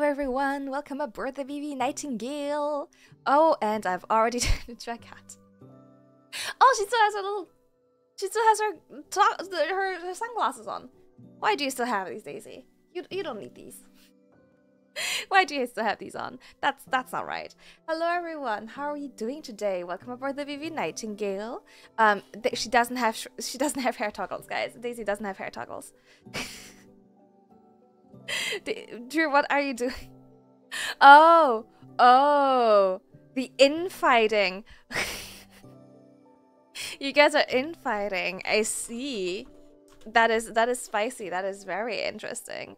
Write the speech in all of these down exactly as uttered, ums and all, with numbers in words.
everyone, welcome aboard the V V Nightingale. Oh, and I've already done a check out. Oh, she still has her little, she still has her, her her sunglasses on. Why do you still have these, Daisy? You you don't need these. Why do you still have these on? That's that's not right. Hello everyone, how are you doing today? Welcome aboard the V V Nightingale. Um, she doesn't have she doesn't have hair toggles, guys. Daisy doesn't have hair toggles. Drew, what are you doing? Oh, oh, the infighting. You guys are infighting. I see. That is that is spicy. That is very interesting.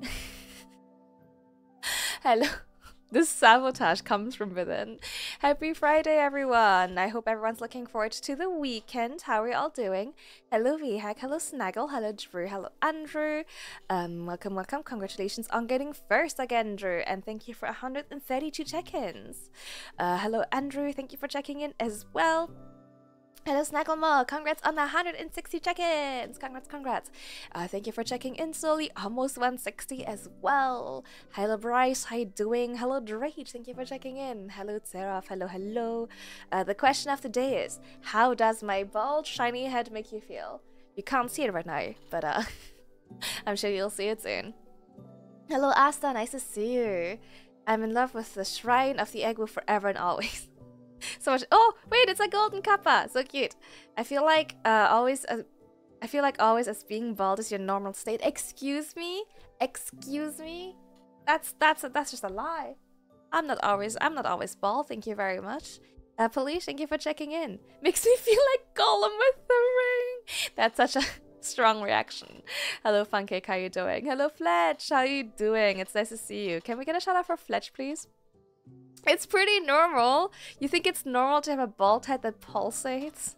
Hello. This sabotage comes from within. Happy Friday, everyone. I hope everyone's looking forward to the weekend. How are we all doing? Hello, V-Hack. Hello, Snaggle. Hello, Drew. Hello, Andrew. Um, welcome, welcome. Congratulations on getting first again, Drew. And thank you for one hundred thirty-two check-ins. Uh, hello, Andrew. Thank you for checking in as well. Hello, Snagglemall. Congrats on the one hundred sixty check-ins. Congrats, congrats. Uh, thank you for checking in slowly. Almost one sixty as well. Hello, Bryce. How you doing? Hello, Drake. Thank you for checking in. Hello, Seraph. Hello, hello. Uh, the question of the day is, how does my bald, shiny head make you feel? You can't see it right now, but uh, I'm sure you'll see it soon. Hello, Asta. Nice to see you. I'm in love with the shrine of the egg will forever and always. So much. Oh wait, it's a golden kappa. So cute. I feel like uh, always. Uh, I feel like always as being bald is your normal state. Excuse me. Excuse me. That's that's a, that's just a lie. I'm not always. I'm not always bald. Thank you very much. Uh, Police, thank you for checking in. Makes me feel like Gollum with the ring. That's such a strong reaction. Hello, Funcake. How you doing? Hello, Fletch. How you doing? It's nice to see you. Can we get a shout out for Fletch, please? It's pretty normal. You think it's normal to have a bald head that pulsates?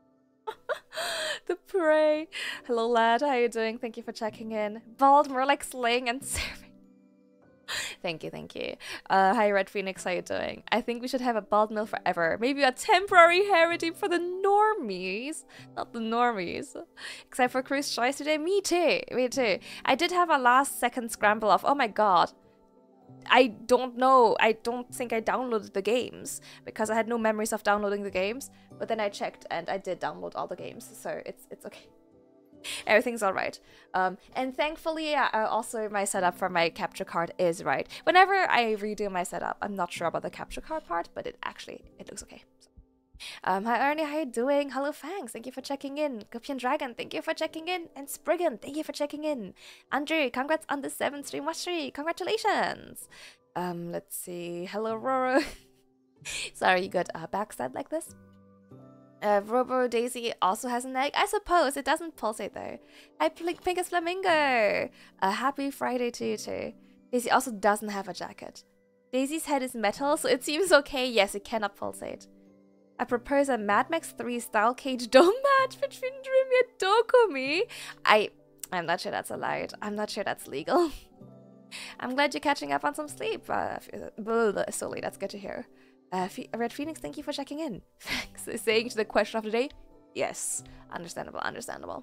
The prey. Hello, lad. How you doing? Thank you for checking in. Bald, more like slaying and serving. Thank you, thank you. Uh, hi, Red Phoenix. How you doing? I think we should have a bald mill forever. Maybe a temporary hair redeem for the normies. Not the normies. Except for Chris Choice today. Me too. Me too. I did have a last second scramble of, oh my god. I don't know. I don't think I downloaded the games because I had no memories of downloading the games. But then I checked and I did download all the games, so it's it's okay. Everything's all right. Um, and thankfully, uh, also my setup for my capture card is right. Whenever I redo my setup, I'm not sure about the capture card part, but it actually it looks okay. So. Um, hi Ernie, how you doing? Hello Fangs, thank you for checking in. Gupian Dragon, thank you for checking in. And Spriggan, thank you for checking in. Andrew, congrats on the seventh stream watch streak. Congratulations. Um, let's see. Hello Roro. Sorry you got uh, backstab like this. Uh, Robo Daisy also has an egg. I suppose it doesn't pulsate though. Hi Pinkest Flamingo. A happy Friday to you too. Daisy also doesn't have a jacket. Daisy's head is metal, so it seems okay. Yes, it cannot pulsate. I propose a Mad Max three style cage dome match between Dreamy and Dokumi. I, I'm not sure that's allowed. I'm not sure that's legal. I'm glad you're catching up on some sleep. Uh, Solly, that's good to hear. Uh, Red Phoenix, thank you for checking in. Thanks. Saying to the question of the day, yes. Understandable, understandable.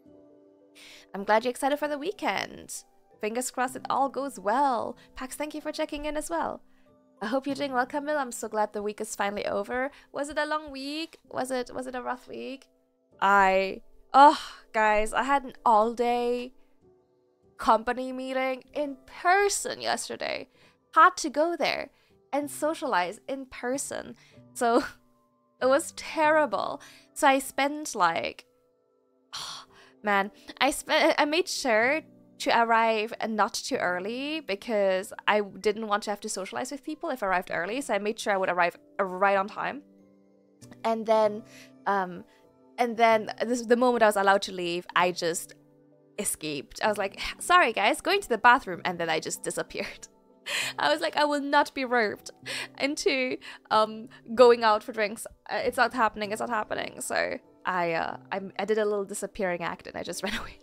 I'm glad you're excited for the weekend. Fingers crossed it all goes well. Pax, thank you for checking in as well. I hope you're doing well, Camille. I'm so glad the week is finally over. Was it a long week? Was it was it a rough week? I oh guys, I had an all day company meeting in person yesterday. Had to go there and socialize in person. So it was terrible. So I spent like oh, man, I spent I made sure to arrive and not too early because I didn't want to have to socialize with people if I arrived early. So I made sure I would arrive right on time. And then, um, and then this, the moment I was allowed to leave, I just escaped. I was like, sorry guys, going to the bathroom. And then I just disappeared. I was like, I will not be roped into um, going out for drinks. Uh, it's not happening. It's not happening. So I, uh, I, I did a little disappearing act and I just ran away.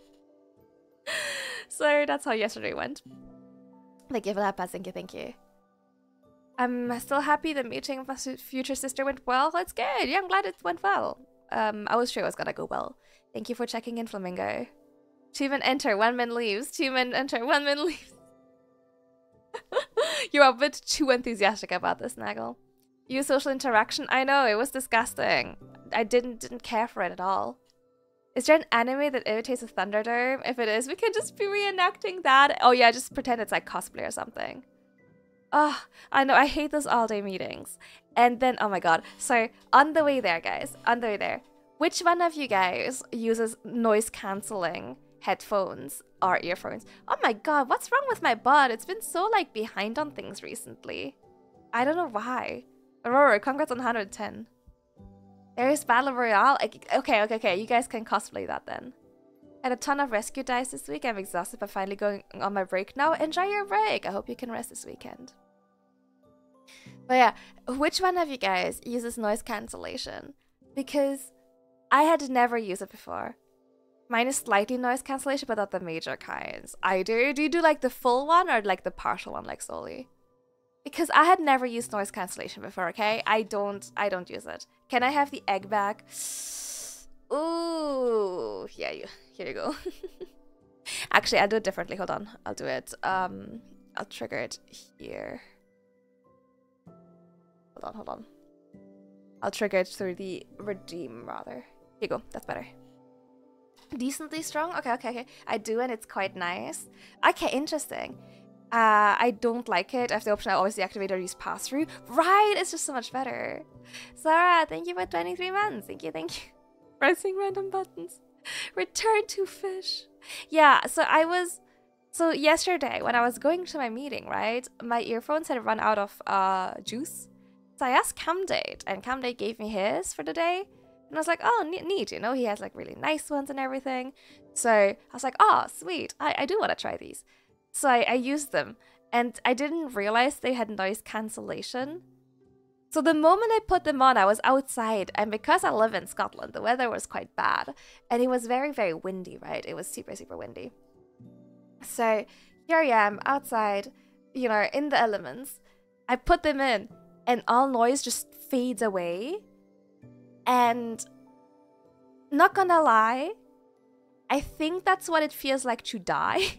So that's how yesterday went. Thank you for that, Pat. Thank you, thank you. I'm still happy the meeting with my future sister went well. That's good. Yeah, I'm glad it went well. Um, I was sure it was gonna go well. Thank you for checking in, Flamingo. Two men enter, one man leaves. Two men enter, one man leaves. You're a bit too enthusiastic about this, Snaggle. Use social interaction. I know, it was disgusting. I didn't didn't care for it at all. Is there an anime that imitates a Thunderdome? If it is, we can just be reenacting that. Oh yeah, just pretend it's like cosplay or something. Oh, I know, I hate those all-day meetings. And then, oh my god. So, on the way there, guys, on the way there, which one of you guys uses noise-canceling headphones or earphones? Oh my god, what's wrong with my butt? It's been so, like, behind on things recently. I don't know why. Aurora, congrats on one hundred ten. There is Battle Royale. Okay, okay, okay, you guys can cosplay that then. Had a ton of rescue dice this week. I'm exhausted but finally going on my break now. Enjoy your break. I hope you can rest this weekend. But yeah, which one of you guys uses noise cancellation? Because I had never used it before. Mine is slightly noise cancellation, but not the major kinds. I do. Do you do like the full one or like the partial one, like solely? Because I had never used noise cancellation before, okay? I don't I don't use it. Can I have the egg back? Ooh, yeah, you, here you go. Actually, I'll do it differently. Hold on. I'll do it. Um, I'll trigger it here. Hold on, hold on. I'll trigger it through the redeem, rather. Here you go. That's better. Decently strong? Okay, okay, okay. I do, and it's quite nice. Okay, interesting. Uh, I don't like it. I have the option I always deactivate or use pass-through. Right, it's just so much better. Sarah, thank you for twenty-three months. Thank you, thank you. Pressing random buttons. Return to fish. Yeah, so I was... So yesterday, when I was going to my meeting, right, my earphones had run out of uh, juice. So I asked Camdate, and Camdate gave me his for the day. And I was like, oh, neat, you know, he has like really nice ones and everything. So I was like, oh, sweet, I, I do want to try these. So I, I used them, and I didn't realize they had noise cancellation. So the moment I put them on, I was outside, and because I live in Scotland, the weather was quite bad, and it was very, very windy, right? It was super, super windy. So here I am, outside, you know, in the elements. I put them in, and all noise just fades away. And not gonna lie, I think that's what it feels like to die.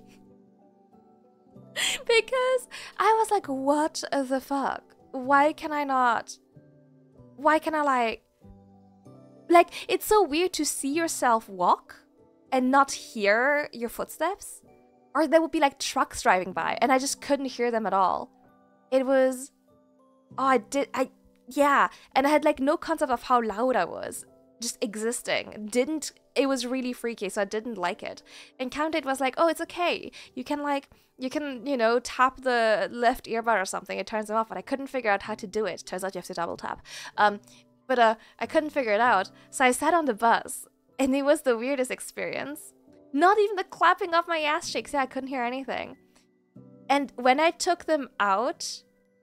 Because I was like, what the fuck? Why can I not? Why can I like... Like, it's so weird to see yourself walk and not hear your footsteps. Or there would be like trucks driving by and I just couldn't hear them at all. It was... Oh, I did... I... Yeah. And I had like no concept of how loud I was. Just existing. Didn't... It was really freaky, so I didn't like it. And Countdate was like, oh, it's okay. You can like... You can, you know, tap the left earbud or something. It turns them off, but I couldn't figure out how to do it. Turns out you have to double tap. Um, but uh, I couldn't figure it out. So I sat on the bus, and it was the weirdest experience. Not even the clapping of my ass cheeks. Yeah, I couldn't hear anything. And when I took them out,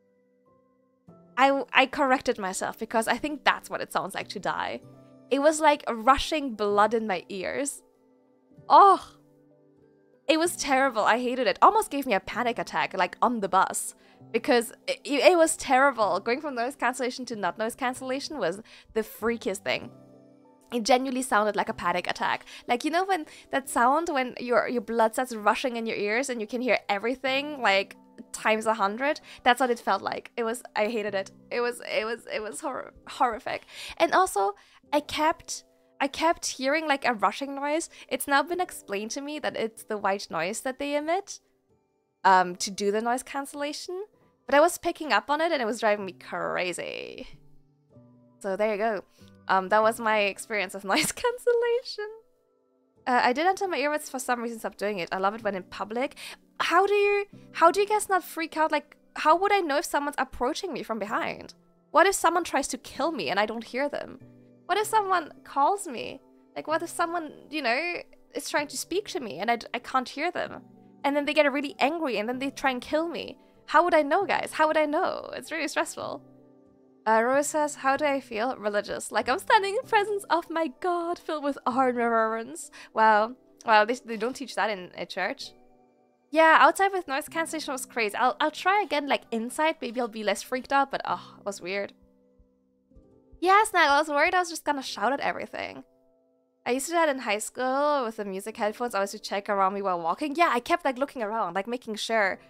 I, I corrected myself because I think that's what it sounds like to die. It was like rushing blood in my ears. Oh, it was terrible. I hated it. Almost gave me a panic attack, like on the bus, because it, it was terrible. Going from noise cancellation to not noise cancellation was the freakiest thing. It genuinely sounded like a panic attack. Like, you know, when that sound when your your blood starts rushing in your ears and you can hear everything like times a hundred. That's what it felt like. It was. I hated it. It was. It was. It was hor horrific. And also, I kept. I kept hearing like a rushing noise. It's now been explained to me that it's the white noise that they emit um, to do the noise cancellation. But I was picking up on it and it was driving me crazy. So there you go. Um, that was my experience with noise cancellation. Uh, I did until my earbuds for some reason stopped doing it. I love it when in public. How do you, how do you guys not freak out? Like, how would I know if someone's approaching me from behind? What if someone tries to kill me and I don't hear them? What if someone calls me? Like, what if someone, you know, is trying to speak to me and I, I can't hear them? And then they get really angry and then they try and kill me. How would I know, guys? How would I know? It's really stressful. Uh, Rose says, how do I feel? Religious. Like I'm standing in presence of my God, filled with awe and reverence. Wow. Wow, they, they don't teach that in a church. Yeah, outside with noise cancellation was crazy. I'll, I'll try again, like inside. Maybe I'll be less freaked out, but oh, it was weird. Yeah, Snag, I was worried I was just gonna shout at everything. I used to do that in high school with the music headphones. I used to check around me while walking. Yeah, I kept like looking around, like making sure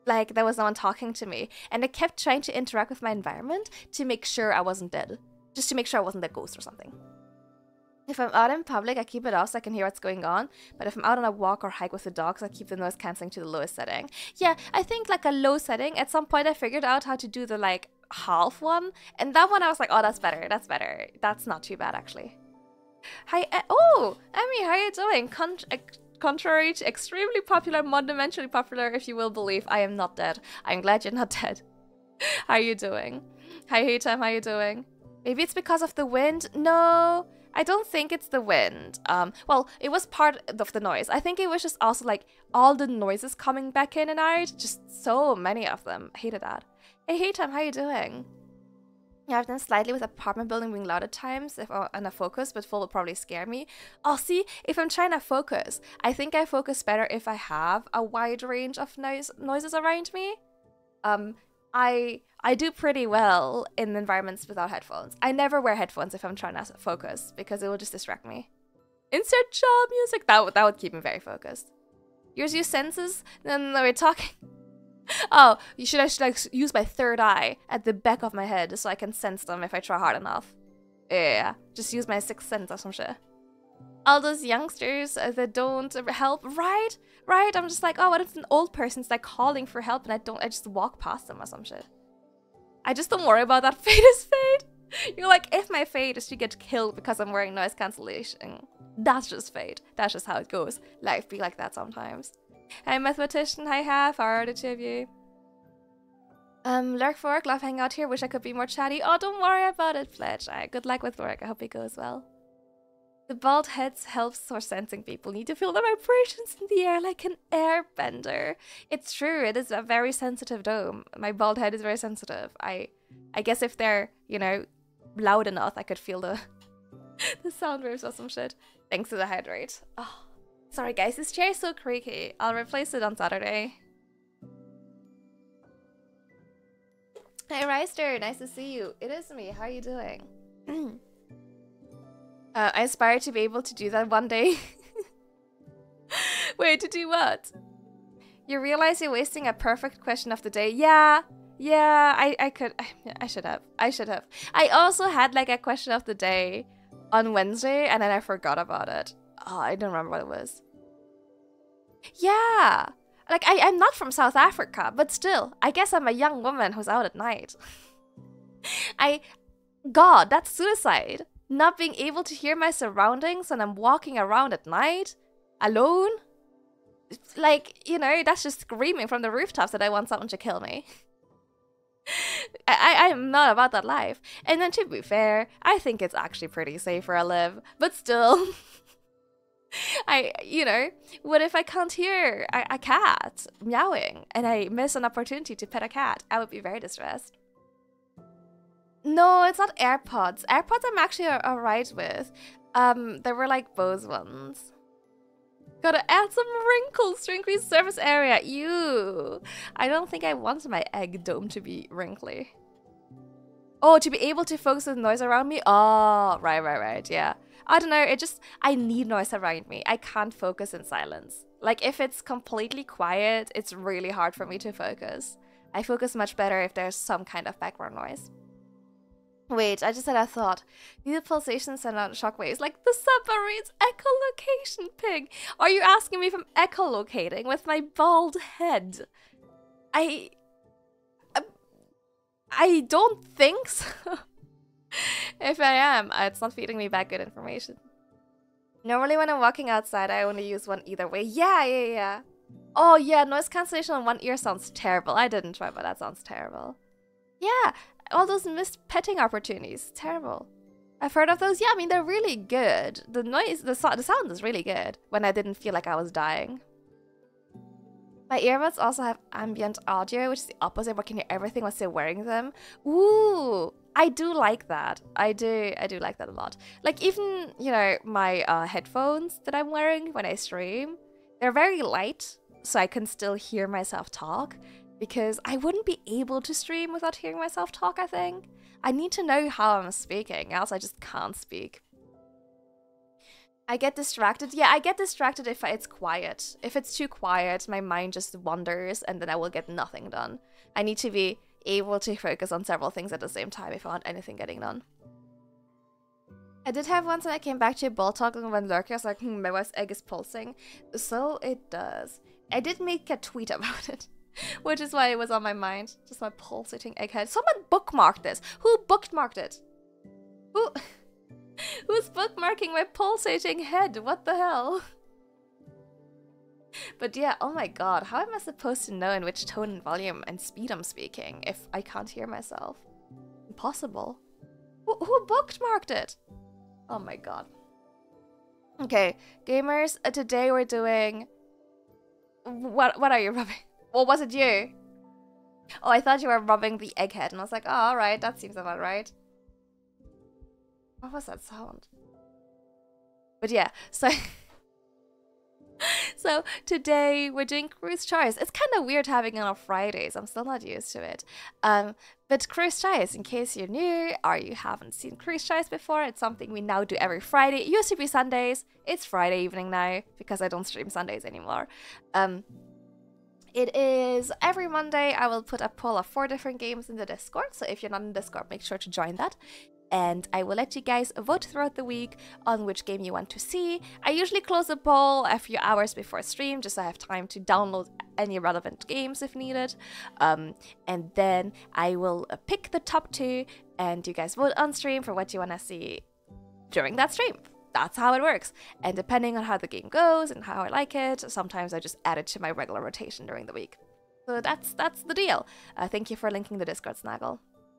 like there was no one talking to me, and I kept trying to interact with my environment to make sure I wasn't dead, just to make sure I wasn't a ghost or something. If I'm out in public, I keep it off so I can hear what's going on, but if I'm out on a walk or hike with the dogs, I keep the noise cancelling to the lowest setting. Yeah, I think like a low setting, at some point I figured out how to do the like half one, and that one I was like, oh, that's better, that's better, that's not too bad actually. Hi, uh, oh, Emmy, how are you doing? Con Contrary to extremely popular, monumentally popular, if you will believe, I am not dead. I'm glad you're not dead. How are you doing? Hi, hey Tam, how are you doing? Maybe it's because of the wind? No, I don't think it's the wind. Um, well, it was part of the noise. I think it was just also like all the noises coming back in and out. Just so many of them. I hated that. Hey, hey Tam, how are you doing? Yeah, I've done slightly with apartment building being loud at times if I'm on a focus, but full will probably scare me. Oh, see, if I'm trying to focus, I think I focus better if I have a wide range of noise noises around me. Um, I I do pretty well in environments without headphones. I never wear headphones if I'm trying to focus because it will just distract me. Insert chill music, that would that would keep me very focused. Use your senses. Then we're talking. Oh, you should I should like use my third eye at the back of my head so I can sense them if I try hard enough. Yeah, just use my sixth sense or some shit. All those youngsters uh, that don't help, right? Right? I'm just like, oh, what if an old person's like calling for help and I don't, I just walk past them or some shit. I just don't worry about that. Fate is fate. You're like, if my fate is to get killed because I'm wearing noise cancellation, that's just fate. That's just how it goes. Life be like that sometimes. Hi, mathematician. Hi, Half. How are the two of you? Um, Lurk for work. Love hanging out here. Wish I could be more chatty. Oh, don't worry about it, Fletch. Right, good luck with work. I hope it goes well. The bald heads helps for sensing people. Need to feel the vibrations in the air like an airbender. It's true. It is a very sensitive dome. My bald head is very sensitive. I, I guess if they're, you know, loud enough, I could feel the, the sound waves or some shit. Thanks to the hydrate. Oh. Sorry guys, this chair is so creaky. I'll replace it on Saturday. Hey Reister, nice to see you. It is me, how are you doing? uh, I aspire to be able to do that one day. Wait, to do what? You realize you're wasting a perfect question of the day. Yeah, yeah, I, I could, I, I should have, I should have. I also had like a question of the day on Wednesday and then I forgot about it. Oh, I don't remember what it was. Yeah. Like, I, I'm not from South Africa, but still, I guess I'm a young woman who's out at night. I... God, that's suicide. Not being able to hear my surroundings when I'm walking around at night. Alone. Like, you know, that's just screaming from the rooftops that I want someone to kill me. I, I, I'm not about that life. And then to be fair, I think it's actually pretty safe where I live. But still... I, you know, what if I can't hear a, a cat meowing and I miss an opportunity to pet a cat? I would be very distressed. No, it's not AirPods. AirPods I'm actually alright with. Um, they were like Bose ones. Gotta add some wrinkles to increase surface area. Ew. I don't think I want my egg dome to be wrinkly. Oh, to be able to focus the noise around me? Oh, right, right, right, yeah. I don't know, it just, I need noise around me. I can't focus in silence. Like, if it's completely quiet, it's really hard for me to focus. I focus much better if there's some kind of background noise. Wait, I just had a thought. These pulsations send out shockwaves like the submarine's echolocation pig. Are you asking me if I'm echolocating with my bald head? I... I, I don't think so. If I am, it's not feeding me back good information. Normally when I'm walking outside, I only use one either way. Yeah, yeah, yeah. Oh yeah, noise cancellation on one ear sounds terrible. I didn't try, but that sounds terrible. Yeah, all those missed petting opportunities. Terrible. I've heard of those. Yeah, I mean, they're really good. The noise, the, so the sound is really good when I didn't feel like I was dying. My earbuds also have ambient audio, which is the opposite, where I can hear everything while still wearing them. Ooh, I do like that. I do, I do like that a lot. Like even, you know, my uh, headphones that I'm wearing when I stream, they're very light, so I can still hear myself talk, because I wouldn't be able to stream without hearing myself talk, I think. I need to know how I'm speaking, else I just can't speak. I get distracted. Yeah, I get distracted if it's quiet. If it's too quiet, my mind just wanders and then I will get nothing done. I need to be able to focus on several things at the same time if I want anything getting done. I did have once when I came back to a ball talk and when lurking, I was like, hmm, my wife's egg is pulsing. So it does. I did make a tweet about it, which is why it was on my mind. Just my pulsating egghead. Someone bookmarked this. Who bookmarked it? Who? Who's bookmarking my pulsating head? What the hell? But yeah, oh my god, how am I supposed to know in which tone and volume and speed I'm speaking if I can't hear myself? Impossible. Who, who bookmarked it? Oh my god. Okay, gamers, uh, today we're doing... What, what are you rubbing? Or was it you? Oh, I thought you were rubbing the egghead and I was like, oh, alright, that seems about right. What was that sound? But yeah, so... so today we're doing cruise choice. It's kind of weird having it on Fridays. I'm still not used to it. Um, but cruise choice, in case you're new or you haven't seen cruise choice before, it's something we now do every Friday. It used to be Sundays. It's Friday evening now because I don't stream Sundays anymore. Um, it is every Monday. I will put a poll of four different games in the Discord. So if you're not in Discord, make sure to join that. And I will let you guys vote throughout the week on which game you want to see. I usually close the poll a few hours before stream, just so I have time to download any relevant games if needed. Um, and then I will pick the top two, and you guys vote on stream for what you want to see during that stream. That's how it works. And depending on how the game goes and how I like it, sometimes I just add it to my regular rotation during the week. So that's that's the deal. Uh, thank you for linking the Discord, Snaggle.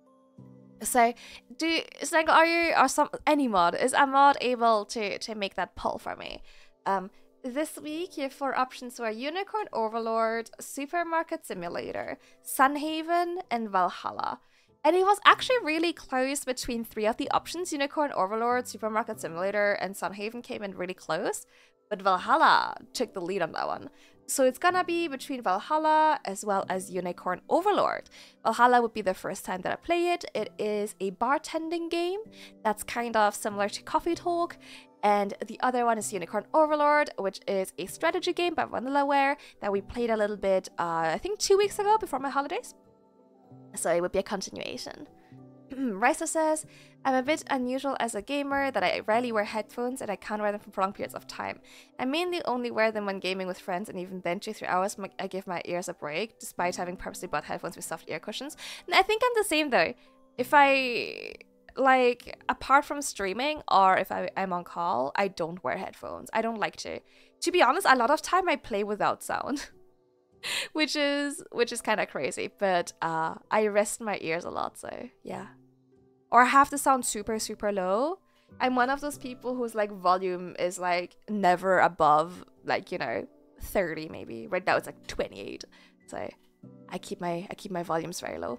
So, do Snaggle, are you or some any mod is a mod able to to make that poll for me? Um, this week your four options were Unicorn Overlord, Supermarket Simulator, Sunhaven, and Valhalla. And it was actually really close between three of the options. Unicorn Overlord, Supermarket Simulator, and Sunhaven came in really close, but Valhalla took the lead on that one. So it's gonna be between Valhalla as well as Unicorn Overlord. Valhalla would be the first time that I play it. It is a bartending game that's kind of similar to Coffee Talk. And the other one is Unicorn Overlord, which is a strategy game by Vanillaware that we played a little bit, uh, I think two weeks ago before my holidays. So it would be a continuation. Ricer says, I'm a bit unusual as a gamer that I rarely wear headphones and I can't wear them for prolonged periods of time. I mainly only wear them when gaming with friends, and even then two, three hours I give my ears a break, despite having purposely bought headphones with soft ear cushions. And I think I'm the same though. If I, like, apart from streaming or if I, I'm on call, I don't wear headphones. I don't like to. To be honest, a lot of time I play without sound. which is which is kind of crazy, but uh, I rest my ears a lot, so yeah. Or have the sound super, super low. I'm one of those people whose like volume is like never above like, you know, thirty maybe. Right now it's like twenty-eight. So I keep my I keep my volumes very low.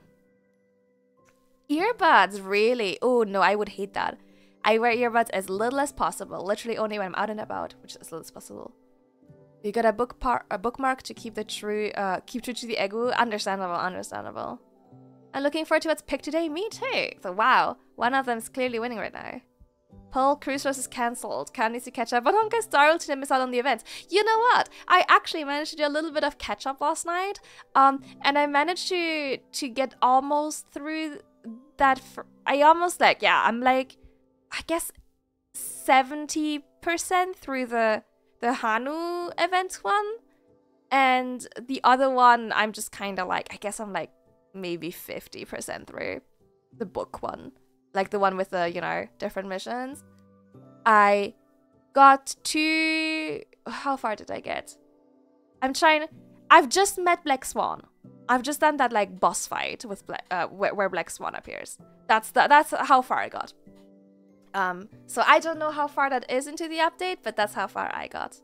Earbuds, really? Oh no, I would hate that. I wear earbuds as little as possible, literally only when I'm out and about, which is as little as possible. You got a book par a bookmark to keep the true uh keep true to the ego. Understandable, understandable. I'm looking forward to what's picked today. Me too. So wow, one of them's clearly winning right now. Paul Cruise Rose is cancelled. Can't need to catch up, but Honka Starl to miss out on the events. You know what? I actually managed to do a little bit of catch up last night. Um, and I managed to to get almost through that. For, I almost like yeah. I'm like, I guess seventy percent through the. the Hanu event one, and the other one I'm just kind of like, I guess I'm like maybe fifty percent through the book one, like the one with the, you know, different missions. I got to, how far did I get? I'm trying, I've just met Black Swan. I've just done that like boss fight with Black, uh, where, where Black Swan appears. That's the, that's how far I got. Um, so I don't know how far that is into the update, but that's how far I got.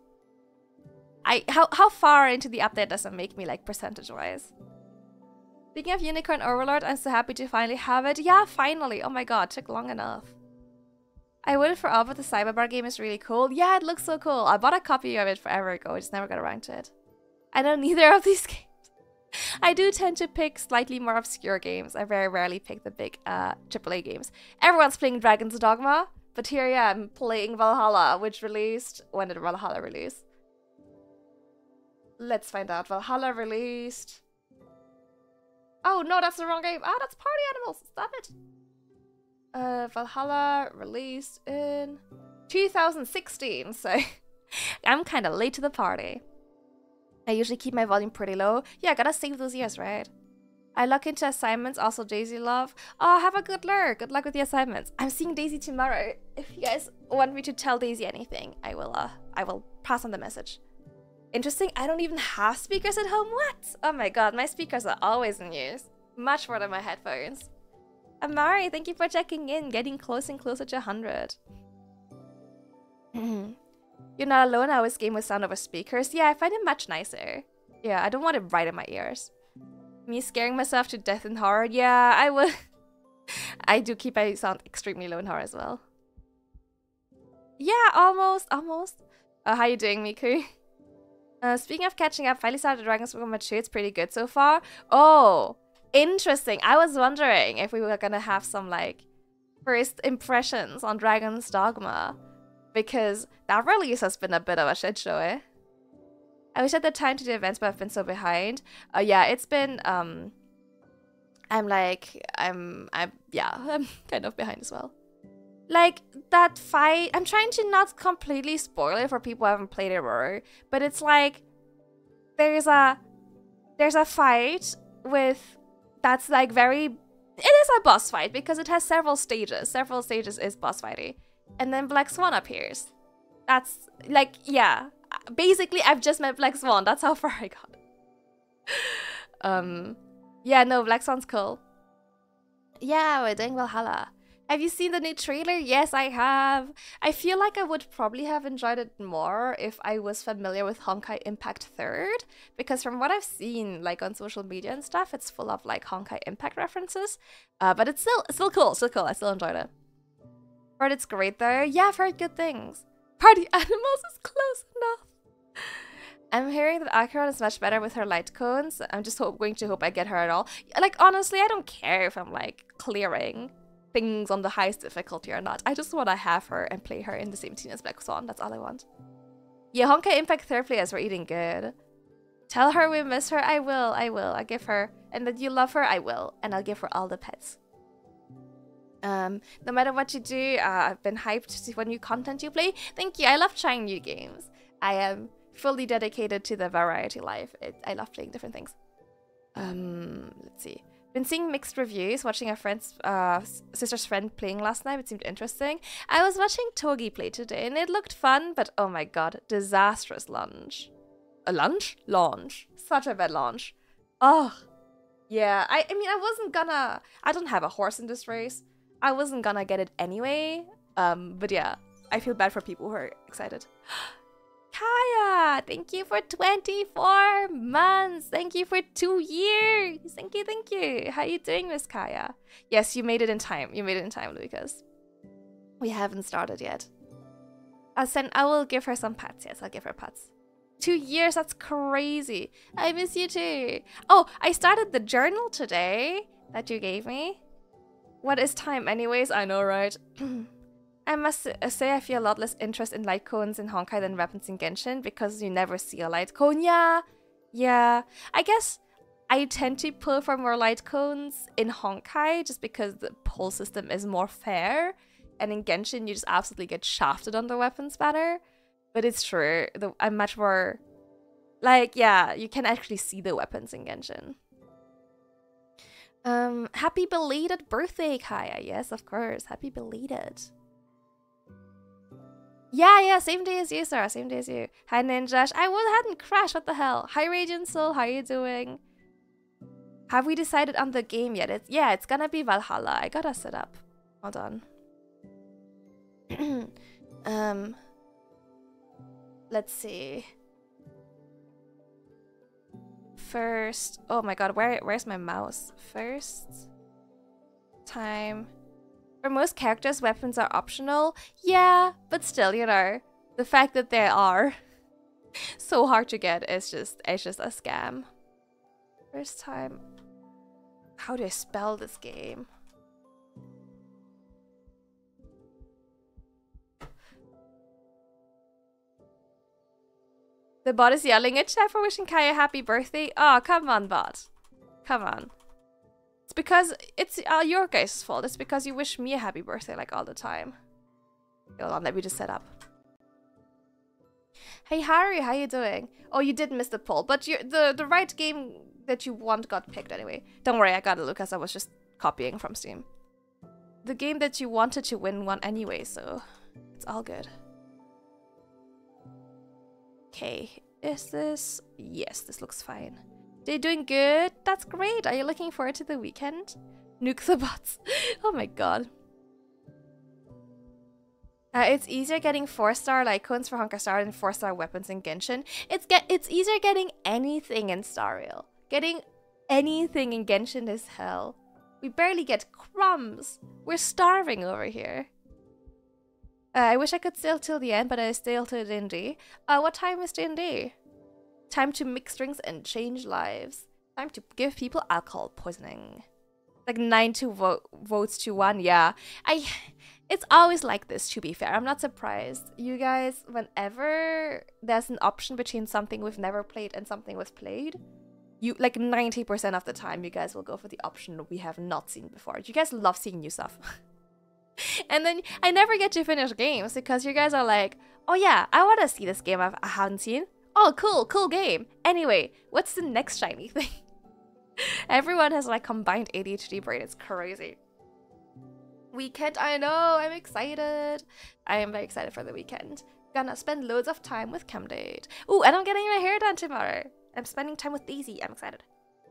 I how how far into the update doesn't make me like percentage wise. Speaking of Unicorn Overlord, I'm so happy to finally have it. Yeah, finally. Oh my god, took long enough. I waited for all, but the Cyberbar game is really cool. Yeah, it looks so cool. I bought a copy of it forever ago. I just never got around to it. I know neither of these games. I do tend to pick slightly more obscure games. I very rarely pick the big uh, triple A games. Everyone's playing Dragon's Dogma. But here I am playing Valhalla, which released... When did Valhalla release? Let's find out. Valhalla released... Oh, no, that's the wrong game. Ah, that's Party Animals. Stop it. Uh, Valhalla released in two thousand sixteen, so I'm kind of late to the party. I usually keep my volume pretty low. Yeah, gotta save those years, right? I look into assignments, also Daisy love. Oh, have a good lurk. Good luck with the assignments. I'm seeing Daisy tomorrow. If you guys want me to tell Daisy anything, I will, uh, I will pass on the message. Interesting, I don't even have speakers at home. What? Oh my god, my speakers are always in use. Much more than my headphones. Amari, thank you for checking in. Getting close and closer to one hundred. You're not alone. I always game with sound over speakers. Yeah, I find it much nicer. Yeah, I don't want it right in my ears. Me scaring myself to death in horror. Yeah, I would. I do keep my sound extremely low in horror as well. Yeah, almost, almost. Uh, how you doing, Miku? Uh, speaking of catching up, finally started Dragon's Dogma two. It's pretty good so far. Oh, interesting. I was wondering if we were gonna have some, like, first impressions on Dragon's Dogma. Because that release has been a bit of a shit show, eh? I wish I had the time to do events, but I've been so behind. Uh, yeah, it's been, um... I'm like, I'm, I'm, yeah, I'm kind of behind as well. Like, that fight, I'm trying to not completely spoil it for people who haven't played it, but it's like, there's a, there's a fight with, that's like very, it is a boss fight because it has several stages. Several stages is boss fighting. And then Black Swan appears. That's, like, yeah. Basically, I've just met Black Swan. That's how far I got. um, yeah, no, Black Swan's cool. Yeah, we're doing Valhalla. Have you seen the new trailer? Yes, I have. I feel like I would probably have enjoyed it more if I was familiar with Honkai Impact third. Because from what I've seen, like, on social media and stuff, it's full of, like, Honkai Impact references. Uh, but it's still, still cool, still cool. I still enjoyed it. Heard it's great there. Yeah, I've heard good things. Party Animals is close enough. I'm hearing that Acheron is much better with her light cones. I'm just hope, going to hope I get her at all. Like, honestly, I don't care if I'm, like, clearing things on the highest difficulty or not. I just want to have her and play her in the same team as Black Swan. That's all I want. Yeah, Honkai Impact third players were eating good. Tell her we miss her. I will. I will. I'll give her. And that you love her. I will. And I'll give her all the pets. Um, no matter what you do, uh, I've been hyped to see what new content you play. Thank you. I love trying new games. I am fully dedicated to the variety life. It, I love playing different things. Um, let's see. Been seeing mixed reviews, watching a friend's uh, sister's friend playing last night. It seemed interesting. I was watching Togi play today and it looked fun, but oh my god, disastrous launch. A launch? Launch. Such a bad launch. Oh, yeah. I, I mean, I wasn't gonna... I don't have a horse in this race. I wasn't gonna get it anyway, um, but yeah, I feel bad for people who are excited. Kaya, thank you for twenty-four months. Thank you for two years. Thank you, thank you. How you doing, Miss Kaya? Yes, you made it in time. You made it in time, Lucas. We haven't started yet. I'll send. I will give her some pets. Yes, I'll give her pets. Two years. That's crazy. I miss you too. Oh, I started the journal today that you gave me. What is time anyways? I know, right? I must say I feel a lot less interest in light cones in Honkai than weapons in Genshin because you never see a light cone. Yeah, yeah. I guess I tend to pull for more light cones in Honkai just because the pull system is more fair. And in Genshin, you just absolutely get shafted on the weapons better. But it's true. The, I'm much more... Like, yeah, you can actually see the weapons in Genshin. Um, happy belated birthday, Kaya. Yes, of course. Happy belated. Yeah, yeah, same day as you, Sarah. Same day as you. Hi, Ninja. I would hadn't crashed. What the hell? Hi, Radiant Soul. How are you doing? Have we decided on the game yet? It's yeah, it's gonna be Valhalla. I gotta set up. Hold on. um, let's see. First, oh my god, where where's my mouse? First time. For most characters, weapons are optional. Yeah, but still, you know, the fact that they are so hard to get is just it's just a scam. First time. How do I spell this game? The bot is yelling at chat for wishing Kai a happy birthday. Oh, come on, bot. Come on. It's because it's uh, your guys' fault. It's because you wish me a happy birthday like all the time. Hold on, let me just set up. Hey Harry, how you doing? Oh, you did miss the poll, but you the the right game that you want got picked anyway. Don't worry, I got it, Lucas. I was just copying from Steam. The game that you wanted to win won anyway, so it's all good. Okay, is this... Yes, this looks fine. They're doing good? That's great. Are you looking forward to the weekend? Nuke the bots. Oh my god. Uh, it's easier getting four star Lycons for Honkai Star than four star weapons in Genshin. It's get it's easier getting anything in Star Rail. Getting anything in Genshin is hell. We barely get crumbs. We're starving over here. Uh, I wish I could stay till the end, but I stay till D and D. Uh, what time is D and D? Time to mix drinks and change lives. Time to give people alcohol poisoning. Like nine to vo votes to one. Yeah, I. It's always like this. To be fair, I'm not surprised. You guys, whenever there's an option between something we've never played and something we've played, you like ninety percent of the time, you guys will go for the option we have not seen before. You guys love seeing new stuff. And then I never get to finish games because you guys are like, oh yeah, I want to see this game I've, I haven't seen. Oh, cool, cool game. Anyway, what's the next shiny thing? Everyone has like combined A D H D brain. It's crazy. Weekend, I know, I'm excited. I am very excited for the weekend. Gonna spend loads of time with Camdate. Ooh, and I'm getting my hair done tomorrow. I'm spending time with Daisy. I'm excited.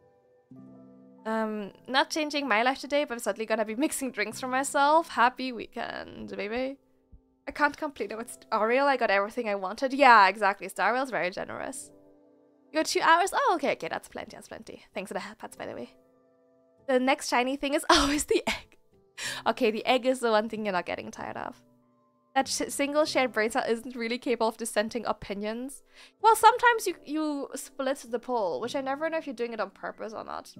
Um, not changing my life today, but I'm suddenly gonna be mixing drinks for myself. Happy weekend, baby. I can't complete it with Star Rail. I got everything I wanted. Yeah, exactly. Star Rail's very generous. You got two hours? Oh, okay, okay, that's plenty, that's plenty. Thanks for the headpads, by the way. The next shiny thing is always the egg. Okay, the egg is the one thing you're not getting tired of. That sh single shared brain cell isn't really capable of dissenting opinions. Well, sometimes you, you split the poll, which I never know if you're doing it on purpose or not.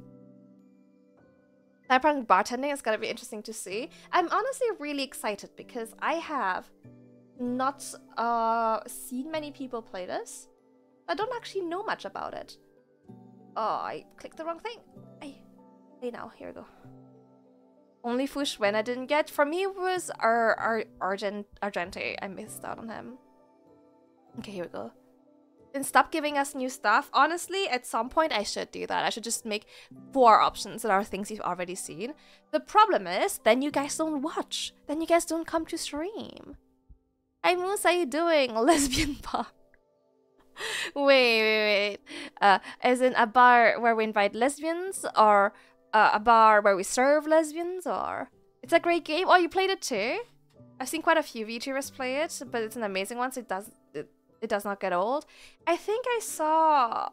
Cyberpunk bartending is going to be interesting to see. I'm honestly really excited because I have not uh, seen many people play this. I don't actually know much about it. Oh, I clicked the wrong thing. Hey, hey now, here we go. Only Fushwen I didn't get. For me, it was our, our Argent, Argente. I missed out on him. Okay, here we go. Then stop giving us new stuff. Honestly, at some point I should do that. I should just make four options that are things you've already seen. The problem is, then you guys don't watch. Then you guys don't come to stream. Hi Moose, how you doing? Lesbian bar. wait, wait, wait. Uh, as in a bar where we invite lesbians, or uh, a bar where we serve lesbians, or... It's a great game. Oh, you played it too? I've seen quite a few VTubers play it, but it's an amazing one, so it does... It, It does not get old. I think I saw...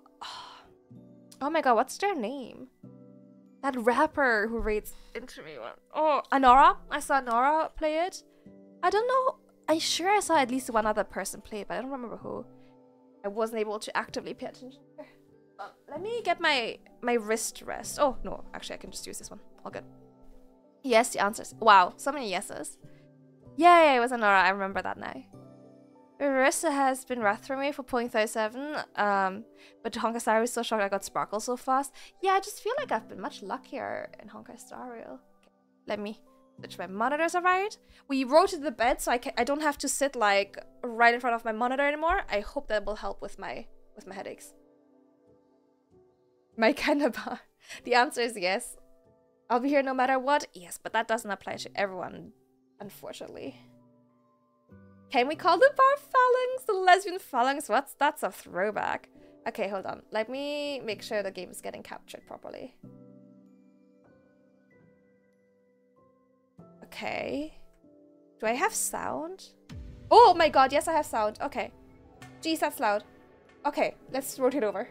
Oh my god, what's their name? That rapper who rates into me. Oh, Anora? I saw Anora play it. I don't know. I'm sure I saw at least one other person play it, but I don't remember who. I wasn't able to actively pay attention. Uh, let me get my, my wrist rest. Oh, no. Actually, I can just use this one. All good. Yes, the answers. Wow, so many yeses. Yay, it was Anora. I remember that now. Marissa has been rough for me for point thirty-seven, um, but Honkai Star Rail is so shocked I got Sparkle so fast. Yeah, I just feel like I've been much luckier in Honkai Star Rail. Okay, let me switch my monitors around. We rotated the bed so I can I don't have to sit like right in front of my monitor anymore. I hope that will help with my with my headaches. My kind of bar. The answer is yes. I'll be here no matter what. Yes, but that doesn't apply to everyone, unfortunately. Can we call the bar phalanx? The lesbian phalanx? What's that's a throwback. Okay, hold on. Let me make sure the game is getting captured properly. Okay. Do I have sound? Oh my god, yes I have sound. Okay. Jeez, that's loud. Okay, let's rotate over.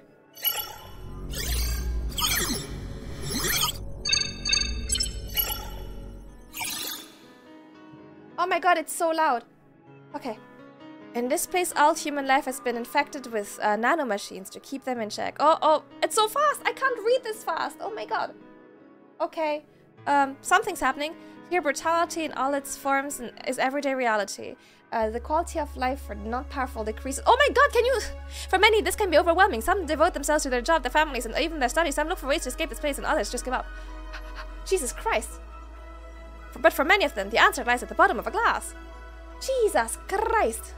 Oh my god, it's so loud. Okay. In this place, all human life has been infected with uh, nanomachines to keep them in check. Oh, oh, it's so fast. I can't read this fast. Oh my god. Okay. Um, something's happening. Here, brutality in all its forms is everyday reality. Uh, the quality of life for non-powerful decreases. Oh my god, can you... For many, this can be overwhelming. Some devote themselves to their job, their families, and even their studies. Some look for ways to escape this place, and others just give up. Jesus Christ. For, but for many of them, the answer lies at the bottom of a glass. Jesus Christ.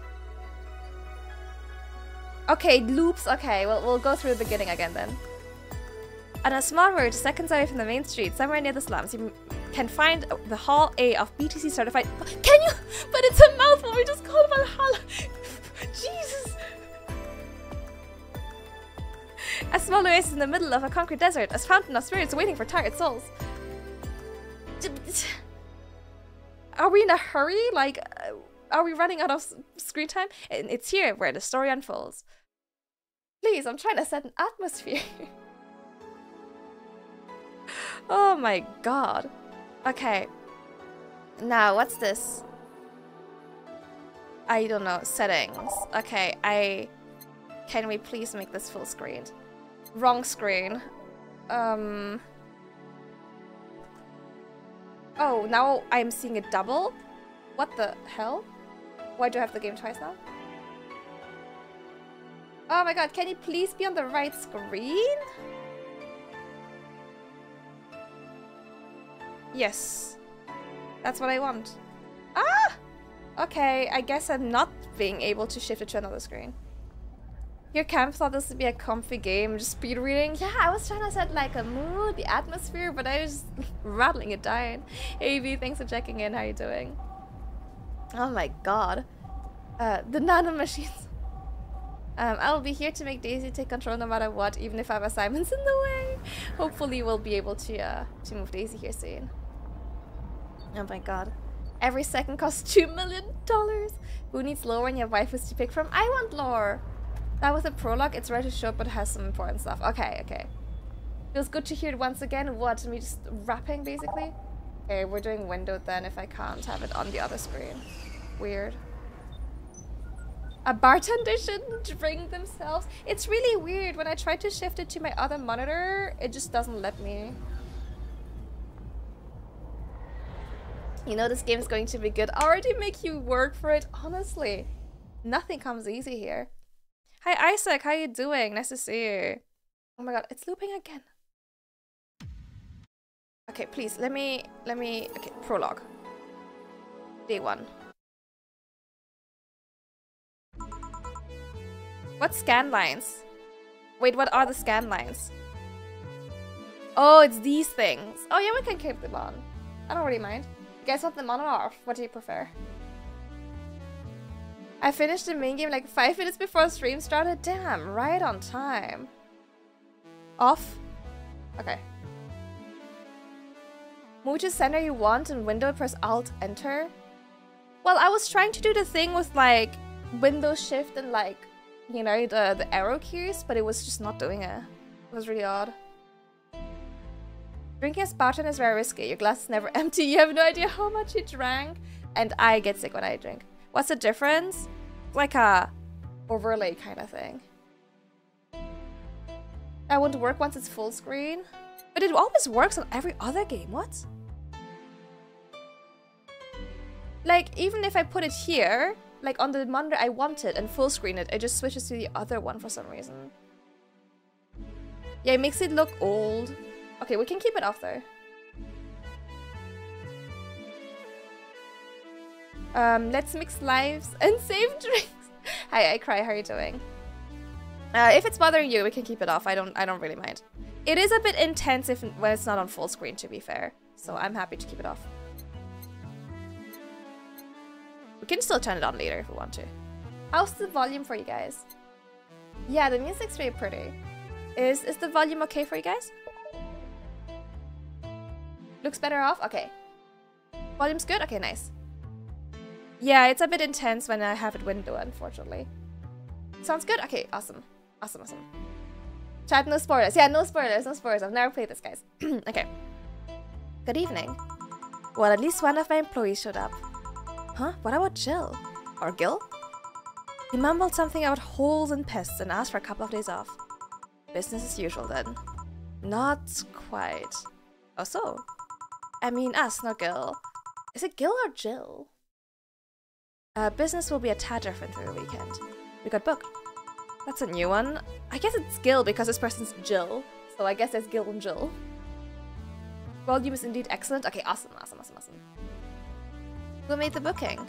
Okay, loops. Okay, well, we'll go through the beginning again then. On a small road, seconds away from the main street, somewhere near the slums, you can find the Hall A of B T C certified. Can you? But it's a mouthful. We just call it Valhalla. Jesus. A small oasis in the middle of a concrete desert, a fountain of spirits waiting for tired souls. Are we in a hurry? Like, uh, are we running out of screen time? And it's here where the story unfolds. Please, I'm trying to set an atmosphere. Oh my god. Okay. Now, what's this? I don't know. Settings. Okay, I... Can we please make this full screen? Wrong screen. Um... Oh, now I'm seeing it double? What the hell? Why do I have the game twice now? Oh my god, can you please be on the right screen? Yes. That's what I want. Ah! Okay, I guess I'm not being able to shift it to another screen. Your camp thought this would be a comfy game, just speed reading. Yeah, I was trying to set like a mood, the atmosphere, but I was rattling it down. A V, thanks for checking in. How are you doing? Oh my god. Uh, the nano machines. Um, I'll be here to make Daisy take control no matter what, even if I have assignments in the way. Hopefully we'll be able to uh, to move Daisy here soon. Oh my god. Every second costs two million dollars. Who needs lore when you have waifus to pick from? I want lore. That was a prologue. It's ready to show, but it has some important stuff. Okay, okay. Feels good to hear it once again. What, me just rapping, basically? Okay, we're doing windowed then if I can't have it on the other screen. Weird. A bartender shouldn't drink themselves. It's really weird. When I try to shift it to my other monitor, it just doesn't let me. You know this game is going to be good. I already make you work for it. Honestly, nothing comes easy here. Hi Isaac, how you doing? Nice to see you. Oh my god, it's looping again. Okay, please let me let me. Okay, prologue. Day one. What scan lines? Wait, what are the scan lines? Oh, it's these things. Oh yeah, we can keep them on. I don't really mind. You guys want them on or off? What do you prefer? I finished the main game like five minutes before the stream started. Damn, right on time. Off? Okay. Move to center you want and window, press Alt, Enter. Well, I was trying to do the thing with like Windows Shift and like, you know, the, the arrow keys, but it was just not doing it. It was really odd. Drinking as bartender is very risky. Your glass is never empty. You have no idea how much you drank. And I get sick when I drink. What's the difference? Like a overlay kind of thing. That won't work once it's full screen. But it always works on every other game. What? Like, even if I put it here, like on the monitor I want it and full screen it, it just switches to the other one for some reason. Yeah, it makes it look old. Okay, we can keep it off though. Um, let's mix lives and save drinks. Hi, I cry. How are you doing? Uh, if it's bothering you, we can keep it off. I don't. I don't really mind. It is a bit intense if when it's not on full screen, to be fair. So I'm happy to keep it off. We can still turn it on later if we want to. How's the volume for you guys? Yeah, the music's really pretty. Is is the volume okay for you guys? Looks better off? Okay. Volume's good? Okay, nice. Yeah, it's a bit intense when I have it windowed, unfortunately. Sounds good? Okay, awesome. Awesome, awesome. Chat, no spoilers. Yeah, no spoilers, no spoilers. I've never played this, guys. Okay. Good evening. Well, at least one of my employees showed up. Huh? What about Jill? Or Gil? He mumbled something about holes and pests and asked for a couple of days off. Business as usual, then. Not quite. Oh, so? I mean us, not Gil. Is it Gil or Jill? Uh, business will be a tad different through the weekend. We got booked. That's a new one. I guess it's Gil because this person's Jill. So I guess there's Gil and Jill. Volume is indeed excellent. Okay, awesome, awesome, awesome, awesome. Who made the booking?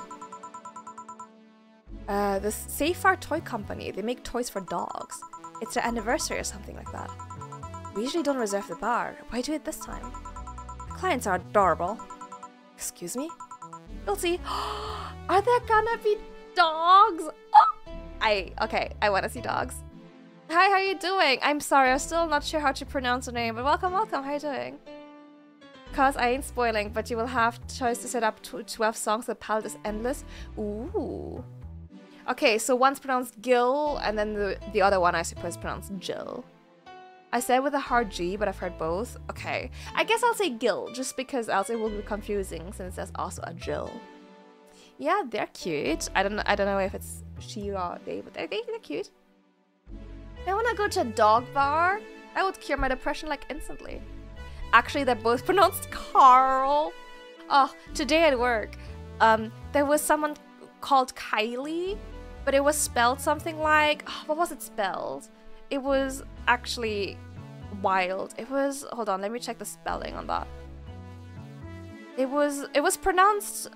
Uh, the Safar Toy Company. They make toys for dogs. It's their anniversary or something like that. We usually don't reserve the bar. Why do it this time? The clients are adorable. Excuse me? You'll see. Are there gonna be dogs? Oh! I, okay, I want to see dogs. Hi, how are you doing? I'm sorry, I'm still not sure how to pronounce your name, but welcome, welcome, how are you doing? Cause I ain't spoiling, but you will have choice to set up twelve songs, the palette is endless. Ooh. Okay, so one's pronounced Gil, and then the, the other one I suppose pronounced Jill. I said with a hard G, but I've heard both. Okay, I guess I'll say Gil, just because else it will be confusing since there's also a Jill. Yeah, they're cute. I don't I don't know if it's she or they, but they're, they're cute. I wanna go to a dog bar. That would cure my depression like instantly. Actually, they're both pronounced Carl. Oh, today at work, um, there was someone called Kylie, but it was spelled something like, oh, what was it spelled? It was actually wild. It was, hold on, let me check the spelling on that. It was, it was pronounced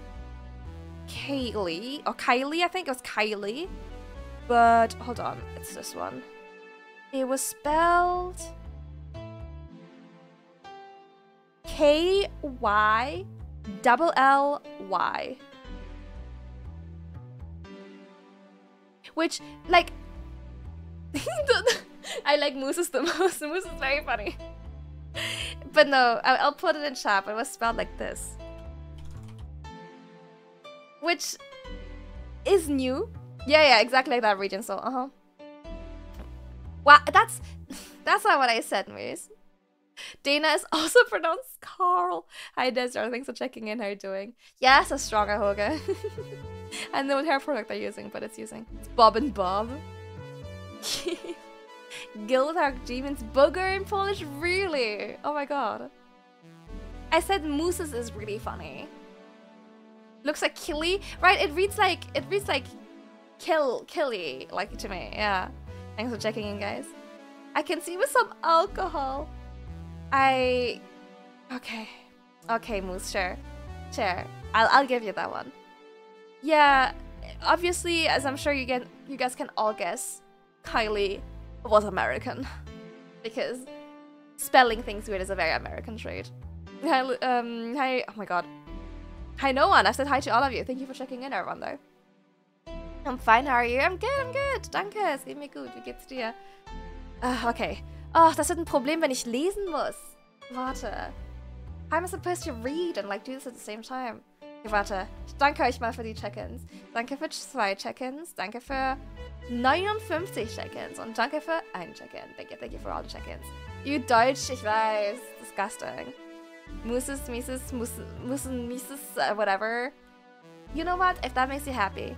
Kaylee, or Kylie, I think it was Kylie. But, hold on, it's this one. It was spelled K Y double L Y. Which, like, I like Moose's the most. Moose is very funny. But no, I'll put it in chat, but it was spelled like this. Which is new. Yeah, yeah, exactly like that region, so, uh-huh. Wow, that's, that's not what I said, Moose. Dana is also pronounced Carl. Hi, Desiree, thanks for checking in. How are you doing? Yes, a stronger Hoga. I know what hair product they're using, but it's using. It's Bob and Bob. Gil with our G means booger in Polish? Really? Oh my god. I said Moose's is really funny. Looks like Killy. Right, it reads like, it reads like Kill, Killy, like to me, yeah. Thanks for checking in, guys. I can see with some alcohol. I... Okay. Okay, Moose, sure. Sure. I'll, I'll give you that one. Yeah, obviously, as I'm sure you get, you guys can all guess, Kylie was American. Because spelling things weird is a very American trait. Hi, um, hi, oh my god. Hi, no one. I said hi to all of you. Thank you for checking in, everyone, though. I'm fine, how are you? I'm good, I'm good. Danke, es geht mir gut. Wie geht's dir? Uh, okay. Oh, das wird ein Problem, wenn ich lesen muss. Warte. How am I supposed to read and like do this at the same time? Okay, warte. Ich danke euch mal für die Check-ins. Danke für zwei Check-ins. Danke für neunundfünfzig Check-ins. Und danke für ein Check-in. Thank you, thank you for all the check-ins. You Deutsch, ich weiß. Disgusting. Mooses, Mises, Mooses, Mises, uh, whatever. You know what? If that makes you happy.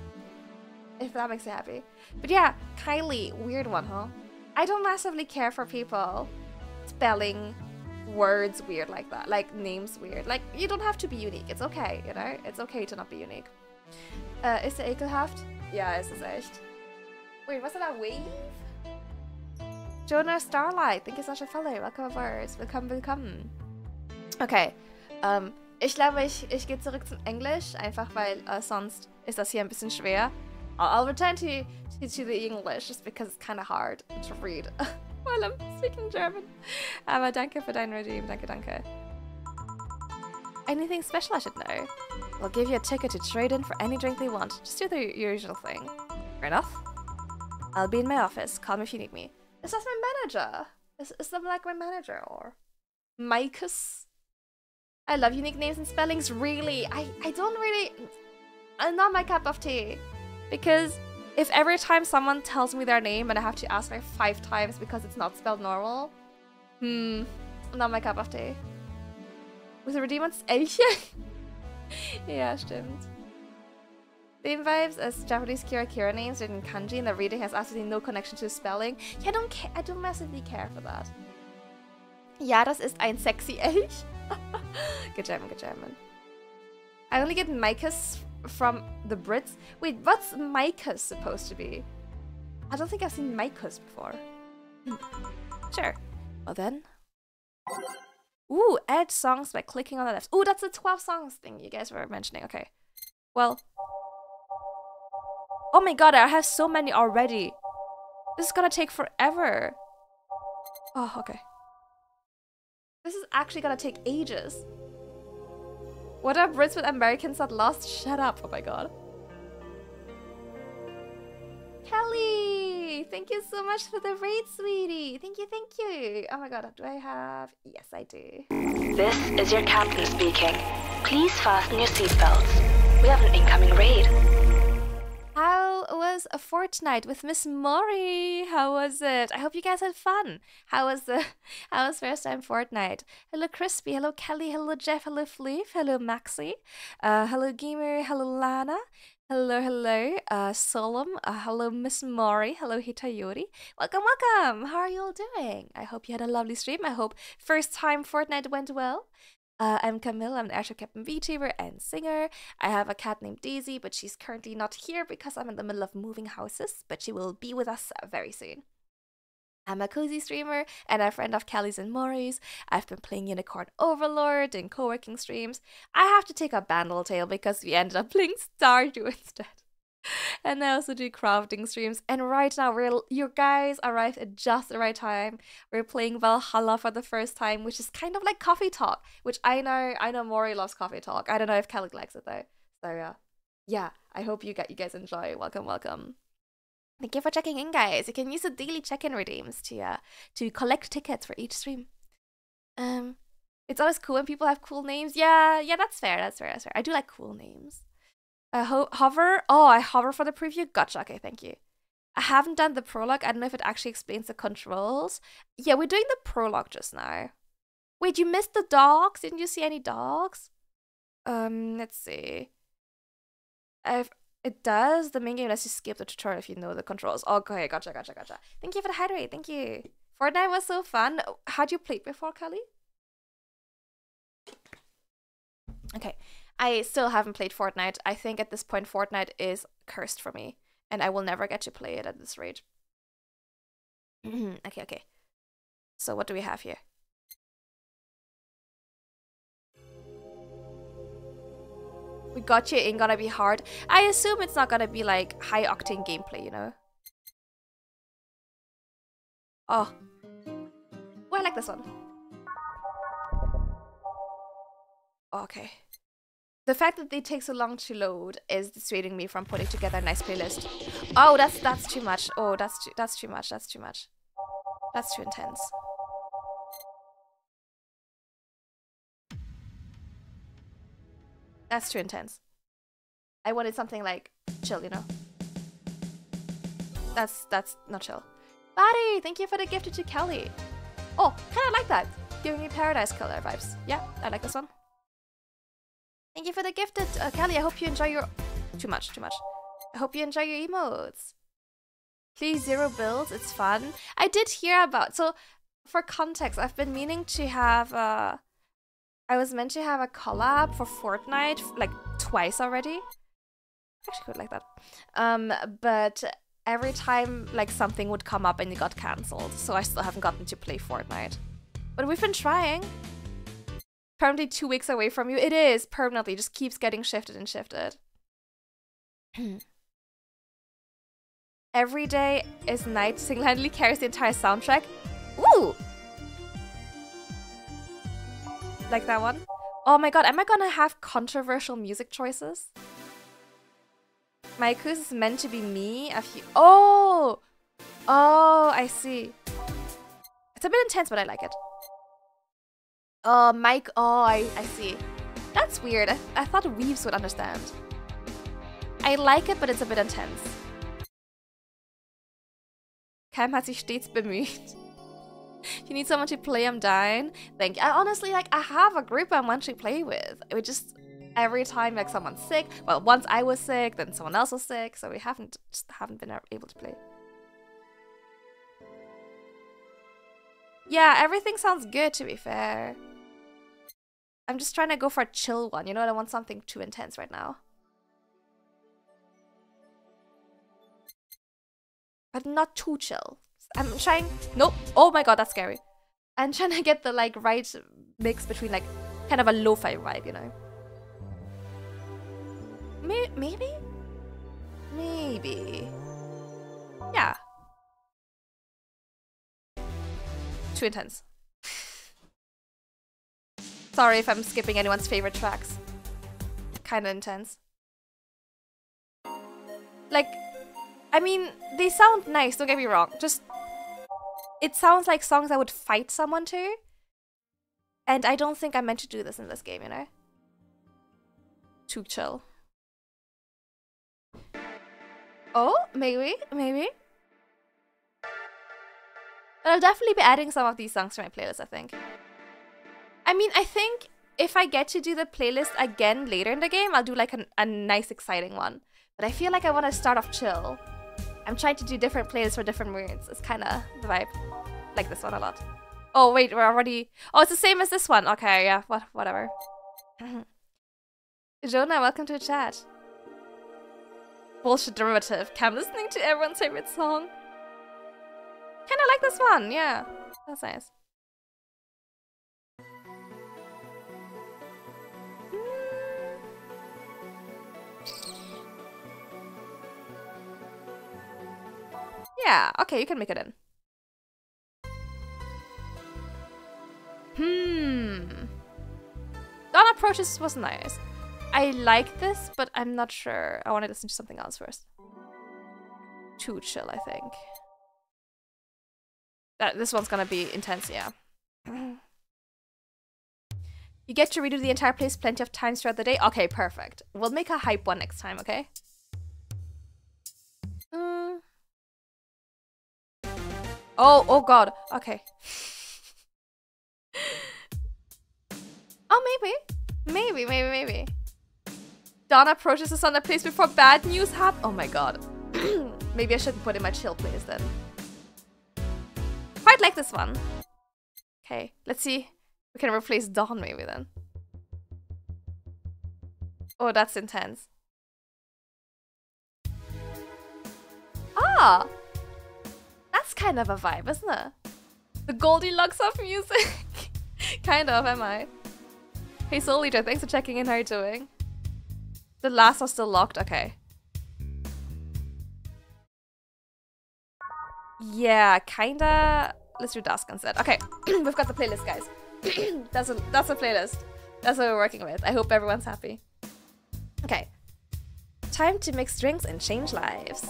If that makes you happy. But yeah, Kylie, weird one, huh? I don't massively care for people spelling words weird like that. Like, names weird. Like, you don't have to be unique. It's okay, you know? It's okay to not be unique. Uh, ist er ekelhaft? Ja, ist es echt. Wait, was that a wave? Jonah Starlight, thank you so much for following. Welcome aboard. Willkommen, willkommen. Okay, um, ich glaube, ich, ich gehe zurück zum Englisch, einfach weil uh, sonst ist das hier ein bisschen schwer. I'll, I'll return to, to, to the English just because it's kind of hard to read while I'm speaking German. Aber danke für dein Redeem, danke, danke. Anything special I should know? We'll give you a ticket to trade in for any drink they want. Just do the usual thing. Fair enough. I'll be in my office. Call me if you need me. Is that my manager? Is, is that like my manager or Micus? I love unique names and spellings, really. I, I don't really... I'm not my cup of tea. Because if every time someone tells me their name and I have to ask like five times because it's not spelled normal, hmm, not my cup of tea. With the Redeemer's Elche? Ja, stimmt. Same vibes as Japanese Kira Kira names written in kanji and the reading has absolutely no connection to spelling. Yeah, I don't care. I don't massively care for that. Ja, das ist ein sexy Elch. Good German, good German. I only get micas from the Brits. Wait, what's micas supposed to be? I don't think I've seen micas before. Sure. Well then. Ooh, add songs by clicking on the left. Ooh, that's the twelve songs thing you guys were mentioning. Okay. Well. Oh my god, I have so many already. This is gonna take forever. Oh, okay. This is actually gonna take ages. What are Brits with Americans that lost? Shut up. Oh my god. Kelly! Thank you so much for the raid, sweetie. Thank you, thank you. Oh my god, do I have... Yes, I do. This is your captain speaking. Please fasten your seatbelts. We have an incoming raid. How was a fortnight with Miss Mori? How was it? I hope you guys had fun. How was the how was first time fortnight? Hello Crispy, hello Kelly, hello Jeff, hello Fleef, hello Maxi, uh, hello Gamer, hello Lana, hello, hello, uh, Solom, uh, hello Miss Mori, hello Hitayori. Welcome, welcome. How are you all doing? I hope you had a lovely stream. I hope first time fortnight went well. Uh, I'm Camille, I'm the actual Captain VTuber and singer. I have a cat named Daisy, but she's currently not here because I'm in the middle of moving houses, but she will be with us very soon. I'm a cozy streamer and a friend of Kelly's and Maury's. I've been playing Unicorn Overlord, doing co-working streams. I have to take a Bandle Tale because we ended up playing Stardew instead. And I also do crafting streams. And right now, we're you guys arrived at just the right time. We're playing Valhalla for the first time, which is kind of like coffee talk. Which I know, I know Maury loves coffee talk. I don't know if Kelly likes it though. So yeah, yeah. I hope you get you guys enjoy. Welcome, welcome. Thank you for checking in, guys. You can use the daily check-in redeems to uh to collect tickets for each stream. Um, it's always cool when people have cool names. Yeah, yeah, that's fair. That's fair. That's fair. I do like cool names. Uh, ho hover. Oh, I hover for the preview. Gotcha. Okay, thank you. I haven't done the prologue. I don't know if it actually explains the controls. Yeah, we're doing the prologue just now. Wait, you missed the dogs? Didn't you see any dogs? Um, let's see. If it does, the main game lets you skip the tutorial if you know the controls. Okay, gotcha, gotcha, gotcha. Thank you for the hydrate. Thank you. Fortnite was so fun. Had you played before, Kelly? Okay. I still haven't played Fortnite. I think at this point Fortnite is cursed for me. And I will never get to play it at this rate. okay, okay. So what do we have here? We got you, ain't gonna be hard. I assume it's not gonna be like high octane gameplay, you know? Oh. Oh, I like this one. Okay. The fact that they take so long to load is dissuading me from putting together a nice playlist. Oh, that's that's too much. Oh, that's too, that's too much. That's too much. That's too intense. That's too intense. I wanted something like chill, you know. That's that's not chill. Buddy, thank you for the gift to Kelly. Oh, kind of like that. Giving me Paradise Killer vibes. Yeah, I like this one. Thank you for the gifted, uh, Kelly. I hope you enjoy your... Too much, too much. I hope you enjoy your emotes. Please zero builds. It's fun. I did hear about... So, for context, I've been meaning to have... Uh, I was meant to have a collab for Fortnite, like, twice already. Actually, could like that. Um, but every time, like, something would come up and it got cancelled. So I still haven't gotten to play Fortnite. But we've been trying. Permanently two weeks away from you. It is permanently. Just keeps getting shifted and shifted. Every day is night. Single-handedly carries the entire soundtrack. Ooh! Like that one. Oh my god, am I gonna have controversial music choices? My Kus is meant to be me. A few. Oh! Oh, I see. It's a bit intense, but I like it. Oh, Mike. Oh, I, I see. That's weird. I, I thought Weaves would understand. I like it, but it's a bit intense. Cam hat sich stets bemüht. If you need someone to play, I'm down. Thank you. I honestly, like, I have a group I want to play with. We just, every time, like, someone's sick. Well, once I was sick, then someone else was sick. So we haven't, just haven't been able to play. Yeah, everything sounds good, to be fair. I'm just trying to go for a chill one. You know, I don't want something too intense right now. But not too chill. I'm trying... Nope. Oh my god, that's scary. I'm trying to get the, like, right mix between, like, kind of a lo-fi vibe, you know? Maybe? Maybe? Maybe. Yeah. Too intense. Sorry if I'm skipping anyone's favorite tracks. Kinda intense. Like, I mean, they sound nice, don't get me wrong. Just, it sounds like songs I would fight someone to. And I don't think I'm meant to do this in this game, you know? Too chill. Oh, maybe, maybe. But I'll definitely be adding some of these songs to my playlist, I think. I mean, I think if I get to do the playlist again later in the game, I'll do like an, a nice, exciting one. But I feel like I want to start off chill. I'm trying to do different playlists for different moods. It's kind of the vibe. Like this one a lot. Oh, wait, we're already... Oh, it's the same as this one. Okay, yeah, what, whatever. Jonah, welcome to the chat. Bullshit derivative. Cam listening to everyone's favorite song. Kinda like this one, yeah. That's nice. Yeah, okay, you can make it in. Hmm. Dawn Approaches was nice. I like this, but I'm not sure. I want to listen to something else first. Too chill, I think. That this one's gonna be intense, yeah. You get to redo the entire place plenty of times throughout the day? Okay, perfect. We'll make a hype one next time, okay? Mm. Oh, oh god. Okay. Oh, maybe. Maybe, maybe, maybe. Dawn Approaches is on the place before bad news happen. Oh my god. Maybe I shouldn't put in my chill playlist then. Quite like this one. Okay, let's see. We can replace Dawn maybe then. Oh, that's intense. Ah! That's kind of a vibe, isn't it? The Goldilocks of music. Kind of, am I? Hey Soul Leader, thanks for checking in. How are you doing? The last one's still locked? Okay. Yeah, kinda. Let's do Dusk instead. Okay, we've got the playlist, guys. that's a that's a playlist. That's what we're working with. I hope everyone's happy. Okay. Time to mix drinks and change lives.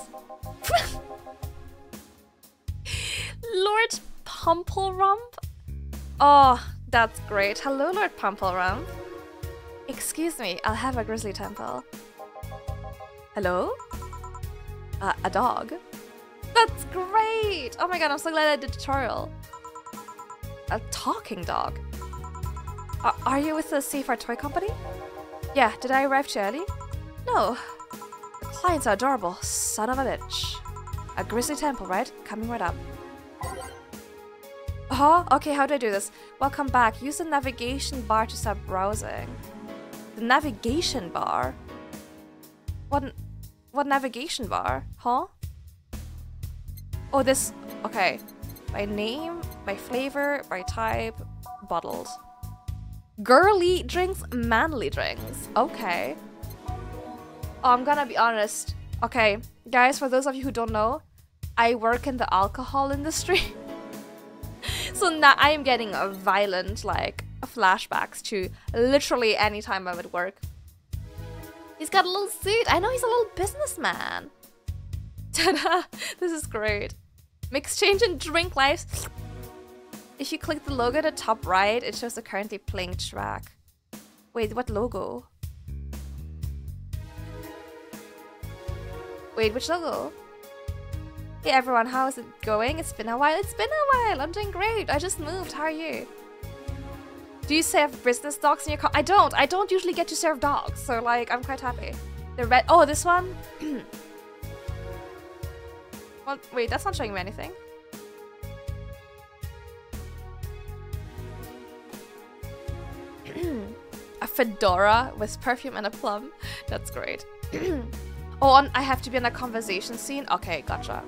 Lord Pumpelrump? Oh, that's great. Hello, Lord Pumpelrump. Excuse me, I'll have a grizzly temple. Hello? Uh, a dog? That's great! Oh my god, I'm so glad I did the tutorial. A talking dog? Uh, are you with the Safe Art Toy Company? Yeah, did I arrive too early? No. The clients are adorable, son of a bitch. A grizzly temple, right? Coming right up. Oh, okay, how do I do this? Welcome back. Use the navigation bar to start browsing. The navigation bar? What, what navigation bar? Huh? Oh, this... Okay. By name, by flavor, by type, bottled. Girly drinks, manly drinks. Okay. Oh, I'm gonna be honest. Okay, guys, for those of you who don't know, I work in the alcohol industry. So now I am getting a violent, like, flashbacks to literally any time I'm at work. He's got a little suit. I know he's a little businessman. Ta-da! This is great. Mix change and drink lives. If you click the logo at the top right, it shows the currently playing track. Wait, what logo? Wait, which logo? Hey everyone, how is it going? It's been a while. It's been a while. I'm doing great. I just moved. How are you? Do you serve business dogs in your car? I don't. I don't usually get to serve dogs. So, like, I'm quite happy. The red... Oh, this one? Well, wait, that's not showing me anything. fedora with perfume and a plum. That's great. Oh, and I have to be in a conversation scene. Okay, gotcha.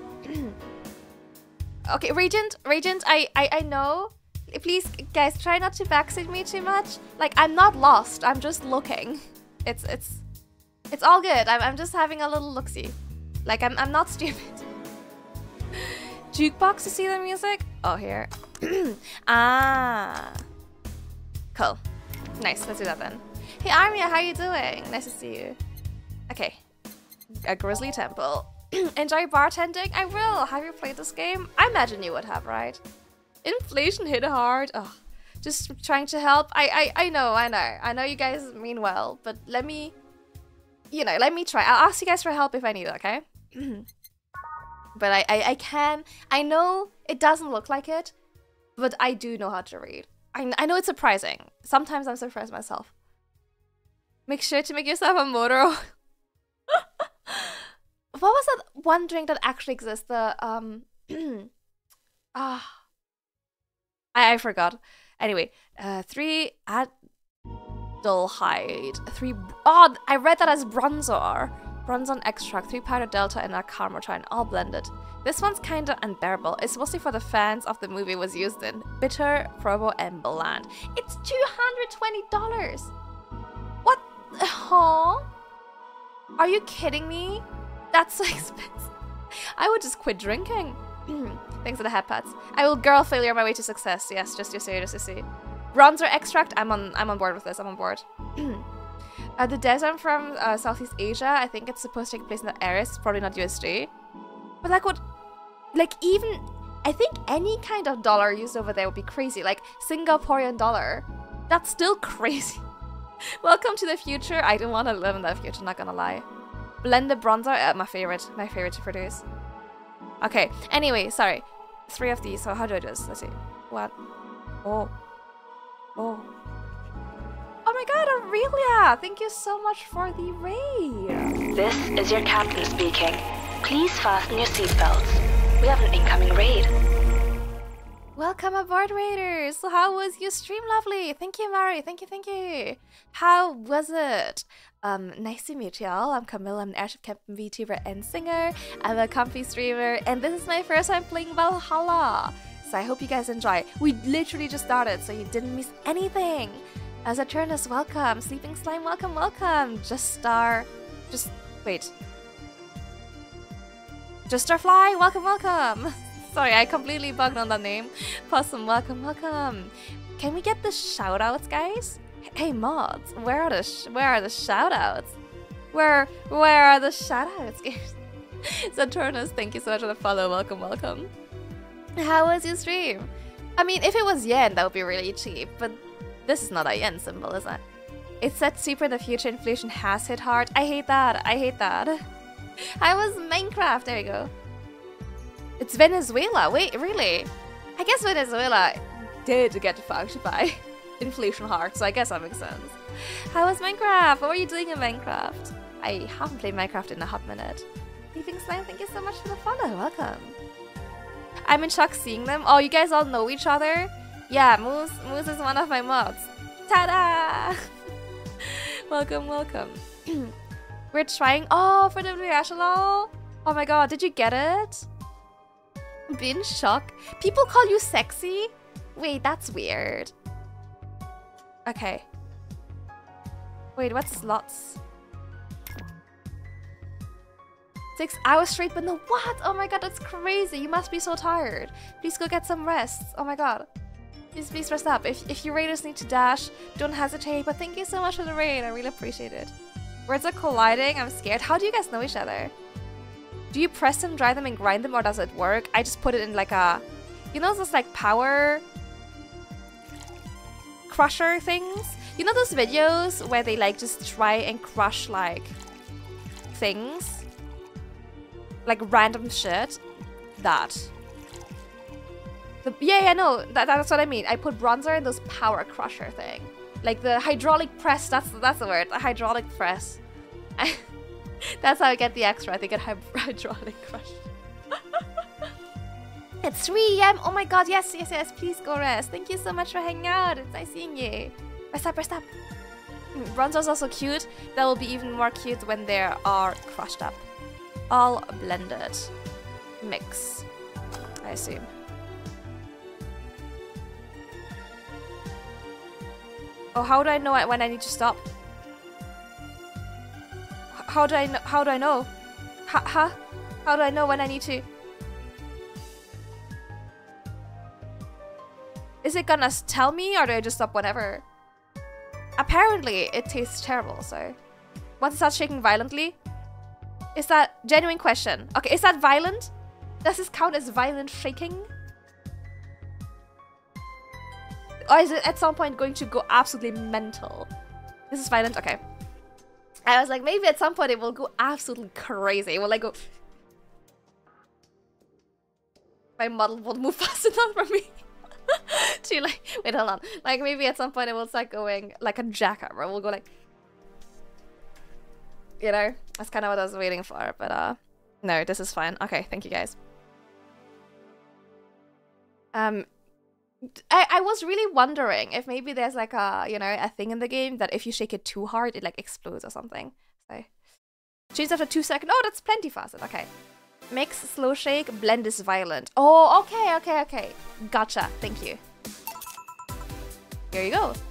Okay, Regent, Regent, I, I, I know. Please, guys, try not to backseat me too much. Like, I'm not lost. I'm just looking. It's, it's, it's all good. I'm, I'm just having a little look-see. Like, I'm, I'm not stupid. Jukebox to see the music? Oh, here. Ah. Cool. Nice, let's do that then. Hey, Armia, how you doing? Nice to see you. Okay. A Grizzly Temple. Enjoy bartending? I will. Have you played this game? I imagine you would have, right? Inflation hit hard. Oh, just trying to help. I, I, I know, I know. I know you guys mean well, but let me, you know, let me try. I'll ask you guys for help if I need it, okay? But I, I, I can. I know it doesn't look like it, but I do know how to read. I, I know it's surprising. Sometimes I'm surprised myself. Make sure to make yourself a motor. What was that one drink that actually exists? The, um... ah... I, I forgot. Anyway, uh, three Adulhide. Three... Oh, I read that as bronzer. Bronzon extract, three powder delta, and a carmotine, all blended. This one's kinda unbearable. It's mostly for the fans of the movie it was used in. Bitter, probo, and bland. It's two hundred twenty dollars! What? Huh? Are you kidding me? That's so expensive. I would just quit drinking. Thanks for the head pats. I will girl failure my way to success. Yes, just to see, just to see. Bronzer extract. I'm on. I'm on board with this. I'm on board. uh, the desert from uh, Southeast Asia. I think it's supposed to take place in the Aris. Probably not U S D. But like what? Like even. I think any kind of dollar used over there would be crazy. Like Singaporean dollar. That's still crazy. Welcome to the future. I don't want to live in that future. Not gonna lie. Blended bronzer. Uh, my favorite. My favorite to produce. Okay, anyway, sorry. Three of these, so how do I do this? Let's see. What? Oh. Oh. Oh my god, Aurelia! Thank you so much for the raid! This is your captain speaking. Please fasten your seatbelts. We have an incoming raid. Welcome aboard, Raiders! So how was your stream, lovely? Thank you, Mari. Thank you, thank you. How was it? Um, nice to meet y'all. I'm Camille. I'm an airship captain, VTuber, and singer. I'm a comfy streamer, and this is my first time playing Valhalla. So I hope you guys enjoy. We literally just started, so you didn't miss anything. As Saturnus, welcome. Sleeping Slime, welcome, welcome. Just Star, just wait. Just Starfly, welcome, welcome. Sorry, I completely bugged on that name. Possum, welcome, welcome. Can we get the shoutouts, guys? Hey mods, where are the sh where are the shoutouts? Where where are the shoutouts? Saturnus, thank you so much for the follow. Welcome, welcome. How was your stream? I mean, if it was yen, that would be really cheap, but this is not a yen symbol, is it? It said super in the future. Inflation has hit hard. I hate that. I hate that. I was Minecraft. There we go. It's Venezuela. Wait, really? I guess Venezuela did get fucked by inflation hard, so I guess that makes sense. How was Minecraft? What were you doing in Minecraft? I haven't played Minecraft in a hot minute. Leaving Slime, thank you so much for the follow. Welcome. I'm in shock seeing them. Oh, you guys all know each other? Yeah, Moose, Moose is one of my mods. Ta-da! Welcome, welcome. We're trying. Oh, for the blue echelon. Oh my god, did you get it? I'm in shock. People call you sexy? Wait, that's weird. Okay. Wait, what's slots? Six hours straight, but no, what? Oh my god, that's crazy. You must be so tired. Please go get some rest. Oh my god. Please, please rest up. If, if your raiders need to dash, don't hesitate. But thank you so much for the raid. I really appreciate it. Words are colliding. I'm scared. How do you guys know each other? Do you press them, dry them, and grind them, or does it work? I just put it in like a... You know those like power... crusher things? You know those videos where they like just try and crush like... things? Like random shit? That. The, yeah, yeah, no, that, that's what I mean. I put bronzer in those power crusher thing. Like the hydraulic press, that's that's the word. The hydraulic press. I, that's how I get the extra. I think I get hydraulic crush. It's three A M Oh my god, yes, yes, yes. Please go rest. Thank you so much for hanging out. It's nice seeing you. Rest up, rest up. Bronzer's also cute. That will be even more cute when they are crushed up. All blended. Mix, I assume. Oh, how do I know when I need to stop? How do I know? How do I know? Ha huh? How do I know when I need to? Is it gonna tell me, or do I just stop whenever? Apparently, it tastes terrible, so... Once it starts shaking violently? Is that... Genuine question. Okay, is that violent? Does this count as violent shaking? Or is it at some point going to go absolutely mental? This is violent? Okay. I was like, maybe at some point it will go absolutely crazy. It will like go... My model won't move fast enough for me. to like... Wait, hold on. Like maybe at some point it will start going like a jackhammer. We'll go like... You know? That's kind of what I was waiting for. But uh... no, this is fine. Okay, thank you guys. Um... I, I was really wondering if maybe there's like a, you know, a thing in the game that if you shake it too hard, it like explodes or something. So, change after two seconds. Oh, that's plenty faster. Okay. Mix, slow shake, blend is violent. Oh, okay, okay, okay. Gotcha. Thank you. Here you go.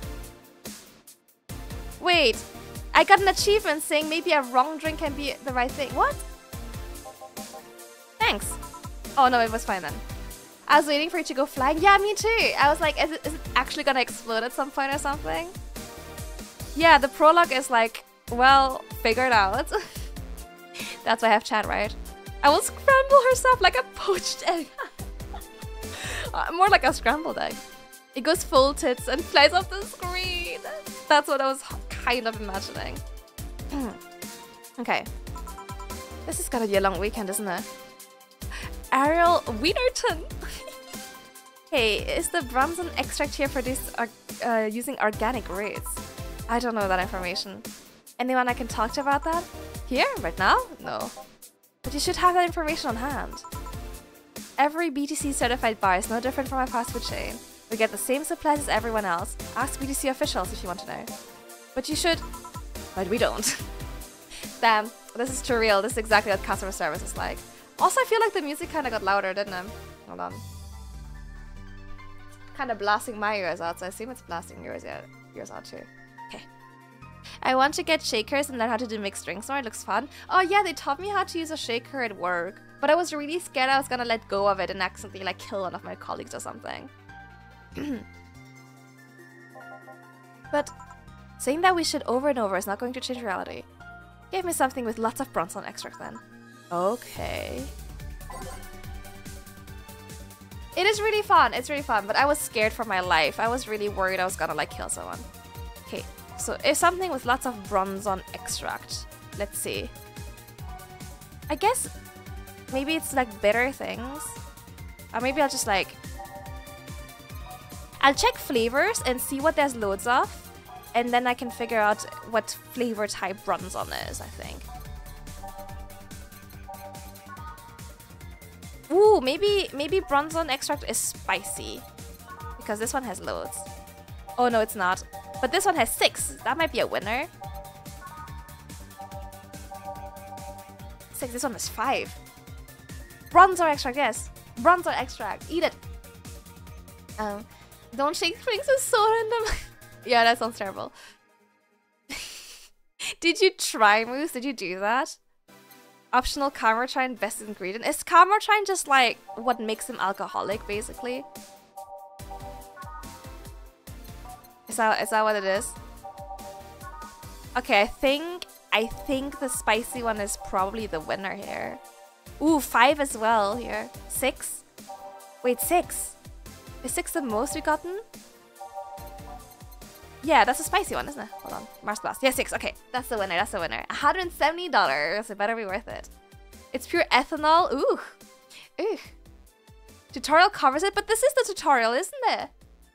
Wait, I got an achievement saying maybe a wrong drink can be the right thing. What? Thanks. Oh, no, it was fine then. I was waiting for it to go flying. Yeah, me too. I was like, is it, is it actually gonna explode at some point or something? Yeah, the prologue is like, well, figured out. That's why I have chat, right? I will scramble herself like a poached egg. uh, more like a scrambled egg. It goes full tits and flies off the screen. That's what I was kind of imagining. Okay. This is gonna be a long weekend, isn't it? Ariel Wienerton. Hey, is the Bronson extract here produced uh, uh, using organic roots? I don't know that information. Anyone I can talk to about that? Here? Right now? No. But you should have that information on hand. Every B T C certified bar is no different from a fast food chain. We get the same supplies as everyone else. Ask B T C officials if you want to know. But you should... But we don't. Damn, this is too real. This is exactly what customer service is like. Also, I feel like the music kind of got louder, didn't it? Hold on. Kind of blasting my ears out, so I assume it's blasting yours, yeah, yours out too. Okay. I want to get shakers and learn how to do mixed drinks more. It looks fun. Oh yeah, they taught me how to use a shaker at work, but I was really scared I was gonna let go of it and accidentally like kill one of my colleagues or something. But saying that we should over and over is not going to change reality. Give me something with lots of Bronson extract then. Okay. It is really fun. It's really fun, but I was scared for my life. I was really worried I was gonna like kill someone. Okay, so it's something with lots of Bronson extract. Let's see. I guess maybe it's like bitter things. Or maybe I'll just like... I'll check flavors and see what there's loads of. And then I can figure out what flavor type Bronson is, I think. Ooh, maybe maybe Bronson extract is spicy. Because this one has loads. Oh no, it's not. But this one has six. That might be a winner. Six, this one has five. Bronzer extract, yes. Bronzer extract. Eat it. Um, don't shake drinks is so random. Yeah, that sounds terrible. Did you try, Moose? Did you do that? Optional Carmartrine best ingredient. Is Carmartrine just like what makes him alcoholic, basically? Is that is that what it is? Okay, I think I think the spicy one is probably the winner here. Ooh, five as well here. Six. Wait, six. Is six the most we've gotten? Yeah, that's a spicy one, isn't it? Hold on. Mars Blast. Yeah, six. Okay, that's the winner. That's the winner. one hundred seventy dollars. It better be worth it. It's pure ethanol. Ooh. Ooh. Tutorial covers it, but this is the tutorial, isn't it?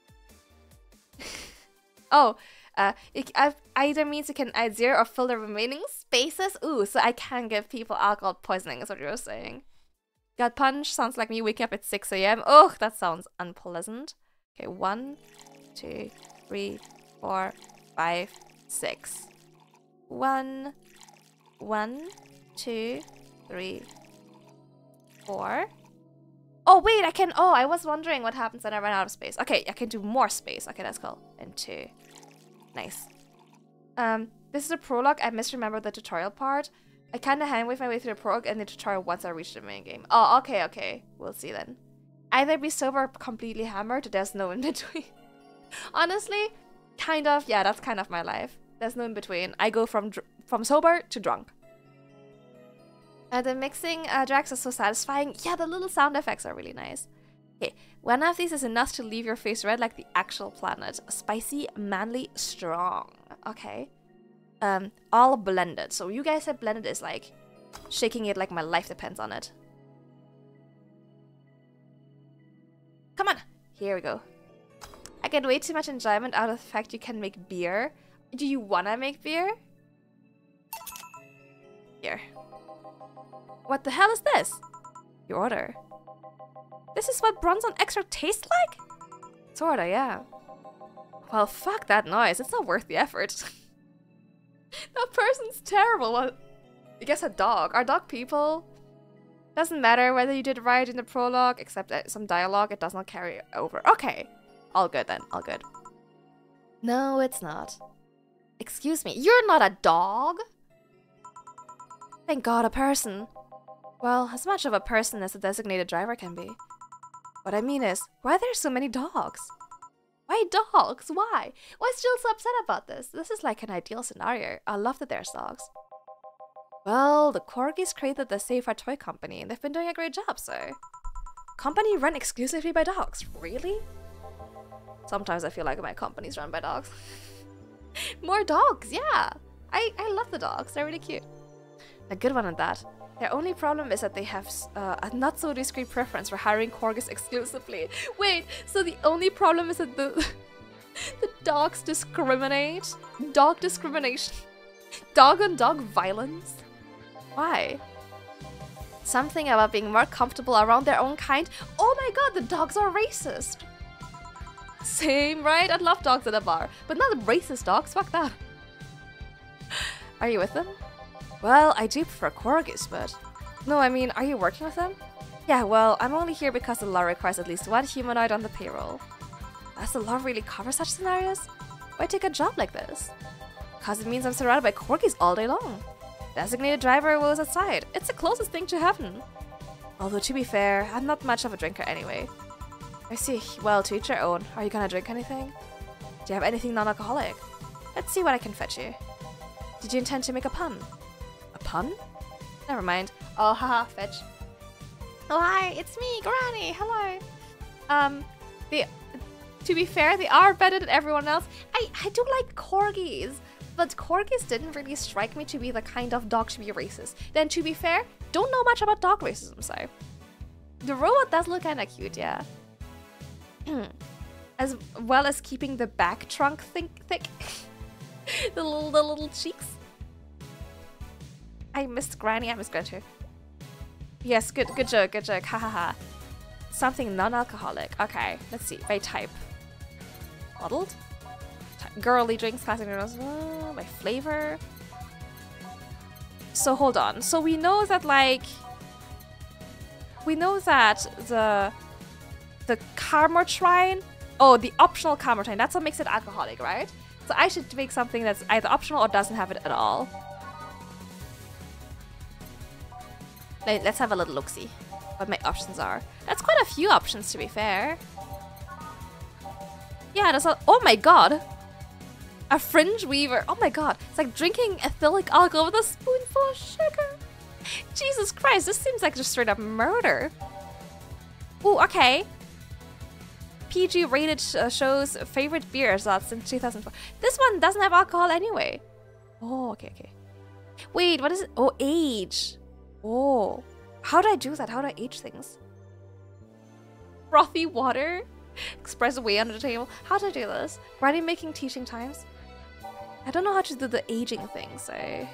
Oh, uh, it uh, either means you can add zero or fill the remaining spaces. Ooh, so I can give people alcohol poisoning, is what you were saying. Gut punch sounds like me waking up at six A M Oh, that sounds unpleasant. Okay, one, two, three, four, five, six. One, one, two, three, four. Oh, wait, I can... Oh, I was wondering what happens when I run out of space. Okay, I can do more space. Okay, that's cool. And two. Nice. Um, this is a prologue. I misremembered the tutorial part. I kind of hand-wave my way through the prologue and the tutorial once I reach the main game. Oh, okay, okay. We'll see then. Either be sober or completely hammered. There's no in-between. Honestly, kind of. Yeah, that's kind of my life. There's no in-between. I go from dr from sober to drunk. Uh, the mixing uh, tracks are so satisfying. Yeah, the little sound effects are really nice. Okay, one of these is enough to leave your face red like the actual planet. Spicy, manly, strong. Okay. Um, all blended. So you guys said blended is like shaking it like my life depends on it. Come on. Here we go. I get way too much enjoyment out of the fact you can make beer. Do you wanna make beer? Here. What the hell is this? Your order. This is what bronze on extra tastes like? Sorta, yeah. Well, fuck that noise. It's not worth the effort. That person's terrible. Well, I guess a dog. Are dog people? Doesn't matter whether you did right in the prologue, except some dialogue. It does not carry over. Okay. All good then. All good. No, it's not. Excuse me. You're not a dog? Thank God, a person. Well, as much of a person as a designated driver can be. What I mean is, why are there so many dogs? Why dogs? Why? Why still so upset about this? This is like an ideal scenario. I love that there's dogs. Well, the Corgis created the Safer Toy Company and they've been doing a great job, so... Company run exclusively by dogs. Really? Sometimes I feel like my company's run by dogs. More dogs, yeah! I, I love the dogs, they're really cute. A good one at that. Their only problem is that they have uh, a not so discreet preference for hiring Corgis exclusively. Wait, so the only problem is that the, the dogs discriminate? Dog discrimination? Dog on dog violence? Why? Something about being more comfortable around their own kind? Oh my god, the dogs are racist! Same, right? I love dogs at a bar, but not racist dogs, fuck that. Are you with them? Well, I do prefer Corgis, but... No, I mean, are you working with them? Yeah, well, I'm only here because the law requires at least one humanoid on the payroll. Does the law really cover such scenarios? Why take a job like this? Because it means I'm surrounded by Corgis all day long. Designated driver was aside. It's the closest thing to heaven. Although, to be fair, I'm not much of a drinker anyway. I see. Well, to each your own. Are you gonna drink anything? Do you have anything non-alcoholic? Let's see what I can fetch you. Did you intend to make a pun? Pun? Never mind. Oh, haha, fetch. Oh, hi, it's me, Granny. Hello. Um, they, to be fair, they are better than everyone else. I, I do like Corgis, but Corgis didn't really strike me to be the kind of dog to be racist. Then, to be fair, don't know much about dog racism, so. The robot does look kind of cute, yeah. As well as keeping the back trunk think thick. the, little, the little cheeks. I missed Granny, I missed Granny too. Yes, good good joke, good joke, hahaha. Ha, ha. Something non-alcoholic. Okay, let's see. By type. Bottled? Girly drinks, classic noodles. Uh, by flavor. So hold on. So we know that like we know that the the Karmotrine, oh the optional Karmotrine, that's what makes it alcoholic, right? So I should make something that's either optional or doesn't have it at all. Let's have a little look-see what my options are. That's quite a few options, to be fair. Yeah, that's a- oh my god! A fringe weaver. Oh my god. It's like drinking ethylic alcohol with a spoonful of sugar. Jesus Christ, this seems like just straight up murder. Ooh, okay. P G rated sh uh, shows favorite beers uh, since two thousand four. This one doesn't have alcohol anyway. Oh, okay, okay. Wait, what is it? Oh, age. Oh, how do I do that? How do I age things? Frothy water? Express way under the table. How do I do this? Granny making teaching times? I don't know how to do the aging thing, so...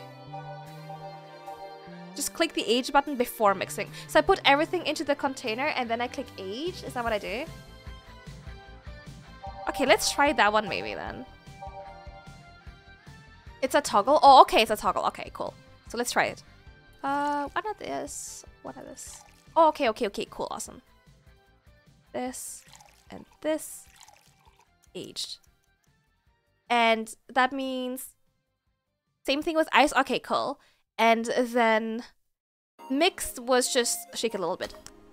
Just click the age button before mixing. So I put everything into the container and then I click age? Is that what I do? Okay, let's try that one maybe then. It's a toggle? Oh, okay, it's a toggle. Okay, cool. So let's try it. Uh, what are this? What are this? Oh, okay, okay, okay, cool, awesome. This and this. Aged. And that means same thing with ice. Okay, cool. And then mixed was just shake it a little bit.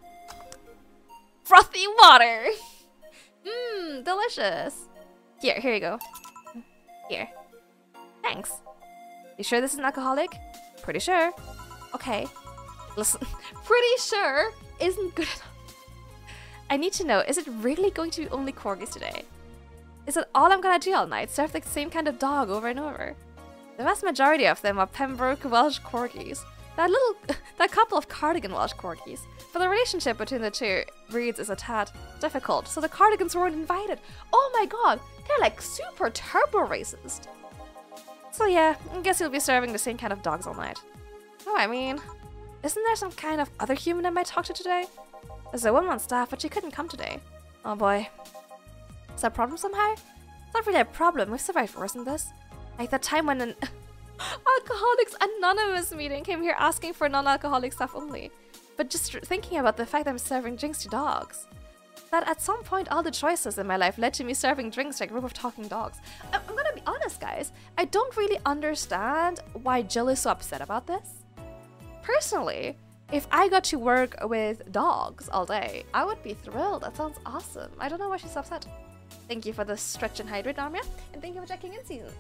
Frothy water. Mmm, delicious. Here, here you go. Here. Thanks. You sure this is an alcoholic? Pretty sure. Okay. Listen, pretty sure isn't good enough. I need to know, is it really going to be only corgis today? Is it all I'm gonna do all night? Serve the same kind of dog over and over? The vast majority of them are Pembroke Welsh corgis. That little, that couple of Cardigan Welsh corgis. But the relationship between the two breeds is a tad difficult, so the Cardigans weren't invited. Oh my god, they're like super turbo racist. So yeah, I guess you'll be serving the same kind of dogs all night. Oh, I mean, isn't there some kind of other human I might talk to today? There's a woman on staff, but she couldn't come today. Oh boy. Is that a problem somehow? It's not really a problem, we've survived worse than this. Like that time when an Alcoholics Anonymous meeting came here asking for non-alcoholic stuff only. But just thinking about the fact that I'm serving drinks to dogs. That at some point all the choices in my life led to me serving drinks to a group of talking dogs. I'm, I'm gonna be honest, guys. I don't really understand why Jill is so upset about this. Personally, if I got to work with dogs all day, I would be thrilled. That sounds awesome. I don't know why she's upset. Thank you for the stretch and hydrate, Narmia, and thank you for checking in, Season.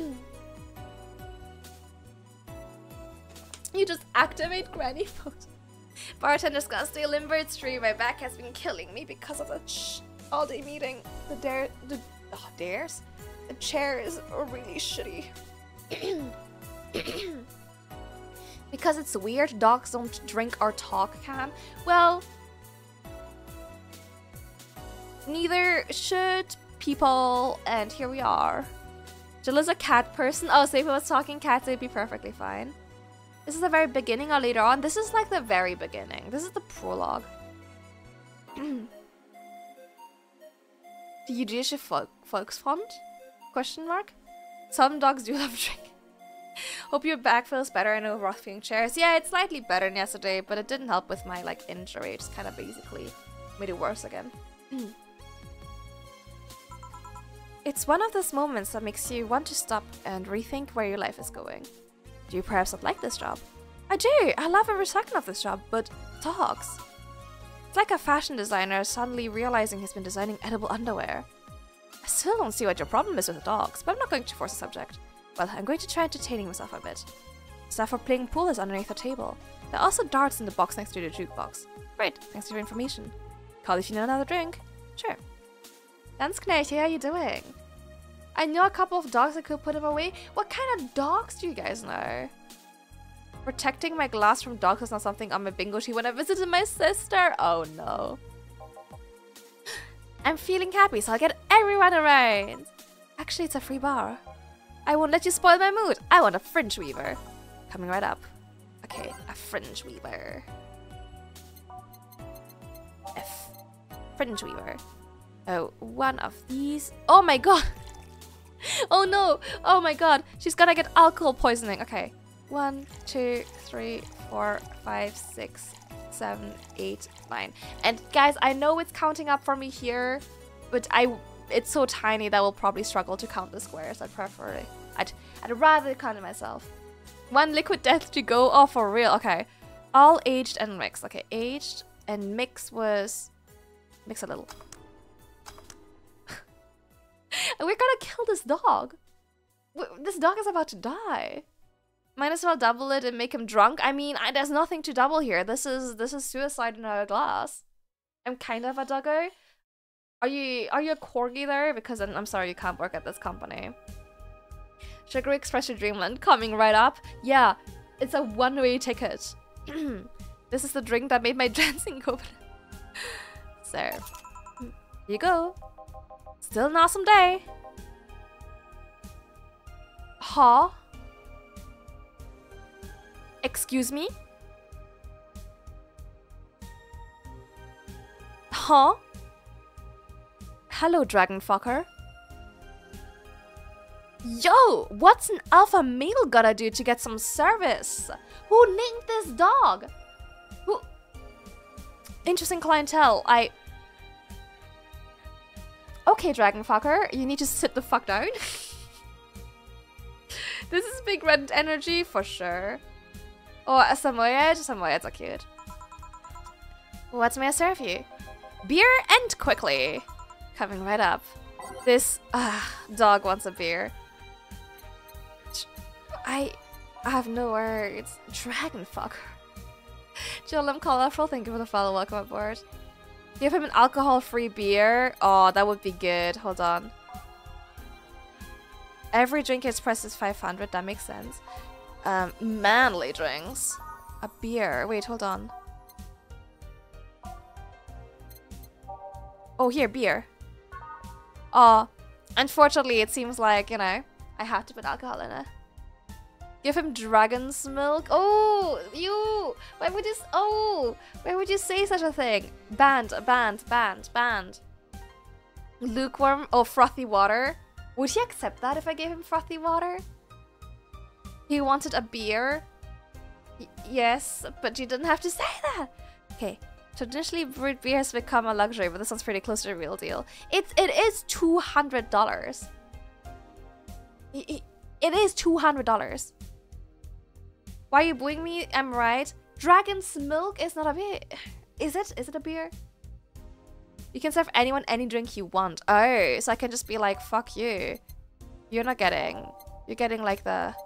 You just activate granny mode. Bartender's gonna stay limbered stream. My back has been killing me because of the ch all day meeting. The dare, the oh, dares? The chair is really shitty. Because it's weird, dogs don't drink or talk, Cam. Well, neither should people, and here we are. Jill is a cat person. Oh, so if it was talking cats, it'd be perfectly fine. This is the very beginning or later on? This is like the very beginning. This is the prologue. Do you do a folk Volksfront? Question mark? Some dogs do love drinking. Hope your back feels better. I know rocking chairs. Yeah, it's slightly better than yesterday, but it didn't help with my like injury. It just kind of basically made it worse again. It's one of those moments that makes you want to stop and rethink where your life is going. Do you perhaps not like this job? I do! I love every second of this job, but dogs. It's like a fashion designer suddenly realizing he's been designing edible underwear. I still don't see what your problem is with the dogs, but I'm not going to force the subject. Well, I'm going to try entertaining myself a bit. Stuff for playing pool is underneath the table. There are also darts in the box next to the jukebox. Great, thanks for your information. Call if you need another drink. Sure. Dansknecht, how are you doing? I know a couple of dogs that could put him away. What kind of dogs do you guys know? Protecting my glass from dogs is not something on my bingo sheet when I visited my sister. Oh no. I'm feeling happy, so I'll get everyone around. Actually, it's a free bar. I won't let you spoil my mood. I want a fringe weaver. Coming right up. Okay, a fringe weaver. F. Fringe weaver. Oh, one of these. Oh my god. Oh no. Oh my god. She's gonna get alcohol poisoning. Okay. One, two, three, four, five, six, seven, eight, nine. And guys, I know it's counting up for me here, but I it's so tiny that we'll probably struggle to count the squares. I'd prefer I'd I'd rather count it myself. One liquid death to go. Oh, for real. Okay. All aged and mixed. Okay, aged and mix was mix a little. We're gonna kill this dog. This dog is about to die. Might as well double it and make him drunk. I mean, I, there's nothing to double here. This is this is suicide in a glass. I'm kind of a doggo. Are you are you a corgi there? Because I'm, I'm sorry you can't work at this company. Sugar Express to Dreamland coming right up. Yeah, it's a one-way ticket. This is the drink that made my dancing go. So, here you go. Still an awesome day. Huh? Excuse me? Huh? Hello, dragon fucker. Yo, what's an alpha male gotta do to get some service? Who named this dog? Who? Interesting clientele. I... Okay, dragon fucker, you need to sit the fuck down. This is big red energy for sure. Oh, a Samoyed? Samoyeds are cute. What may I serve you? Beer and quickly. Coming right up. This uh, dog wants a beer. I, I have no words. Dragon fucker. Jolem Colorful, thank you for the follow. Welcome aboard. Give him an alcohol-free beer. Oh, that would be good. Hold on. Every drink is priced is five hundred. That makes sense. Um, manly drinks. A beer. Wait, hold on. Oh, here, beer. Oh, unfortunately, it seems like, you know, I have to put alcohol in it. Give him dragon's milk. Oh, you. Why would you? Oh, why would you say such a thing? Banned, banned, banned, banned. Lukewarm. Oh, frothy water. Would he accept that if I gave him frothy water? He wanted a beer. Y yes, but you didn't have to say that. Okay. Traditionally, brewed beer has become a luxury, but this one's pretty close to the real deal. It it is two hundred dollars. It, it is two hundred dollars. Why are you booing me? I'm right. Dragon's milk is not a beer. Is it? Is it a beer? You can serve anyone any drink you want. Oh, so I can just be like, fuck you. You're not getting. You're getting like the...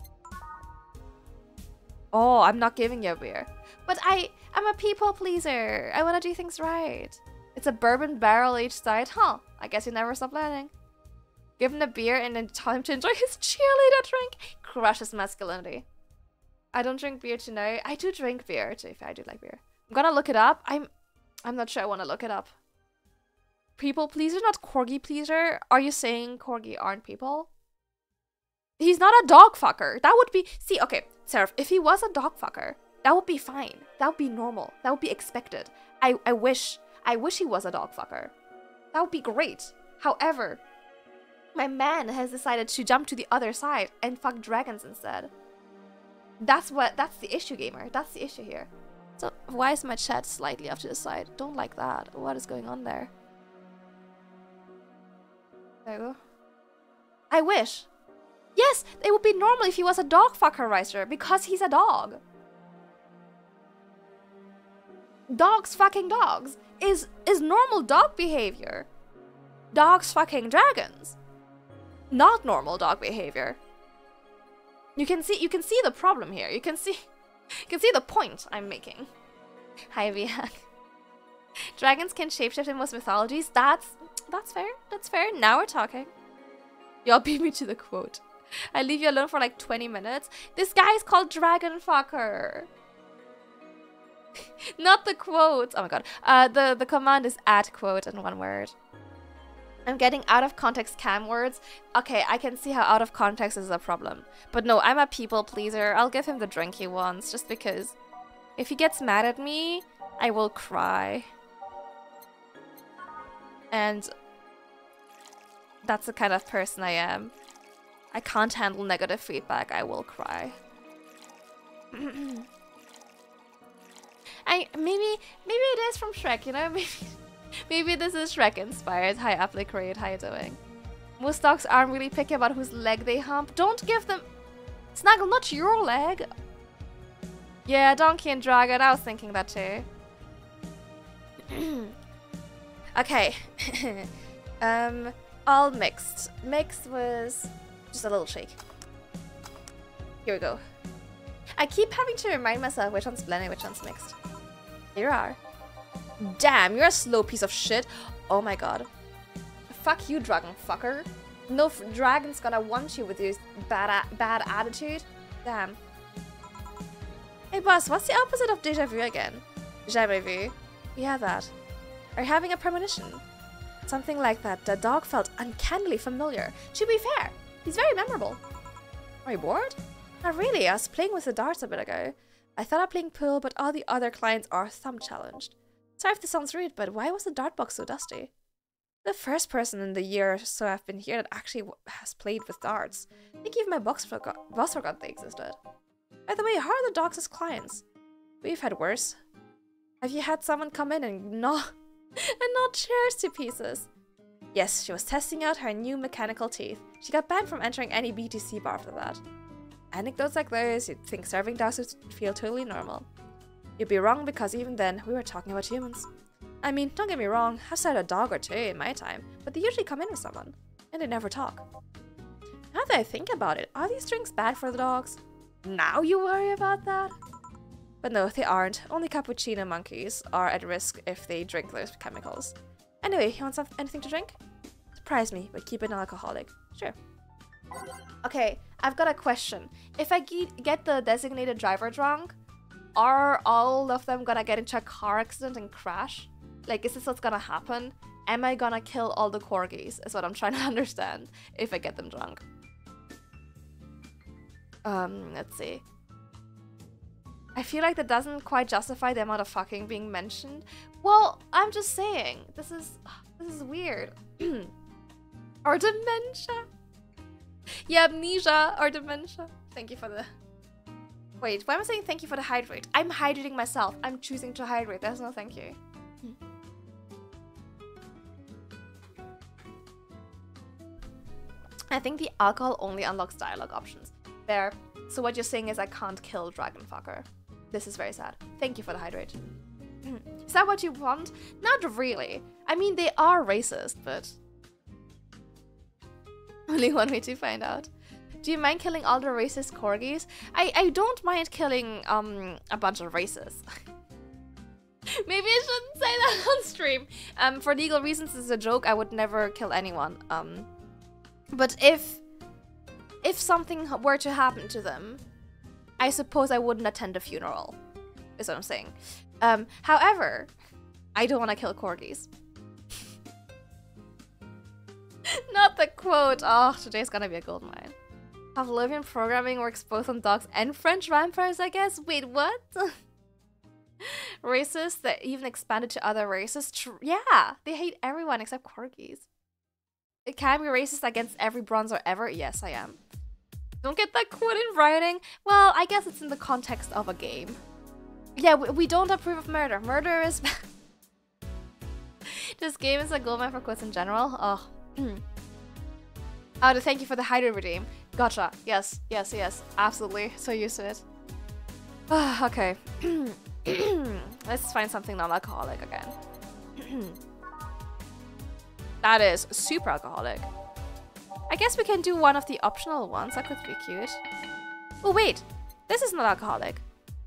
Oh, I'm not giving you a beer. But I, I'm a people pleaser. I want to do things right. It's a bourbon barrel each side. Huh. I guess you never stop learning. Give him a beer and then tell him to enjoy his cheerleader drink. Crushes masculinity. I don't drink beer to know. I do drink beer, to be fair. I do like beer. I'm gonna look it up. I'm I'm not sure I want to look it up. People pleaser, not corgi pleaser. Are you saying corgi aren't people? He's not a dog fucker. That would be... See, okay, Seraph, if he was a dog fucker, that would be fine. That would be normal. That would be expected. I, I wish... I wish he was a dog fucker. That would be great. However, my man has decided to jump to the other side and fuck dragons instead. That's what, that's the issue, gamer. That's the issue here. So, why is my chat slightly off to the side? Don't like that. What is going on there? There you go. I wish. Yes, it would be normal if he was a dog fucker, Reister, because he's a dog. Dogs fucking dogs is, is normal dog behavior. Dogs fucking dragons. Not normal dog behavior. You can see you can see the problem here. You can see you can see the point I'm making. Hi Viak. Dragons can shapeshift in most mythologies. That's that's fair. That's fair. Now we're talking. Y'all beat me to the quote. I leave you alone for like twenty minutes. This guy is called Dragon Fucker. Not the quote. Oh my god. Uh the, the command is add quote in one word. I'm getting out of context cam words. Okay, I can see how out of context is a problem. But no, I'm a people pleaser. I'll give him the drink he wants just because if he gets mad at me, I will cry. And that's the kind of person I am. I can't handle negative feedback. I will cry. I maybe maybe it is from Shrek, you know? Maybe Maybe this is Shrek inspired. Hi, Applicrate, how you doing? Most dogs aren't really picky about whose leg they hump. Don't give them... Snaggle, not your leg. Yeah, Donkey and Dragon, I was thinking that too. Okay. um, all mixed. Mixed was just a little shake. Here we go. I keep having to remind myself which one's blended, which one's mixed. Here you are. Damn, you're a slow piece of shit. Oh my god. Fuck you, dragon fucker. No f dragon's gonna want you with your bad, bad attitude. Damn. Hey boss, what's the opposite of déjà vu again? Jamais vu. Yeah, that. Are you having a premonition? Something like that. The dog felt uncannily familiar. To be fair, he's very memorable. Are you bored? Not really. I was playing with the darts a bit ago. I thought of playing pool, but all the other clients are thumb challenged. Sorry if this sounds rude, but why was the dart box so dusty? The first person in the year or so I've been here that actually w has played with dogs. I think even my boss forgot, boss forgot they existed. By the way, how are the dogs as clients? We've had worse. Have you had someone come in and gnaw and knock chairs to pieces? Yes, she was testing out her new mechanical teeth. She got banned from entering any B T C bar after that. Anecdotes like those, you'd think serving dogs would feel totally normal. You'd be wrong because even then, we were talking about humans. I mean, don't get me wrong, I've served a dog or two in my time, but they usually come in with someone, and they never talk. Now that I think about it, are these drinks bad for the dogs? Now you worry about that? But no, they aren't. Only cappuccino monkeys are at risk if they drink those chemicals. Anyway, you want some anything to drink? Surprise me, but keep it non-alcoholic. Sure. Okay, I've got a question. If I get the designated driver drunk, are all of them gonna get into a car accident and crash? Like, is this what's gonna happen? Am I gonna kill all the corgis? Is what I'm trying to understand if I get them drunk. Um, let's see. I feel like that doesn't quite justify the amount of fucking being mentioned. Well, I'm just saying. This is this is weird. Or dementia. Yeah, amnesia or dementia. Thank you for the... Wait, why am I saying thank you for the hydrate? I'm hydrating myself. I'm choosing to hydrate. There's no thank you. I think the alcohol only unlocks dialogue options. There. So what you're saying is I can't kill Dragonfucker. This is very sad. Thank you for the hydrate. Is that what you want? Not really. I mean, they are racist, but... Only one way to find out. Do you mind killing all the racist corgis? I, I don't mind killing um a bunch of racists. Maybe I shouldn't say that on stream. Um, for legal reasons, it's a joke. I would never kill anyone. Um, but if if something were to happen to them, I suppose I wouldn't attend a funeral. Is what I'm saying. Um, however, I don't want to kill corgis. Not the quote. Oh, today's gonna be a gold mine. Pavlovian programming works both on dogs and French vampires, I guess. Wait, what? Racist that even expanded to other races? Tr yeah, they hate everyone except corgis. It can be racist against every bronzer ever? Yes, I am. Don't get that quote in writing? Well, I guess it's in the context of a game. Yeah, we, we don't approve of murder. Murder is... This game is a gold mine for quotes in general. Oh. Oh, thank you for the hydrate redeem. Gotcha. Yes, yes, yes. Absolutely. So used to it. Ah, okay. Let's find something non-alcoholic again. That is super alcoholic. I guess we can do one of the optional ones. That could be cute. Oh, wait. This is not alcoholic.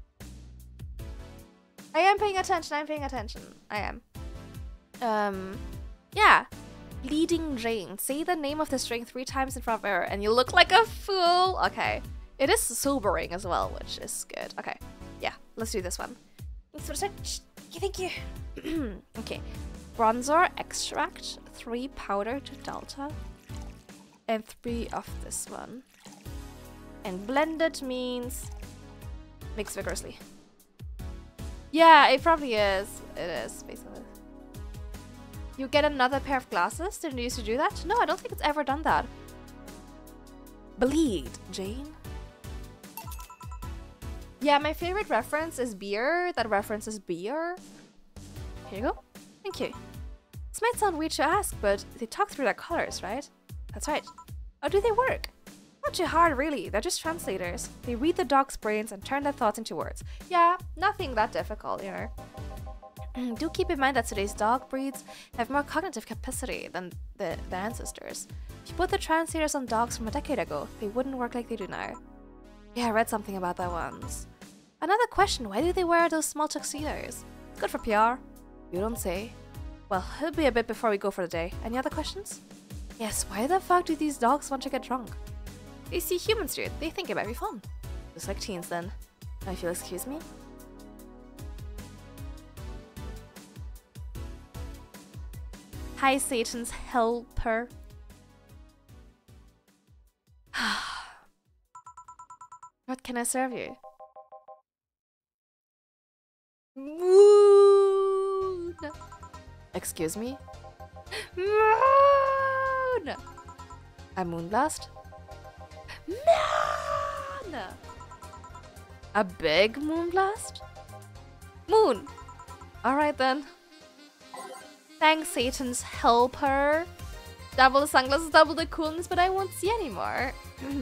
I am paying attention. I'm paying attention. I am. Um, yeah. Leading Jane. Say the name of the string three times in front of her and you look like a fool. Okay. It is sobering as well, which is good. Okay. Yeah, let's do this one. Thank you. Okay. Bronzer extract, three powder to delta, and three of this one. And blended means mix vigorously. Yeah, it probably is. It is, basically. You get another pair of glasses? Didn't you used to do that? No, I don't think it's ever done that. Bleed, Jane. Yeah, my favorite reference is beer. That references beer. Here you go. Thank you. This might sound weird to ask, but they talk through their colors, right? That's right. How do they work? Not too hard, really. They're just translators. They read the dog's brains and turn their thoughts into words. Yeah, nothing that difficult, you know. Do keep in mind that today's dog breeds have more cognitive capacity than the, their ancestors. If you put the translators on dogs from a decade ago, they wouldn't work like they do now. Yeah, I read something about that once. Another question, why do they wear those small tuxedos? Good for P R. You don't say. Well, it'll be a bit before we go for the day. Any other questions? Yes, why the fuck do these dogs want to get drunk? They see humans do it. They think it might be fun. Just like teens then. Now if you'll excuse me. Hi, Satan's helper. What can I serve you? Moon. Excuse me? Moon! A moonblast? Moon! A big moonblast? Moon! Alright then. Thanks, Satan's helper. Double the sunglasses, double the coolness, but I won't see anymore.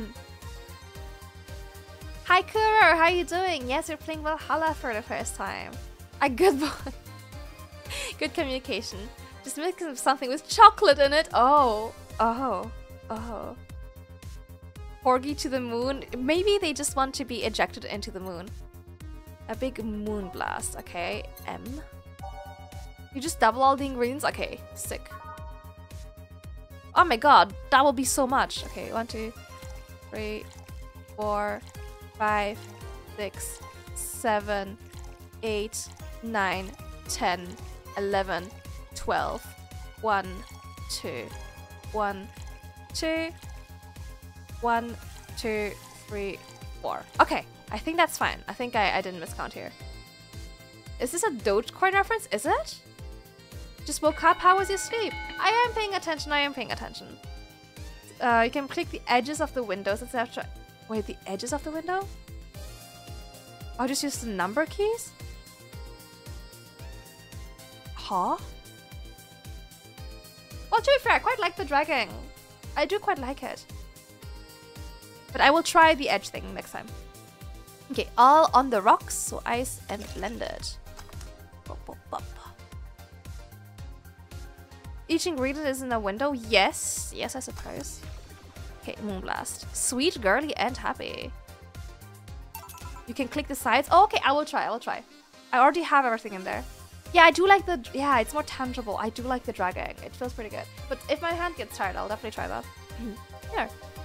Hi Kuro, how you doing? Yes, you're playing Valhalla for the first time. A good boy. Good communication. Just make something with chocolate in it. Oh, oh, oh. Porgy to the moon. Maybe they just want to be ejected into the moon. A big moon blast. Okay, M. You just double all the ingredients? Okay, sick. Oh my god, that will be so much. Okay, one, two, three, four, five, six, seven, eight, nine, ten, eleven, twelve. One, two, one, two, one, two, three, four. Okay, I think that's fine. I think I, I didn't miscount here. Is this a Dogecoin reference? Is it? Just woke up. How was your sleep? I am paying attention. I am paying attention. Uh, you can click the edges of the windows, et cetera. Wait, the edges of the window? I'll just use the number keys? Huh? Well, to be fair, I quite like the dragging. I do quite like it. But I will try the edge thing next time. Okay, all on the rocks, so ice and blended. Bop, bop, bop. Each ingredient is in a window? Yes. Yes, I suppose. Okay, Moonblast. Sweet, girly, and happy. You can click the sides. Oh, okay, I will try. I will try. I already have everything in there. Yeah, I do like the... Yeah, it's more tangible. I do like the dragging. It feels pretty good. But if my hand gets tired, I'll definitely try that. Here.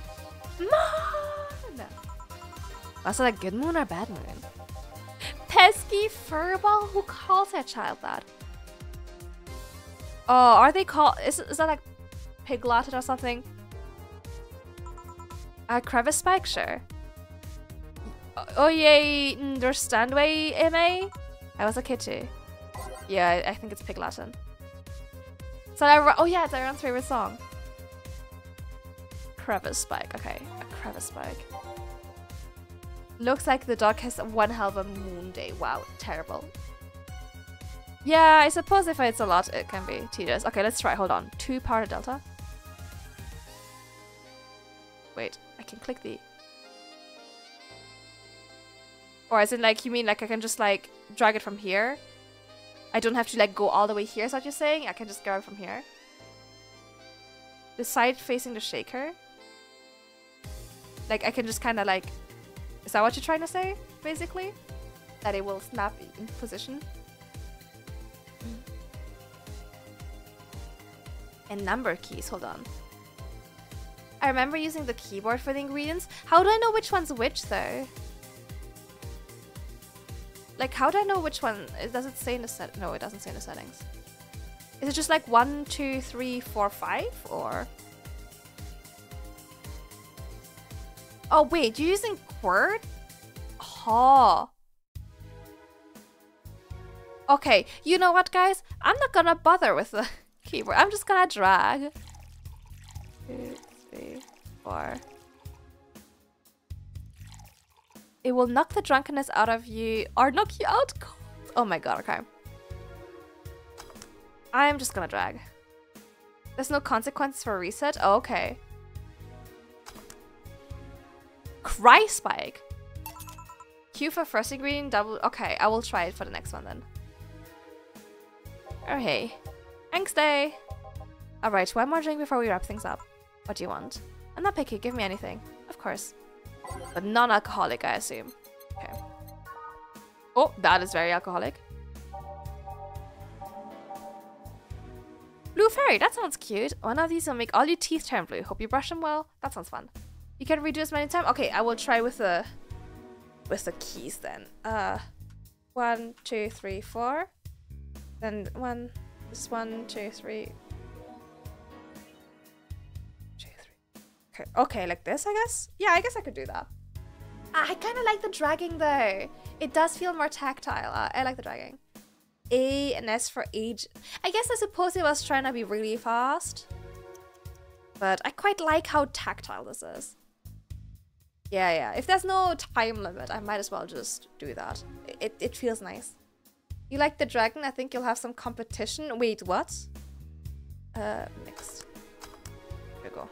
Moon! Was that a good moon or a bad moon? Pesky furball? Who calls their child that? Oh, are they called... Is, is that like pigletted or something? A crevice spike? Sure. Oh, yay. Understand way, M A? I was a kid too. Yeah, I, I think it's pigletted. So I... Oh, yeah, it's Aaron's favorite song. Crevice spike. Okay, a crevice spike. Looks like the dog has one hell of a moon day. Wow, terrible. Yeah, I suppose if it's a lot, it can be tedious. Okay, let's try. Hold on. Two power delta. Wait, I can click the... Or is it like, you mean like I can just like drag it from here? I don't have to like go all the way here, is what you're saying? I can just grab it from here. The side facing the shaker. Like I can just kind of like... Is that what you're trying to say, basically? That it will snap in position? And number keys, hold on. I remember using the keyboard for the ingredients. How do I know which one's which though? Like how do I know which one? Does it say in the set? No, it doesn't say in the settings. Is it just like one, two, three, four, five, or? Oh wait, you're using Quird? Oh. Okay, you know what guys? I'm not gonna bother with the keyboard. I'm just gonna drag. Two, three, four. It will knock the drunkenness out of you or knock you out. Oh my god, okay. I'm just gonna drag. There's no consequence for reset? Oh, okay. Cry spike. Q for first ingredient, double. Okay, I will try it for the next one then. Oh hey. Thanks, day. Alright, one more drink before we wrap things up. What do you want? I'm not picky, give me anything. Of course. But non-alcoholic, I assume. Okay. Oh, that is very alcoholic. Blue fairy, that sounds cute. One of these will make all your teeth turn blue. Hope you brush them well. That sounds fun. You can redo as many times. Okay, I will try with the with the keys then. Uh, one, two, three, four. Then one, this one, two, three. Two, three. Okay, okay, like this, I guess. Yeah, I guess I could do that. I kind of like the dragging though. It does feel more tactile. Uh, I like the dragging. A and S for age. I guess I suppose it was trying to be really fast. But I quite like how tactile this is. Yeah, yeah. If there's no time limit, I might as well just do that. It, it feels nice. You like the dragon? I think you'll have some competition. Wait, what? Uh, next. Here we go.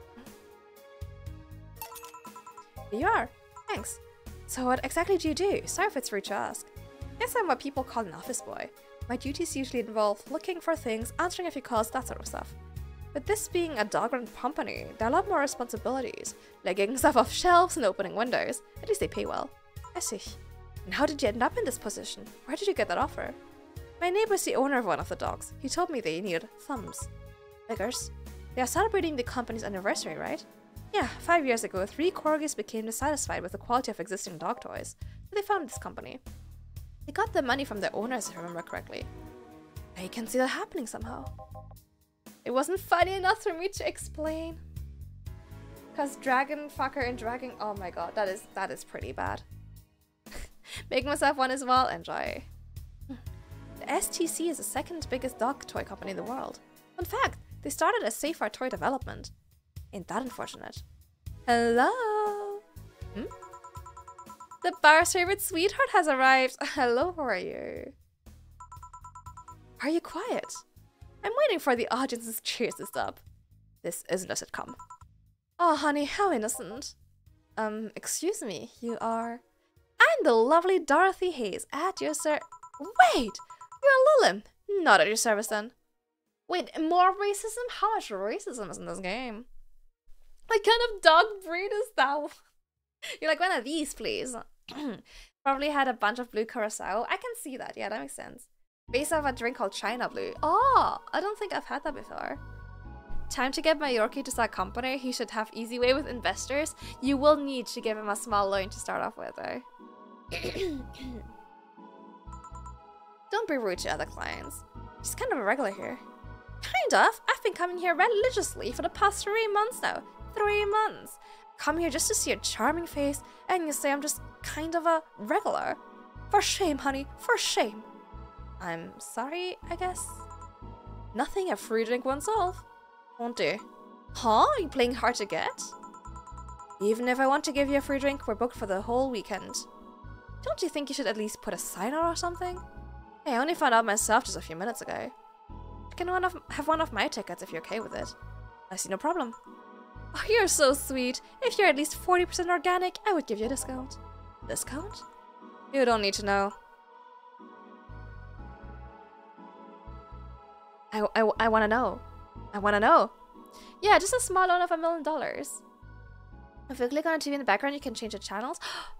Here you are. Thanks. So what exactly do you do? Sorry if it's rude to ask. Guess I'm what people call an office boy. My duties usually involve looking for things, answering a few calls, that sort of stuff. But this being a dog-run company, there are a lot more responsibilities, like getting stuff off shelves and opening windows. At least they pay well. I see. And how did you end up in this position? Where did you get that offer? My neighbor's the owner of one of the dogs. He told me they needed thumbs. Figures. They are celebrating the company's anniversary, right? Yeah, five years ago, three corgis became dissatisfied with the quality of existing dog toys, so they founded this company. They got the money from their owners, if I remember correctly. I can see that happening somehow. It wasn't funny enough for me to explain. Cause dragon fucker and dragon, oh my god, that is that is pretty bad. Making myself one as well, enjoy. The S T C is the second biggest dog toy company in the world. In fact, they started as safer toy development. Ain't that unfortunate? Hello? Hmm? The bar's favorite sweetheart has arrived. Hello, how are you? Are you quiet? I'm waiting for the audience's cheers to stop. This isn't a sitcom. Oh, honey, how innocent. Um, excuse me, you are... I'm the lovely Dorothy Hayes, at your ser- Wait! You're Lilin! Not at your service then. Wait, more racism? How much racism is in this game? What kind of dog breed is that? You're like, one of these, please. Probably had a bunch of blue curacao. I can see that, yeah, that makes sense. Based off a drink called China Blue. Oh, I don't think I've had that before. Time to get my Yorkie to start company. He should have easy way with investors. You will need to give him a small loan to start off with, though. Don't be rude to other clients. She's kind of a regular here. Kind of. I've been coming here religiously for the past three months now. Three months. Come here just to see your charming face, and you say I'm just kind of a regular. For shame, honey. For shame. I'm sorry, I guess. Nothing a free drink won't solve. Won't do. Huh? Are you playing hard to get? Even if I want to give you a free drink, we're booked for the whole weekend. Don't you think you should at least put a sign out or something? Hey, I only found out myself just a few minutes ago. I can one of, have one of my tickets if you're okay with it. I see no problem. Oh, you're so sweet. If you're at least forty percent organic, I would give you a discount. Discount? You don't need to know. I, I, I want to know. I want to know. Yeah, just a small loan of a million dollars. If you click on a T V in the background, you can change the channels.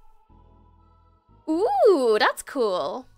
Ooh, that's cool.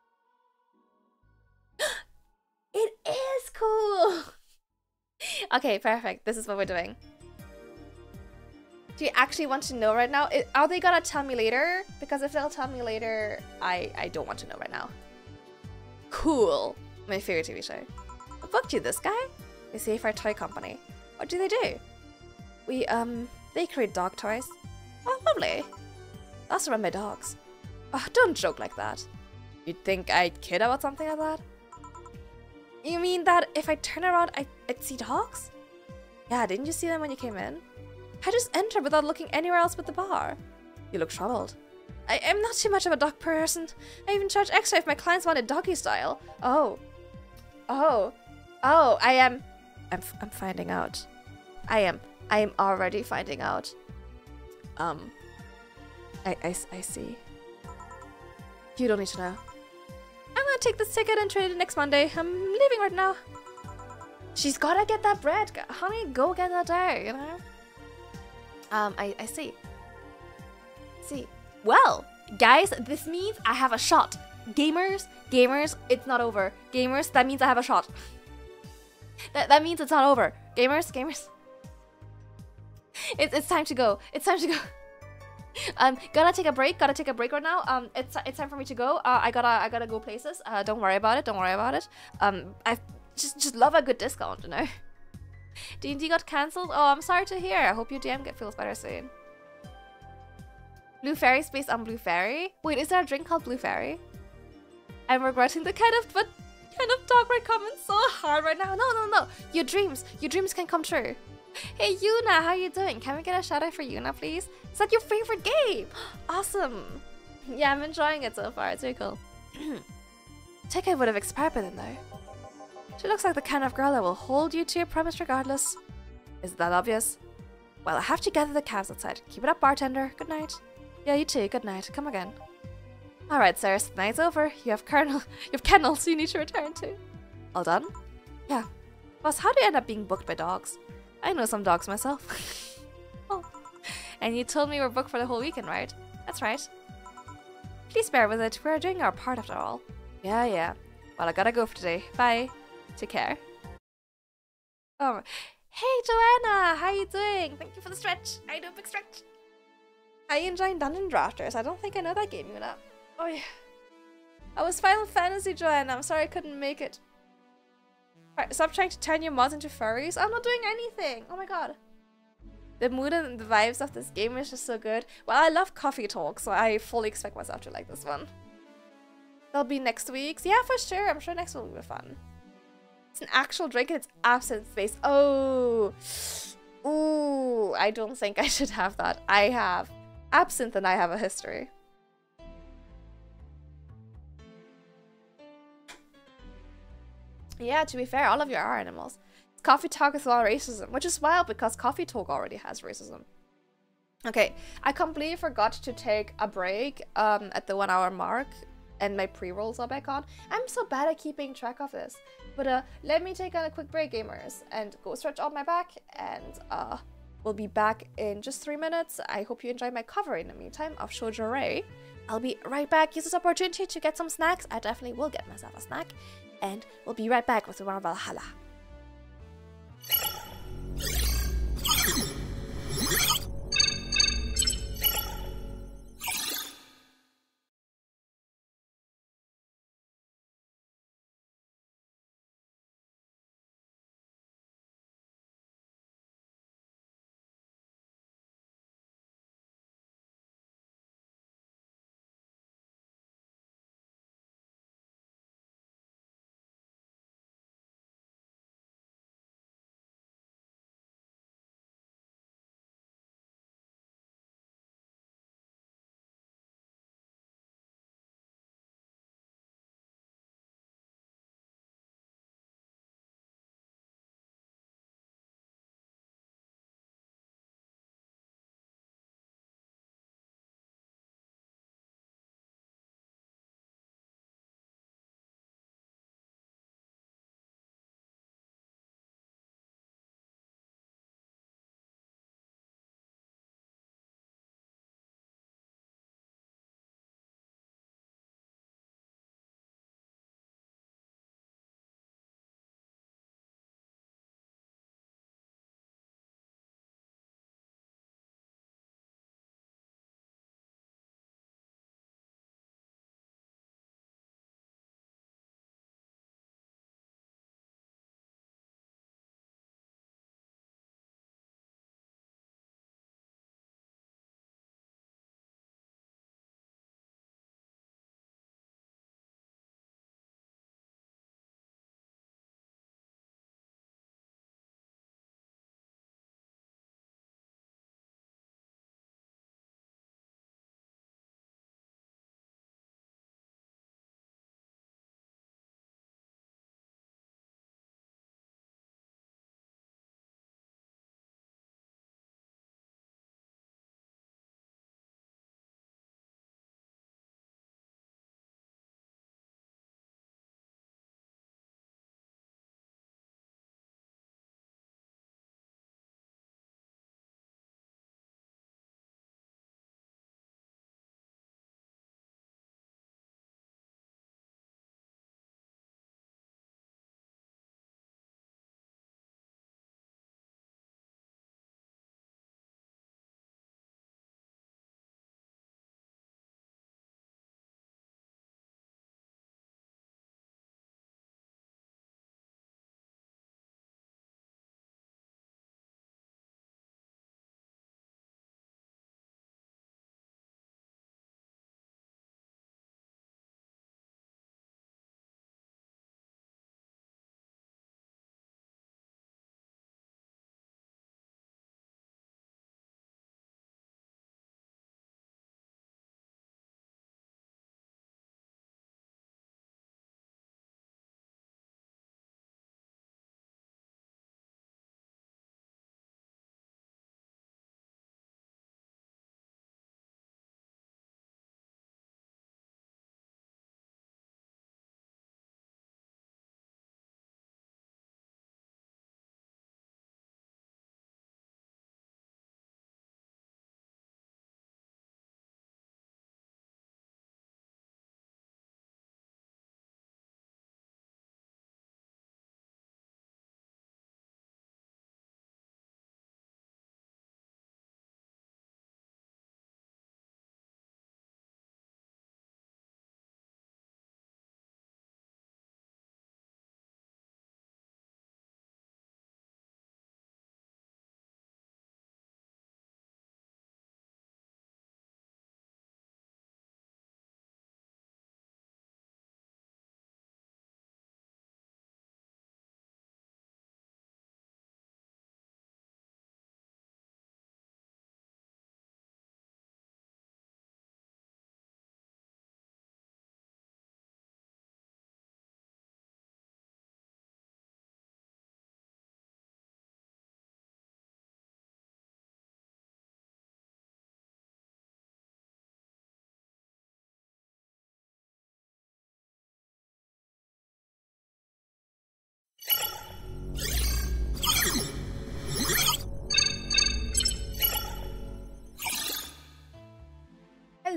It is cool. Okay, perfect. This is what we're doing. Do you actually want to know right now? It, are they gonna tell me later? Because if they'll tell me later, I, I don't want to know right now. Cool. My favorite T V show. I booked you this guy? They say for a toy company. What do they do? We, um, they create dog toys. Oh, lovely. That's around my dogs. Oh, don't joke like that. You'd think I'd kid about something like that? You mean that if I turn around, I, I'd see dogs? Yeah, didn't you see them when you came in? I just entered without looking anywhere else but the bar. You look troubled. I am not too much of a dog person. I even charge extra if my clients wanted doggy style. Oh. Oh. Oh, I am... I'm, f I'm finding out. I am. I am already finding out. Um. I, I, I see. You don't need to know. I'm gonna take this ticket and trade it next Monday. I'm leaving right now. She's gotta get that bread. Honey, go get that dough, you know? Um, I, I see. See. Well, guys, this means I have a shot. Gamers, gamers, it's not over. Gamers, that means I have a shot. that, that means it's not over. Gamers, gamers. It's, it's time to go. It's time to go. Um, gotta take a break. Gotta take a break right now. Um, it's it's time for me to go. Uh, I gotta I gotta go places. Uh, don't worry about it. Don't worry about it. Um, I just just love a good discount, you know. D and D got cancelled. Oh, I'm sorry to hear. I hope your D M get feels better soon. Blue Fairy based on Blue Fairy. Wait, is there a drink called Blue Fairy? I'm regretting the kind of but kind of talk right comment so hard right now. No, no, no. Your dreams, your dreams can come true. Hey Yuna, how you doing? Can we get a shout out for Yuna, please? Is that your favorite game? Awesome. Yeah, I'm enjoying it so far. It's really cool. Teka would have expired by then though. She looks like the kind of girl that will hold you to your promise regardless. Is that obvious? Well, I have to gather the calves outside. Keep it up, bartender. Good night. Yeah, you too. Good night. Come again. Alright, sirs. The night's over. You have kernel you have kennels you need to return to. All done? Yeah. Boss, how do you end up being booked by dogs? I know some dogs myself. Oh. And you told me we're booked for the whole weekend, right? That's right. Please bear with it. We're doing our part after all. Yeah, yeah. Well, I gotta go for today. Bye. Take care. Oh, hey Joanna, how you doing? Thank you for the stretch. I do a big stretch. Are you enjoying Dungeon Drafters? I don't think I know that game, Yuna. Oh yeah. I was Final Fantasy, Joanna. I'm sorry I couldn't make it. Right, stop trying to turn your mods into furries. I'm not doing anything. Oh my god. The mood and the vibes of this game is just so good. Well, I love coffee talk, so I fully expect myself to like this one. There'll be next week's. Yeah, for sure. I'm sure next one will be fun. It's an actual drink and it's absinthe based. Oh. Ooh, I don't think I should have that. I have absinthe and I have a history. Yeah, to be fair, all of you are animals. Coffee talk is all racism, which is wild because coffee talk already has racism. Okay, I completely forgot to take a break um, at the one hour mark and my pre-rolls are back on. I'm so bad at keeping track of this. But uh, let me take a quick break, gamers, and go stretch out my back, and uh, we'll be back in just three minutes. I hope you enjoy my cover in the meantime of Shoujo Rei. I'll be right back. Use this opportunity to get some snacks. I definitely will get myself a snack. And we'll be right back with the Round Valhalla.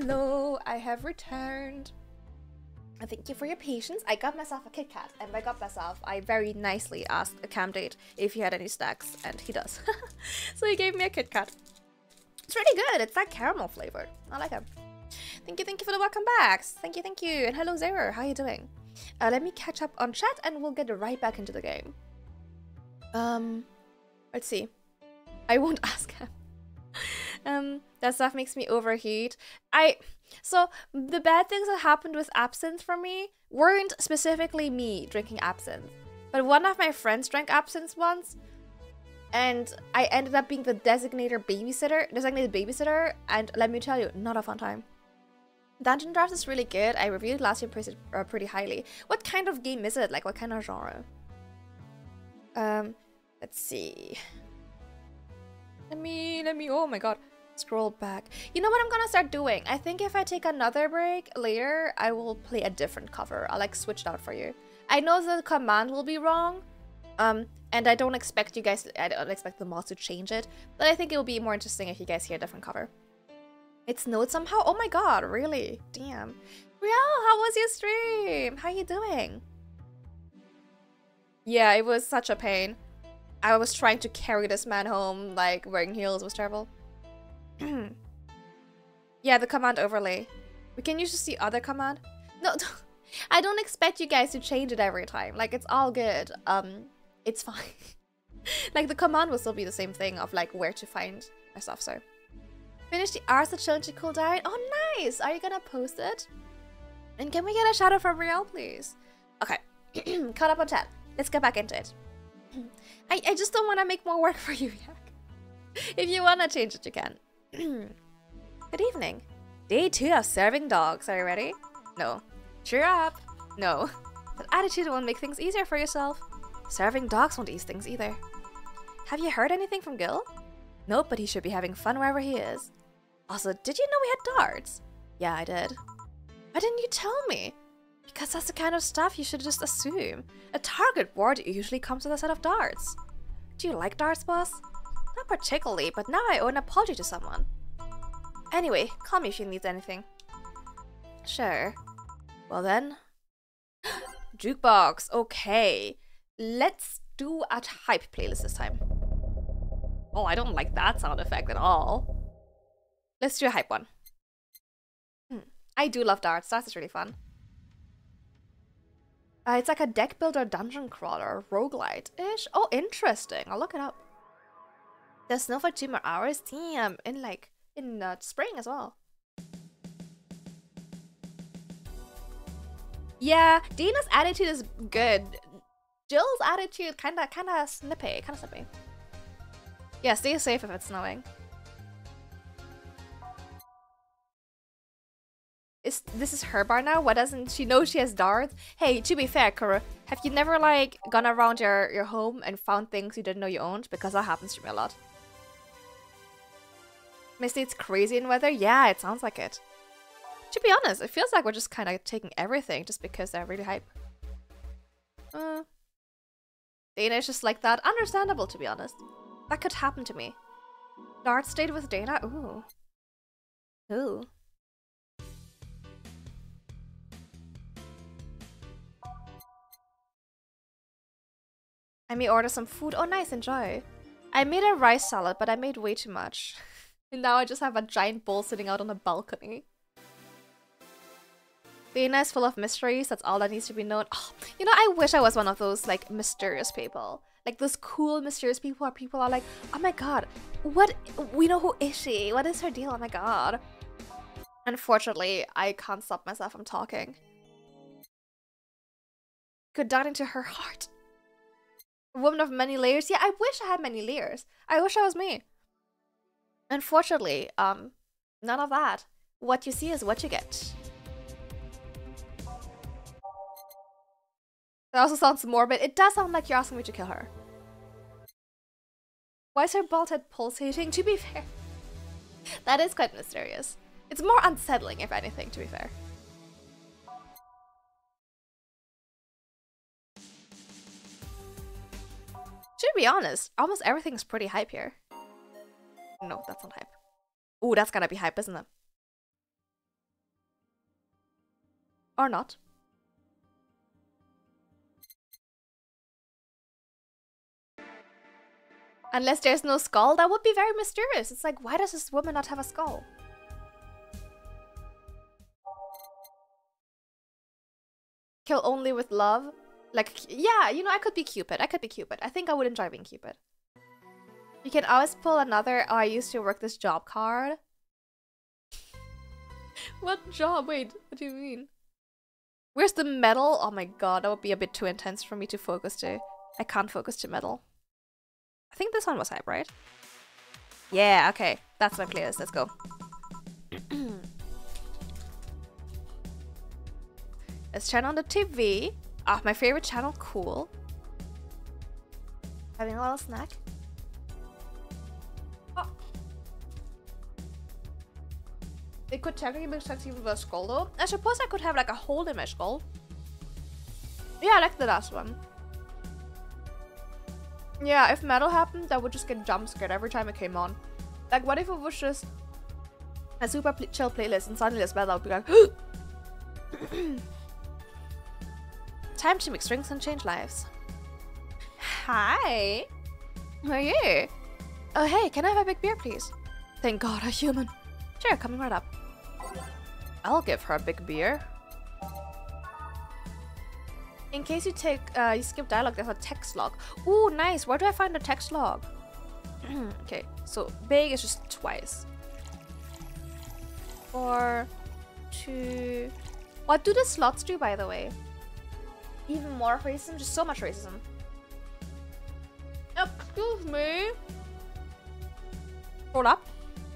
hello, I have returned. And thank you for your patience. I got myself a Kit Kat, and by got myself, I very nicely asked a cam date if he had any snacks, and he does. So he gave me a Kit Kat. It's really good. It's like caramel flavored. I like it. Thank you, thank you for the welcome backs. Thank you, thank you. And hello, Zero. How you doing? Uh, let me catch up on chat, and we'll get right back into the game. Um, let's see. I won't ask him. Um, that stuff makes me overheat. I so the bad things that happened with absinthe for me weren't specifically me drinking absinthe, but one of my friends drank absinthe once, and I ended up being the designated babysitter, designated babysitter, and let me tell you, not a fun time. Dungeon Drafts is really good. I reviewed it last year pretty, uh, pretty highly. What kind of game is it? Like, what kind of genre? Um, let's see. Let me, let me, oh my god. Scroll back. You know what I'm gonna start doing? I think if I take another break later, I will play a different cover. I'll like switch it out for you. I know the command will be wrong, um, and I don't expect you guys, I don't expect the mods to change it, but I think it will be more interesting if you guys hear a different cover. It snowed somehow? Oh my god, really? Damn. Riel, how was your stream? How you doing? Yeah, it was such a pain. I was trying to carry this man home, like wearing heels was terrible. Yeah, the command overlay. We can use the other command. No, I don't expect you guys to change it every time. Like, it's all good. Um, it's fine. Like, the command will still be the same thing of like where to find my stuff. So, finish the Ars the challenge to cool down. Oh, nice. Are you gonna post it? And can we get a shout out from Riel, please? Okay, caught up on chat. Let's get back into it. I I just don't want to make more work for you, Yak. If you wanna change it, you can. Good evening. Day two of serving dogs. Are you ready? No. Cheer up. No. That attitude won't make things easier for yourself. Serving dogs won't ease things either. Have you heard anything from Gil? Nope, but he should be having fun wherever he is. Also, did you know we had darts? Yeah, I did. Why didn't you tell me? Because that's the kind of stuff you should just assume. A target board usually comes with a set of darts. Do you like darts, boss? Not particularly, but now I owe an apology to someone. Anyway, call me if you need anything. Sure. Well then. Jukebox. Okay. Let's do a hype playlist this time. Oh, I don't like that sound effect at all. Let's do a hype one. Hmm. I do love darts. Darts is really fun. Uh, it's like a deck builder, dungeon crawler, roguelite-ish. Oh, interesting. I'll look it up. There's snow for two more hours? Damn, in like, in uh, spring as well. Yeah, Dina's attitude is good. Jill's attitude kinda, kinda snippy, kinda snippy. Yeah, stay safe if it's snowing. Is, this is her bar now? Why doesn't she know she has darts? Hey, to be fair, Kura, have you never like gone around your, your home and found things you didn't know you owned? Because that happens to me a lot. Misty, it's crazy in weather? Yeah, it sounds like it. To be honest, it feels like we're just kind of taking everything just because they're really hype. Uh, Dana is just like that. Understandable, to be honest. That could happen to me. Dart stayed with Dana? Ooh. Ooh. I may order some food. Oh, nice. Enjoy. I made a rice salad, but I made way too much. And now I just have a giant bowl sitting out on a balcony. Dana is full of mysteries. That's all that needs to be known. Oh, you know, I wish I was one of those, like, mysterious people. Like, those cool, mysterious people where people are like, oh my god, what? We know who is she? What is her deal? Oh my god. Unfortunately, I can't stop myself from talking. Could dive into her heart. A woman of many layers. Yeah, I wish I had many layers. I wish I was me. Unfortunately, um, none of that. What you see is what you get. That also sounds morbid. It does sound like you're asking me to kill her. Why is her bald head pulsating? To be fair, that is quite mysterious. It's more unsettling, if anything, to be fair. To be honest, almost everything's pretty hype here. No, that's not hype. Ooh, that's gotta be hype, isn't it? Or not. Unless there's no skull, that would be very mysterious. It's like, why does this woman not have a skull? Kill only with love? Like, yeah, you know, I could be Cupid. I could be Cupid. I think I would enjoy being Cupid. You can always pull another, oh, I used to work this job card. What job? Wait, what do you mean? Where's the medal? Oh my god, that would be a bit too intense for me to focus to. I can't focus to medal. I think this one was hype, right? Yeah, okay. That's my playlist. Let's go. Let's turn on the T V. Ah, my favorite channel. Cool. Having a little snack. Oh. It could technically make sense even with a skull though. I suppose I could have like a hole in my skull. Yeah, I like the last one. Yeah, if metal happened, I would just get jump scared every time it came on. Like, what if it was just a super pl chill playlist and suddenly there's metal? I would be like, time to mix drinks and change lives. Hi. How are you? Oh, hey, can I have a big beer, please? Thank God, a human. Sure, coming right up. I'll give her a big beer. In case you take, uh, you skip dialogue, there's a text log. Ooh, nice. Where do I find the text log? Okay, so big is just twice. Four, two. What do the slots do, by the way? Even more racism? Just so much racism. Excuse me. Hold up.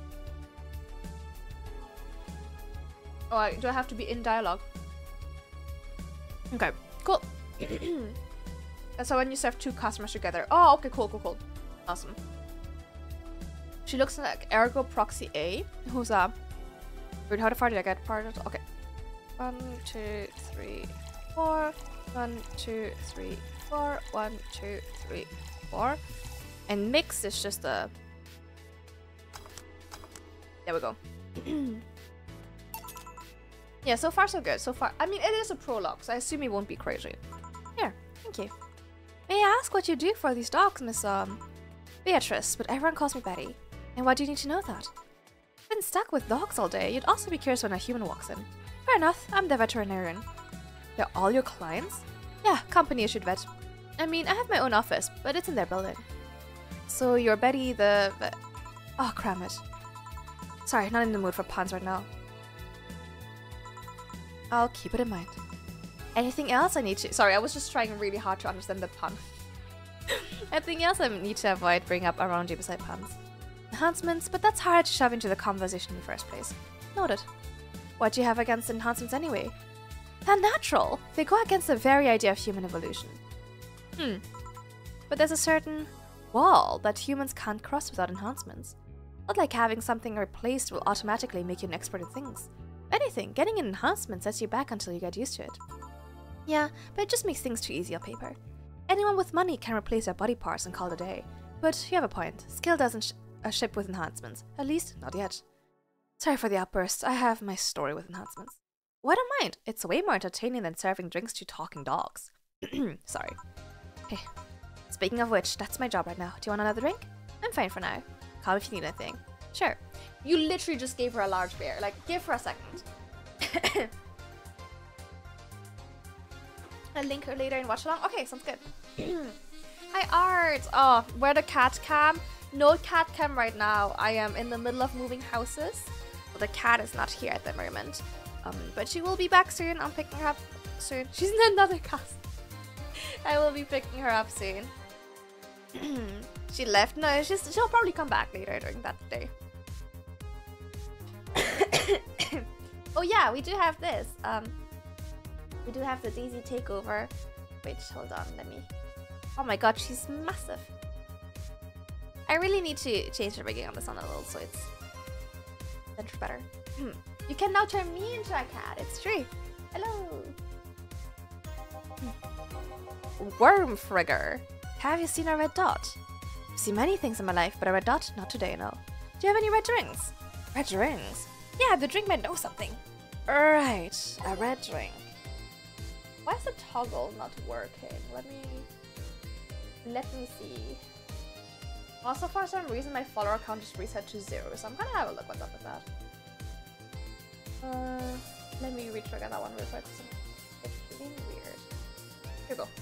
Oh, I, do I have to be in dialogue? Okay. Cool. So when you serve two customers together. Oh, okay, cool, cool, cool. Awesome. She looks like Ergo Proxy A. Who's up? Wait, how far did I get part of it? Okay. One, two, three, four. One, two, three, four. One, two, three, four. And mix is just a. There we go. Yeah, so far so good. So far, I mean, it is a prologue, so I assume it won't be crazy. Here, thank you. May I ask what you do for these dogs, Miss um Beatrice? But everyone calls me Betty. And why do you need to know that? I've been stuck with dogs all day. You'd also be curious when a human walks in. Fair enough. I'm the veterinarian. They're all your clients? Yeah, company issued vet. I mean, I have my own office, but it's in their building. So you're Betty the. Vet oh, cram it. Sorry, not in the mood for puns right now. I'll keep it in mind. Anything else I need to- Sorry, I was just trying really hard to understand the pun. Anything else I need to avoid bringing up around you beside puns? Enhancements, but that's hard to shove into the conversation in the first place. Noted. What do you have against enhancements anyway? They're natural. They go against the very idea of human evolution. Hmm. But there's a certain wall that humans can't cross without enhancements. Not like having something replaced will automatically make you an expert in things. If anything, getting an enhancement sets you back until you get used to it. Yeah, but it just makes things too easy on paper. Anyone with money can replace their body parts and call it a day. But you have a point. Skill doesn't sh uh, ship with enhancements. At least, not yet. Sorry for the outburst. I have my story with enhancements. Well, I don't mind. It's way more entertaining than serving drinks to talking dogs. Sorry. Hey, speaking of which, that's my job right now. Do you want another drink? I'm fine for now. Call me if you need anything. Sure. You literally just gave her a large beer. Like, give her a second. I'll link her later and watch along. Okay, sounds good. Hi, Art. Oh, where the cat cam? No cat cam right now. I am in the middle of moving houses. Well, the cat is not here at the moment. Um, but she will be back soon. I'm picking her up soon. She's in another cast. I will be picking her up soon. She left. No, she's, she'll probably come back later during that day. Oh yeah, we do have this. Um, we do have the Daisy takeover. Wait, hold on. Let me. Oh my god, she's massive. I really need to change the rigging on this one a little so it's much better. You can now turn me into a cat. It's true. Hello. Worm Frigger. Have you seen a red dot? I've seen many things in my life, but a red dot? Not today, no. Do you have any red drinks? Red drinks? Yeah, the drink might know something. Right, a red drink. Why is the toggle not working? Let me let me see. Also, for some reason, my follower count just reset to zero, so I'm gonna have a look what's up with that. Uh, let me retrigger that one real quick. It's being weird. Here we go.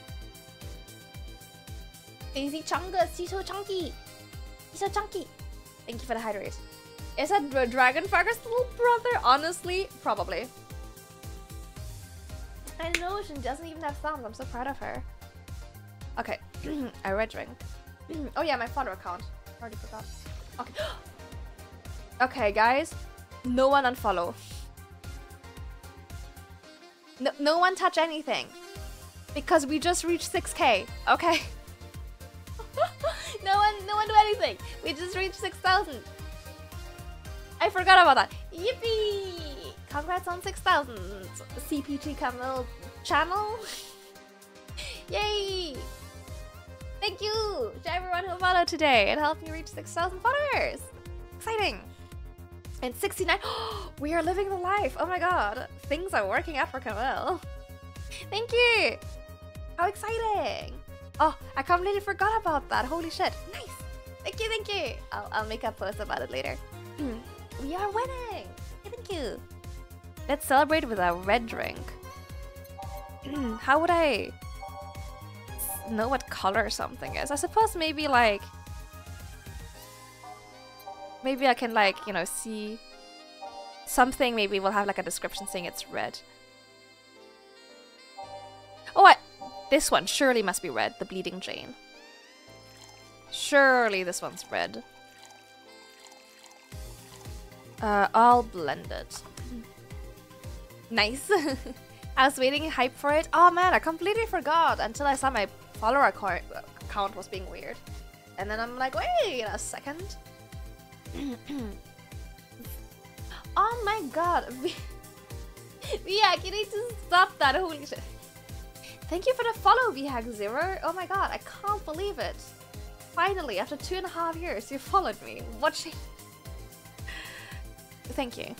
Easy chungus, he's so chunky. He's so chunky. Thank you for the hydrate. Is that Dragon Farger's little brother? Honestly, probably. I know she doesn't even have thumbs. I'm so proud of her. Okay, a red drink. Oh yeah, my follower account. Already forgot. Okay. Okay, guys. No one unfollow. No, no one touch anything. Because we just reached six K. Okay. no one, no one do anything. We just reached six thousand. I forgot about that. Yippee! Congrats on six thousand. C P T Camille channel. Yay! Thank you to everyone who followed today. It helped me reach six thousand followers. Exciting. And sixty-nine. We are living the life. Oh my god. Things are working out for Camille. Thank you. How exciting. Oh, I completely forgot about that. Holy shit. Nice. Thank you, thank you. I'll, I'll make a post about it later. We are winning. Thank you. Let's celebrate with a red drink. How would I know what color something is? I suppose maybe like... Maybe I can like, you know, see something. Maybe we'll have like a description saying it's red. Oh, I, this one surely must be red. The Bleeding Jane. Surely this one's red. Uh, all blended. Nice. I was waiting hype for it. Oh man, I completely forgot until I saw my follower count was being weird. And then I'm like, wait a second. Oh my god. Yeah, you need to stop that. Holy shit. Thank you for the follow, V hack zero. Oh my god, I can't believe it. Finally, after two and a half years, you followed me. Watching. Thank you.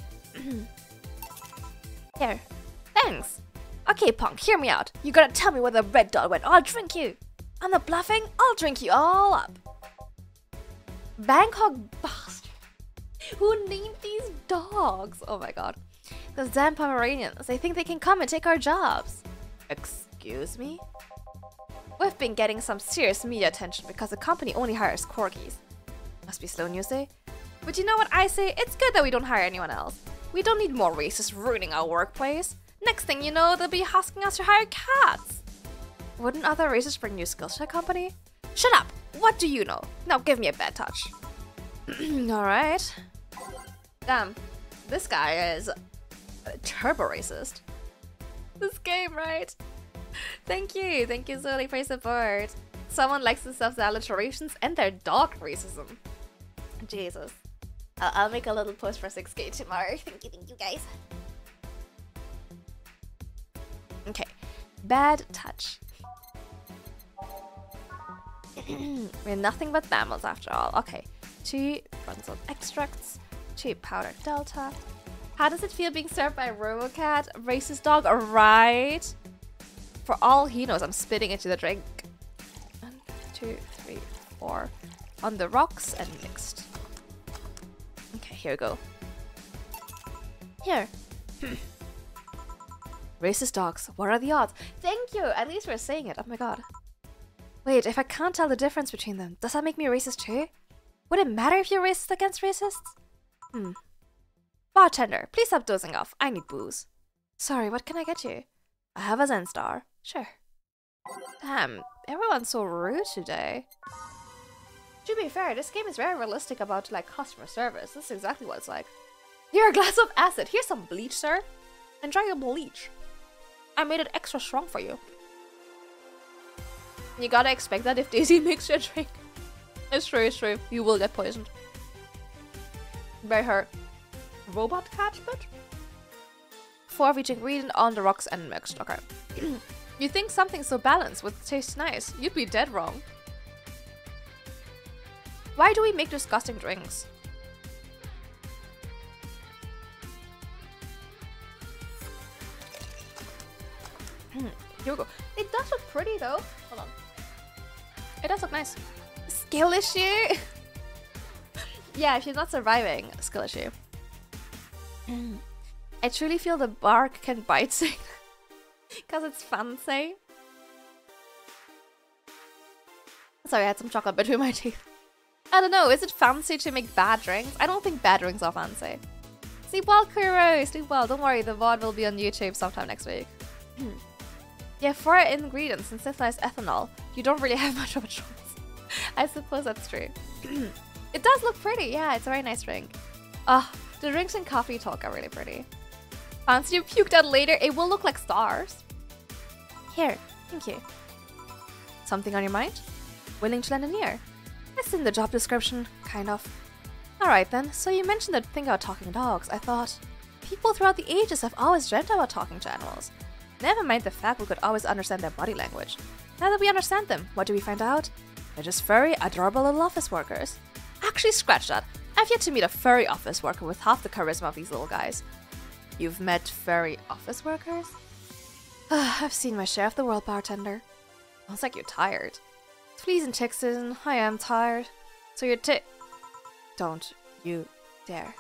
Here. Thanks. Okay, punk, hear me out. You gotta tell me where the red dot went. I'll drink you. I'm not bluffing. I'll drink you all up. Bangkok bastard. Who named these dogs? Oh my god. Those damn Pomeranians. They think they can come and take our jobs. Excuse me? We've been getting some serious media attention because the company only hires corgis. Must be slow news, eh? But you know what I say? It's good that we don't hire anyone else. We don't need more racists ruining our workplace. Next thing you know, they'll be asking us to hire cats. Wouldn't other races bring new skills to the company? Shut up! What do you know? Now give me a bad touch. Alright. Damn. This guy is turbo racist. This game, right? Thank you. Thank you, Zoli, for your support. Someone likes the self-alliterations and their dog racism. Jesus. I'll, I'll make a little post for six K tomorrow. Thank you, thank you, guys. Okay. Bad touch. We're nothing but mammals after all. Okay. Two frontal extracts. Two powdered delta. How does it feel being served by a Robocat? Racist dog, right? For all he knows, I'm spitting into the drink. One, two, three, four. On the rocks and mixed. Okay, here we go. Here. Racist dogs, what are the odds? Thank you! At least we're saying it. Oh my god. Wait, if I can't tell the difference between them, does that make me racist too? Would it matter if you're racist against racists? Hmm. Bartender, please stop dozing off. I need booze. Sorry, what can I get you? I have a Zen Star. Sure. Damn, everyone's so rude today. To be fair, this game is very realistic about like customer service. This is exactly what it's like. Here, a glass of acid. Here's some bleach, sir. Enjoy your bleach. I made it extra strong for you. You gotta expect that if Daisy makes you a drink. It's true, it's true. You will get poisoned. By her robot cat, but four of each ingredient on the rocks and mixed. Okay. You think something so balanced would taste nice? You'd be dead wrong. Why do we make disgusting drinks? Here we go. It does look pretty though. Hold on. It does look nice. Skill issue? Yeah, if she's not surviving, skill issue. I truly feel the bark can bite soon. Because it's fancy. Sorry, I had some chocolate between my teeth. I don't know, is it fancy to make bad drinks? I don't think bad drinks are fancy. Sleep well, Kuro! Sleep well, don't worry, the V O D will be on YouTube sometime next week. Yeah, for ingredients and synthesized ethanol, you don't really have much of a choice. I suppose that's true. It does look pretty, yeah, it's a very nice drink. Ah, oh, the drinks and coffee talk are really pretty. Fancy you puked out later, it will look like stars. Here, thank you. Something on your mind? Willing to lend an ear? It's in the job description, kind of. Alright then, so you mentioned that thing about talking dogs. I thought, people throughout the ages have always dreamt about talking to animals. Never mind the fact we could always understand their body language. Now that we understand them, what do we find out? They're just furry, adorable little office workers. Actually, scratch that. I've yet to meet a furry office worker with half the charisma of these little guys. You've met furry office workers? I've seen my share of the world, bartender. Sounds like you're tired. It's fleas and ticks season. I am tired. So you're tick. Don't you dare.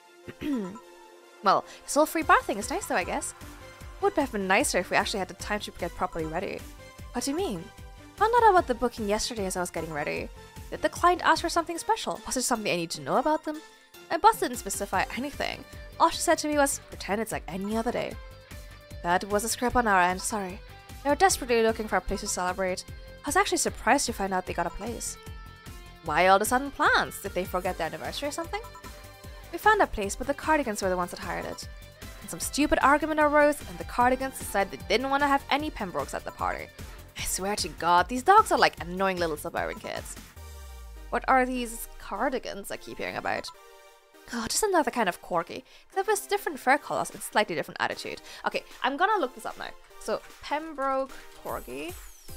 Well, this whole free bar thing is nice though, I guess. Would have been nicer if we actually had the time to get properly ready. What do you mean? Found out about the booking yesterday as I was getting ready. Did the client ask for something special? Was there something I need to know about them? My boss didn't specify anything. All she said to me was, pretend it's like any other day. That was a scrap on our end, sorry. They were desperately looking for a place to celebrate. I was actually surprised to find out they got a place. Why all the sudden plans? Did they forget their anniversary or something? We found a place, but the Cardigans were the ones that hired it. And some stupid argument arose, and the Cardigans decided they didn't want to have any Pembrokes at the party. I swear to God, these dogs are like annoying little suburban kids. What are these Cardigans I keep hearing about? Oh, just another kind of corgi, except with different fur colors and slightly different attitude. Okay, I'm gonna look this up now. So, Pembroke corgi.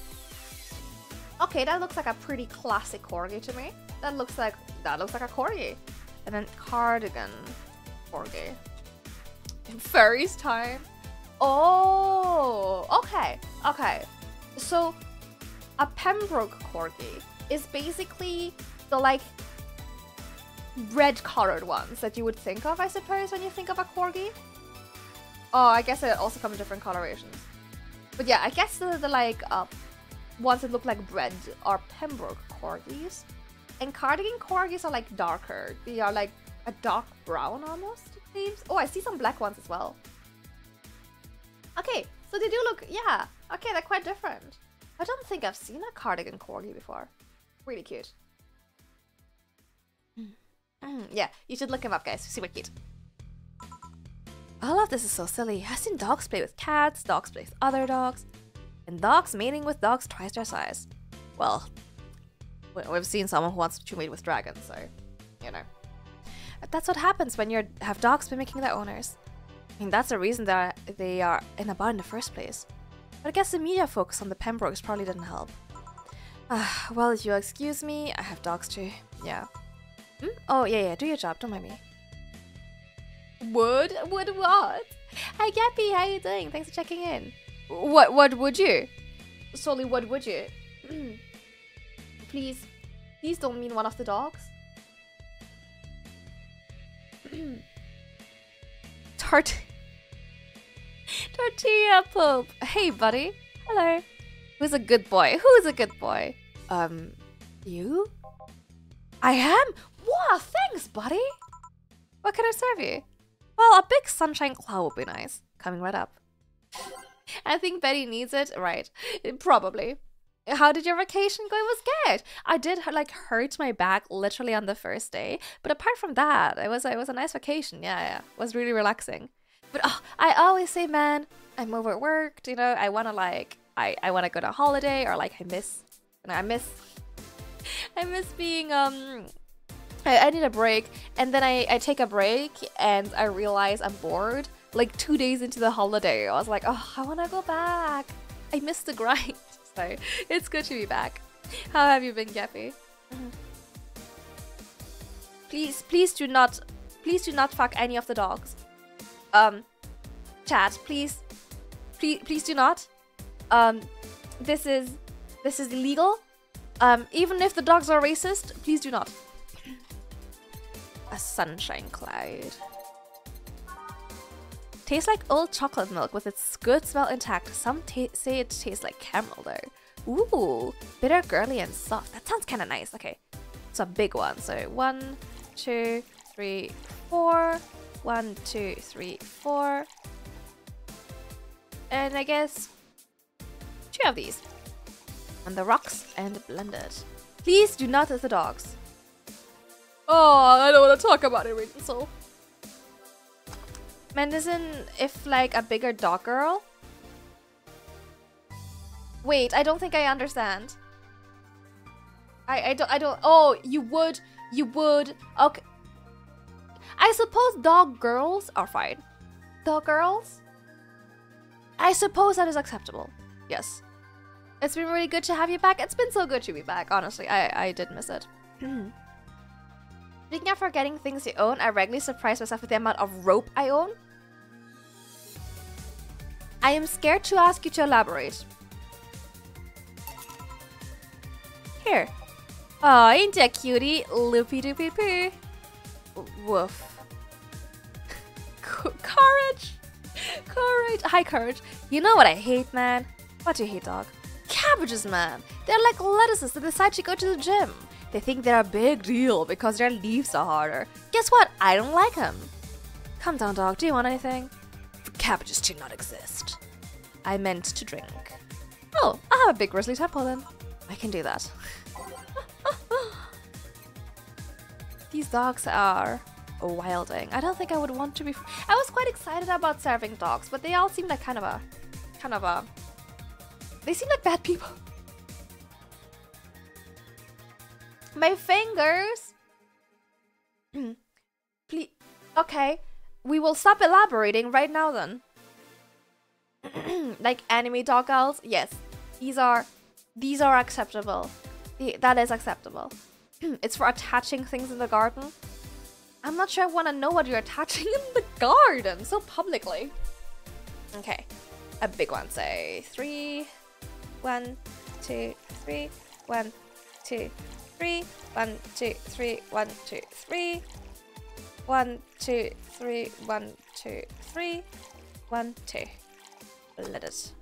Okay, that looks like a pretty classic corgi to me. That looks like that looks like a corgi. And then cardigan corgi. In furries time. Oh, okay, okay. So, a Pembroke corgi is basically the like red colored ones that you would think of, I suppose, when you think of a corgi. Oh, I guess it also comes in different colorations. But yeah, I guess the, the like uh, ones that look like bread are Pembroke corgis. And cardigan corgis are like darker. They are like a dark brown almost, it seems. Oh, I see some black ones as well. Okay, so they do look, yeah. Okay, they're quite different. I don't think I've seen a cardigan corgi before. Really cute. Mm, yeah, you should look him up, guys. Super cute. All of this is so silly. I've seen dogs play with cats, dogs play with other dogs, and dogs mating with dogs twice their size. Well, we've seen someone who wants to mate with dragons, so, you know. But that's what happens when you have dogs mimicking their owners. I mean, that's the reason that they are in a bar in the first place. But I guess the media focus on the Pembrokes probably didn't help. Uh, well, if you'll excuse me, I have dogs too. Yeah. Hmm? Oh, yeah, yeah, do your job, don't mind me. Would? Would what? Hi, Gappy, how you doing? Thanks for checking in. What, what would you? Solely, what would you? Please, please don't mean one of the dogs. Tart... Tortilla Pope. Hey, buddy. Hello. Who's a good boy? Who's a good boy? Um, you? I am? Wow, thanks, buddy. What can I serve you? Well, a big sunshine cloud would be nice. Coming right up. I think Betty needs it. Right. Probably. How did your vacation go? It was good. I did like hurt my back literally on the first day, but apart from that, it was it was a nice vacation. Yeah, yeah. It was really relaxing. But oh, I always say, man, I'm overworked. You know, I want to like I I want to go to a holiday, or like I miss, you know, I miss I miss being um. I, I need a break, and then I, I take a break and I realize I'm bored. Like two days into the holiday, I was like, oh, I want to go back. I missed the grind. So it's good to be back. How have you been, Gappy? Mm-hmm. Please, please do not, please do not fuck any of the dogs. Um, chat, please, please, please do not. Um, this is this is illegal. Um, even if the dogs are racist, please do not. A sunshine cloud. Tastes like old chocolate milk with its good smell intact. Some say it tastes like caramel though. Ooh, bitter, girly, and soft. That sounds kind of nice. Okay, it's a big one. So one, two, three, four. One, two, three, four. And I guess two of these. On the rocks and blend it. Please do not hit the dogs. Oh, I don't want to talk about it, Rachel. Man, isn't if like a bigger dog girl? Wait, I don't think I understand. I I don't I don't. Oh, you would you would. Okay. I suppose dog girls are fine. Dog girls? I suppose that is acceptable. Yes. It's been really good to have you back. It's been so good to be back, honestly. I, I did miss it. Speaking of forgetting things you own, I regularly surprise myself with the amount of rope I own. I am scared to ask you to elaborate. Here. Oh, ain't that cutie? Loopy doopy poo. Woof. Courage! Courage! Hi, Courage. You know what I hate, man? What do you hate, dog? Cabbages, man! They're like lettuces that decide to go to the gym. They think they're a big deal because their leaves are harder. Guess what? I don't like them. Calm down, dog. Do you want anything? The cabbages do not exist. I meant to drink. Oh, I have a big grizzly temple then. I can do that. These dogs are wilding. I don't think I would want to be. I was quite excited about serving dogs, but they all seem like kind of a, kind of a. They seem like bad people. My fingers. Please. Okay, we will stop elaborating right now then. Like anime dog girls. Yes, these are, these are acceptable. The, that is acceptable. It's for attaching things in the garden. I'm not sure I want to know what you're attaching in the garden so publicly. Okay, a big one. Say three, one, two, three, one, two, three, one, two, three, one, two, three, one, two, three, one, two, three, one, two. Let it.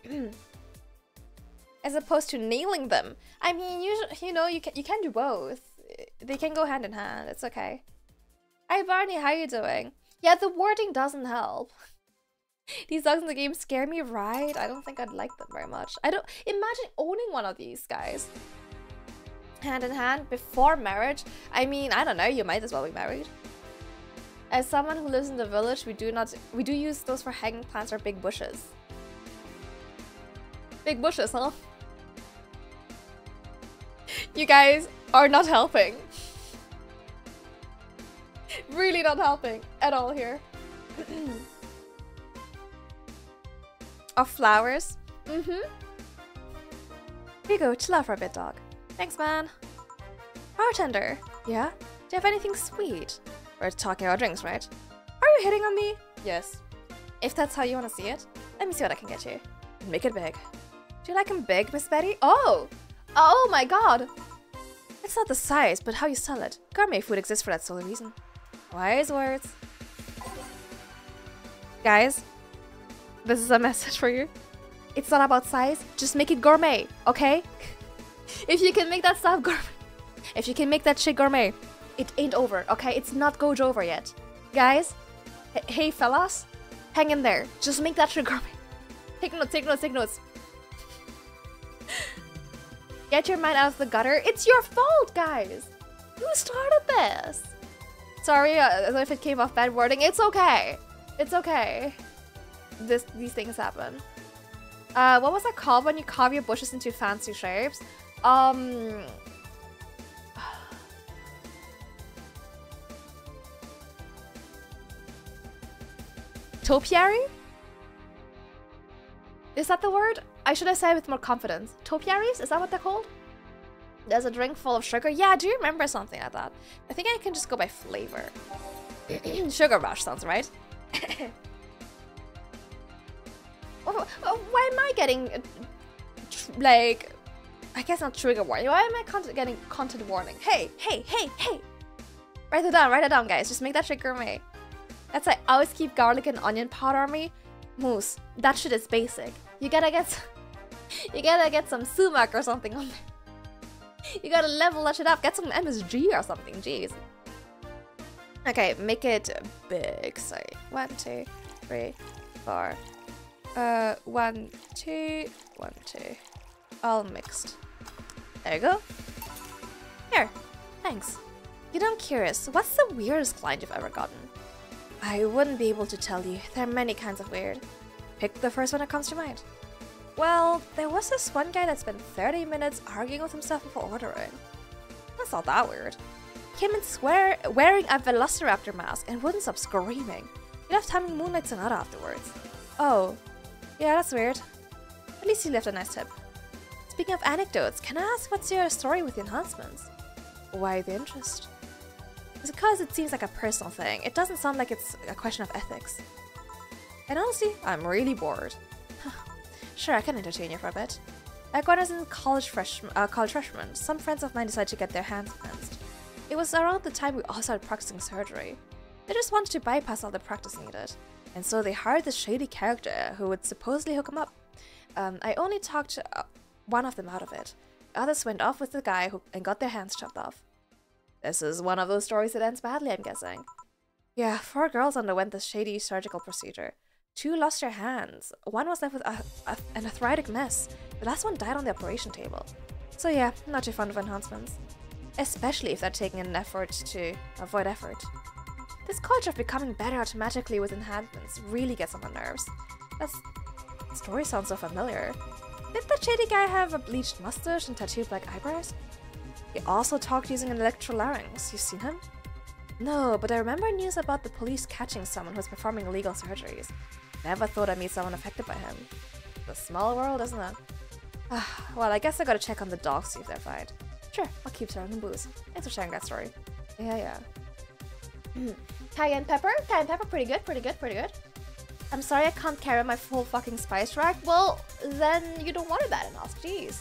As opposed to nailing them. I mean, you you know you can you can do both. They can go hand in hand. It's okay. Hi Barney, how you doing? Yeah, the wording doesn't help. These dogs in the game scare me, right? I don't think I'd like them very much. I don't imagine owning one of these guys. Hand in hand before marriage. I mean, I don't know. You might as well be married. As someone who lives in the village, we do not we do use those for hanging plants or big bushes. Big bushes, huh? You guys are not helping. Really not helping at all here. Of flowers? Mm-hmm. Here you go, chill out for a bit, dog. Thanks, man. Bartender. Yeah? Do you have anything sweet? We're talking about drinks, right? Are you hitting on me? Yes. If that's how you want to see it, let me see what I can get you. Make it big. Do you like him big, Miss Betty? Oh! Oh my god! It's not the size, but how you sell it. Gourmet food exists for that sole reason. Wise words. Guys, this is a message for you. It's not about size, just make it gourmet, okay? If you can make that stuff gourmet, if you can make that shit gourmet, it ain't over, okay? It's not Gojo over yet. Guys, hey fellas, hang in there. Just make that shit gourmet. Take notes, take notes, take notes. Get your mind out of the gutter. It's your fault, guys. You started this. Sorry uh, if it came off bad wording. It's okay. It's okay. This These things happen. Uh, what was that called when you carve your bushes into fancy shapes? Um... Topiary? Is that the word? I should have said it with more confidence. Topiaries? Is that what they're called? There's a drink full of sugar. Yeah, I do remember something like that. I think I can just go by flavor. Sugar rush sounds right. Oh, oh, why am I getting, uh, like, I guess not trigger warning. Why am I con getting content warning? Hey, hey, hey, hey! Write it down, write it down, guys. Just make that trigger me. That's like, always keep garlic and onion powder on me. Moose, that shit is basic. You gotta get, you gotta get some sumac or something on there. You gotta level that shit up. Get some M S G or something, jeez. Okay, make it big. So, one, two, three, four. Uh, one, two, one, two. All mixed. There you go. Here, thanks. You know, I'm curious, what's the weirdest client you've ever gotten? I wouldn't be able to tell you. There are many kinds of weird. Pick the first one that comes to mind. Well, there was this one guy that spent thirty minutes arguing with himself before ordering. That's not that weird. Came in swear wearing a velociraptor mask and wouldn't stop screaming. He left humming Moonlight Sonata afterwards. Oh, yeah, that's weird. At least he left a nice tip. Speaking of anecdotes, can I ask what's your story with the enhancements? Why the interest? It's because it seems like a personal thing. It doesn't sound like it's a question of ethics. And honestly, I'm really bored. Sure, I can entertain you for a bit. Like when I was in college, fresh, uh, college freshman, some friends of mine decided to get their hands cleansed. It was around the time we all started practicing surgery. They just wanted to bypass all the practice needed. And so they hired this shady character who would supposedly hook them up. Um, I only talked uh, one of them out of it. Others went off with the guy who and got their hands chopped off. This is one of those stories that ends badly, I'm guessing. Yeah, four girls underwent this shady surgical procedure. Two lost their hands. One was left with a, a, an arthritic mess. The last one died on the operation table. So yeah, not too fond of enhancements. Especially if they're taking an effort to avoid effort. This culture of becoming better automatically with enhancements really gets on my nerves. That story sounds so familiar. Did that shady guy have a bleached mustache and tattooed black eyebrows? He also talked using an electrolarynx. You seen him? No, but I remember news about the police catching someone who was performing illegal surgeries. Never thought I'd meet someone affected by him. It's a small world, isn't it? Well, I guess I gotta check on the dogs, see if they're fine. Sure, I'll keep serving booze. Thanks for sharing that story. Yeah, yeah. Cayenne pepper? Cayenne pepper, pretty good, pretty good, pretty good. I'm sorry I can't carry my full fucking spice rack. Well, then you don't want it bad enough, jeez.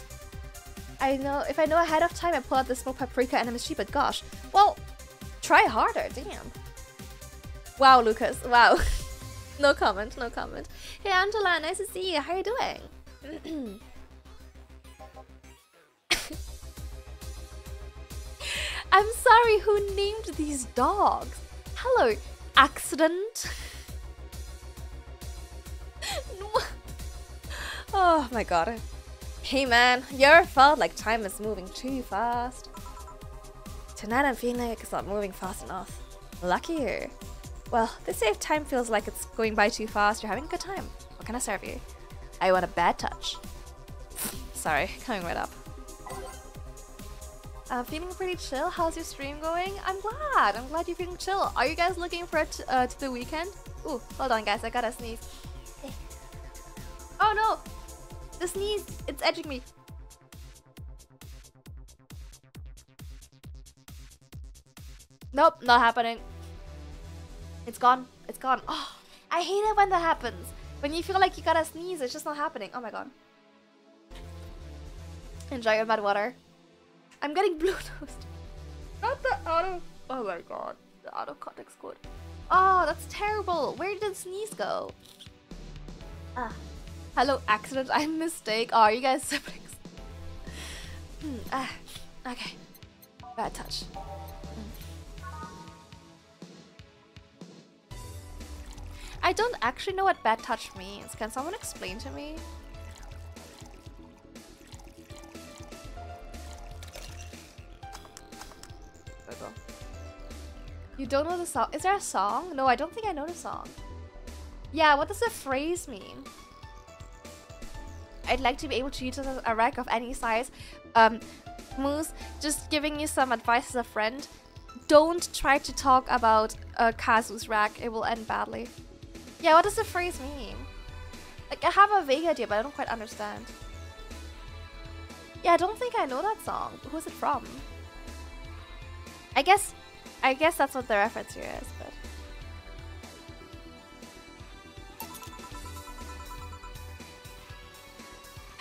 I know, if I know ahead of time, I pull out the smoked paprika and M S G, but gosh. Well, try harder, damn. Wow, Lucas, wow. No comment, no comment. Hey, Angela, nice to see you. How are you doing? I'm sorry, who named these dogs? Hello, accident. Oh my god. Hey man, you ever felt like time is moving too fast? Tonight I'm feeling like it's not moving fast enough. Lucky you. Well, they say if time feels like it's going by too fast, you're having a good time. What can I serve you? I want a bad touch. Sorry, coming right up. Uh, feeling pretty chill. How's your stream going? I'm glad. I'm glad you're feeling chill. Are you guys looking for it uh, to the weekend? Ooh, hold on, guys. I gotta sneeze. Oh no! The sneeze. It's edging me. Nope, not happening. It's gone. It's gone. Oh, I hate it when that happens. When you feel like you gotta sneeze, it's just not happening. Oh my god. Enjoy your bad water. I'm getting blue toast. Not the auto. Oh my god. The auto context code. Oh, that's terrible. Where did the sneeze go? Ah. Hello, accident. I mistake. Oh, are you guys siblings? Hmm. Ah. Okay. Bad touch. I don't actually know what bad touch means. Can someone explain to me? There we go. You don't know the song? Is there a song? No, I don't think I know the song. Yeah, what does the phrase mean? I'd like to be able to use a rack of any size. Um, Moose, just giving you some advice as a friend. Don't try to talk about uh, Kazu's rack. It will end badly. Yeah, what does the phrase mean? Like, I have a vague idea, but I don't quite understand. Yeah, I don't think I know that song. Who's it from? I guess, I guess that's what the reference here is, but...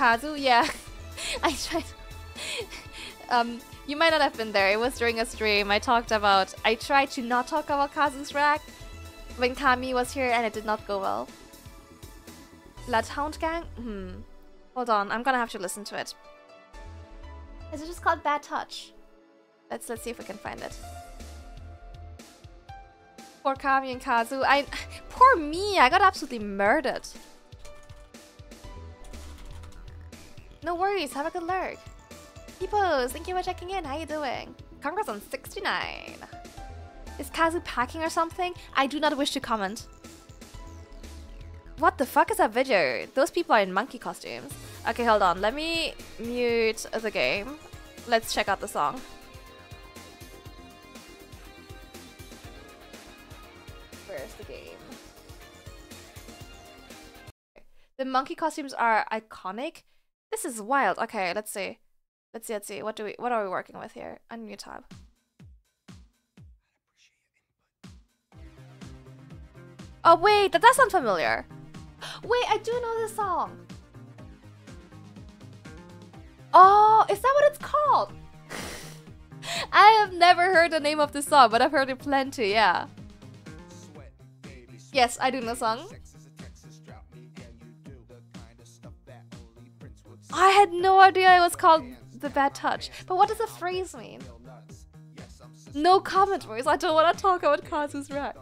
Kazu? Yeah. I tried. um, you might not have been there. It was during a stream. I talked about. I tried to not talk about Kazu's rack when Camille was here, and it did not go well. La Hound Gang? Hmm. Hold on. I'm gonna have to listen to it. Is it just called Bad Touch? Let's let's see if we can find it. Poor Camille and Kazu. I. Poor me. I got absolutely murdered. No worries, have a good lurk. Peoples, thank you for checking in. How you doing? Congrats on sixty-nine. Is Kazu packing or something? I do not wish to comment. What the fuck is that video? Those people are in monkey costumes. Okay, hold on. Let me mute the game. Let's check out the song. Where's the game? The monkey costumes are iconic. This is wild. Okay, let's see. Let's see, let's see. What do we what are we working with here? A new tab. Oh wait, that does sound familiar. Wait, I do know this song. Oh, is that what it's called? I have never heard the name of the song, but I've heard it plenty, yeah. Yes, I do know the song. I had no idea it was called The Bad Touch. But what does the phrase mean? No comment, boys. I don't want to talk about Kazu's rack.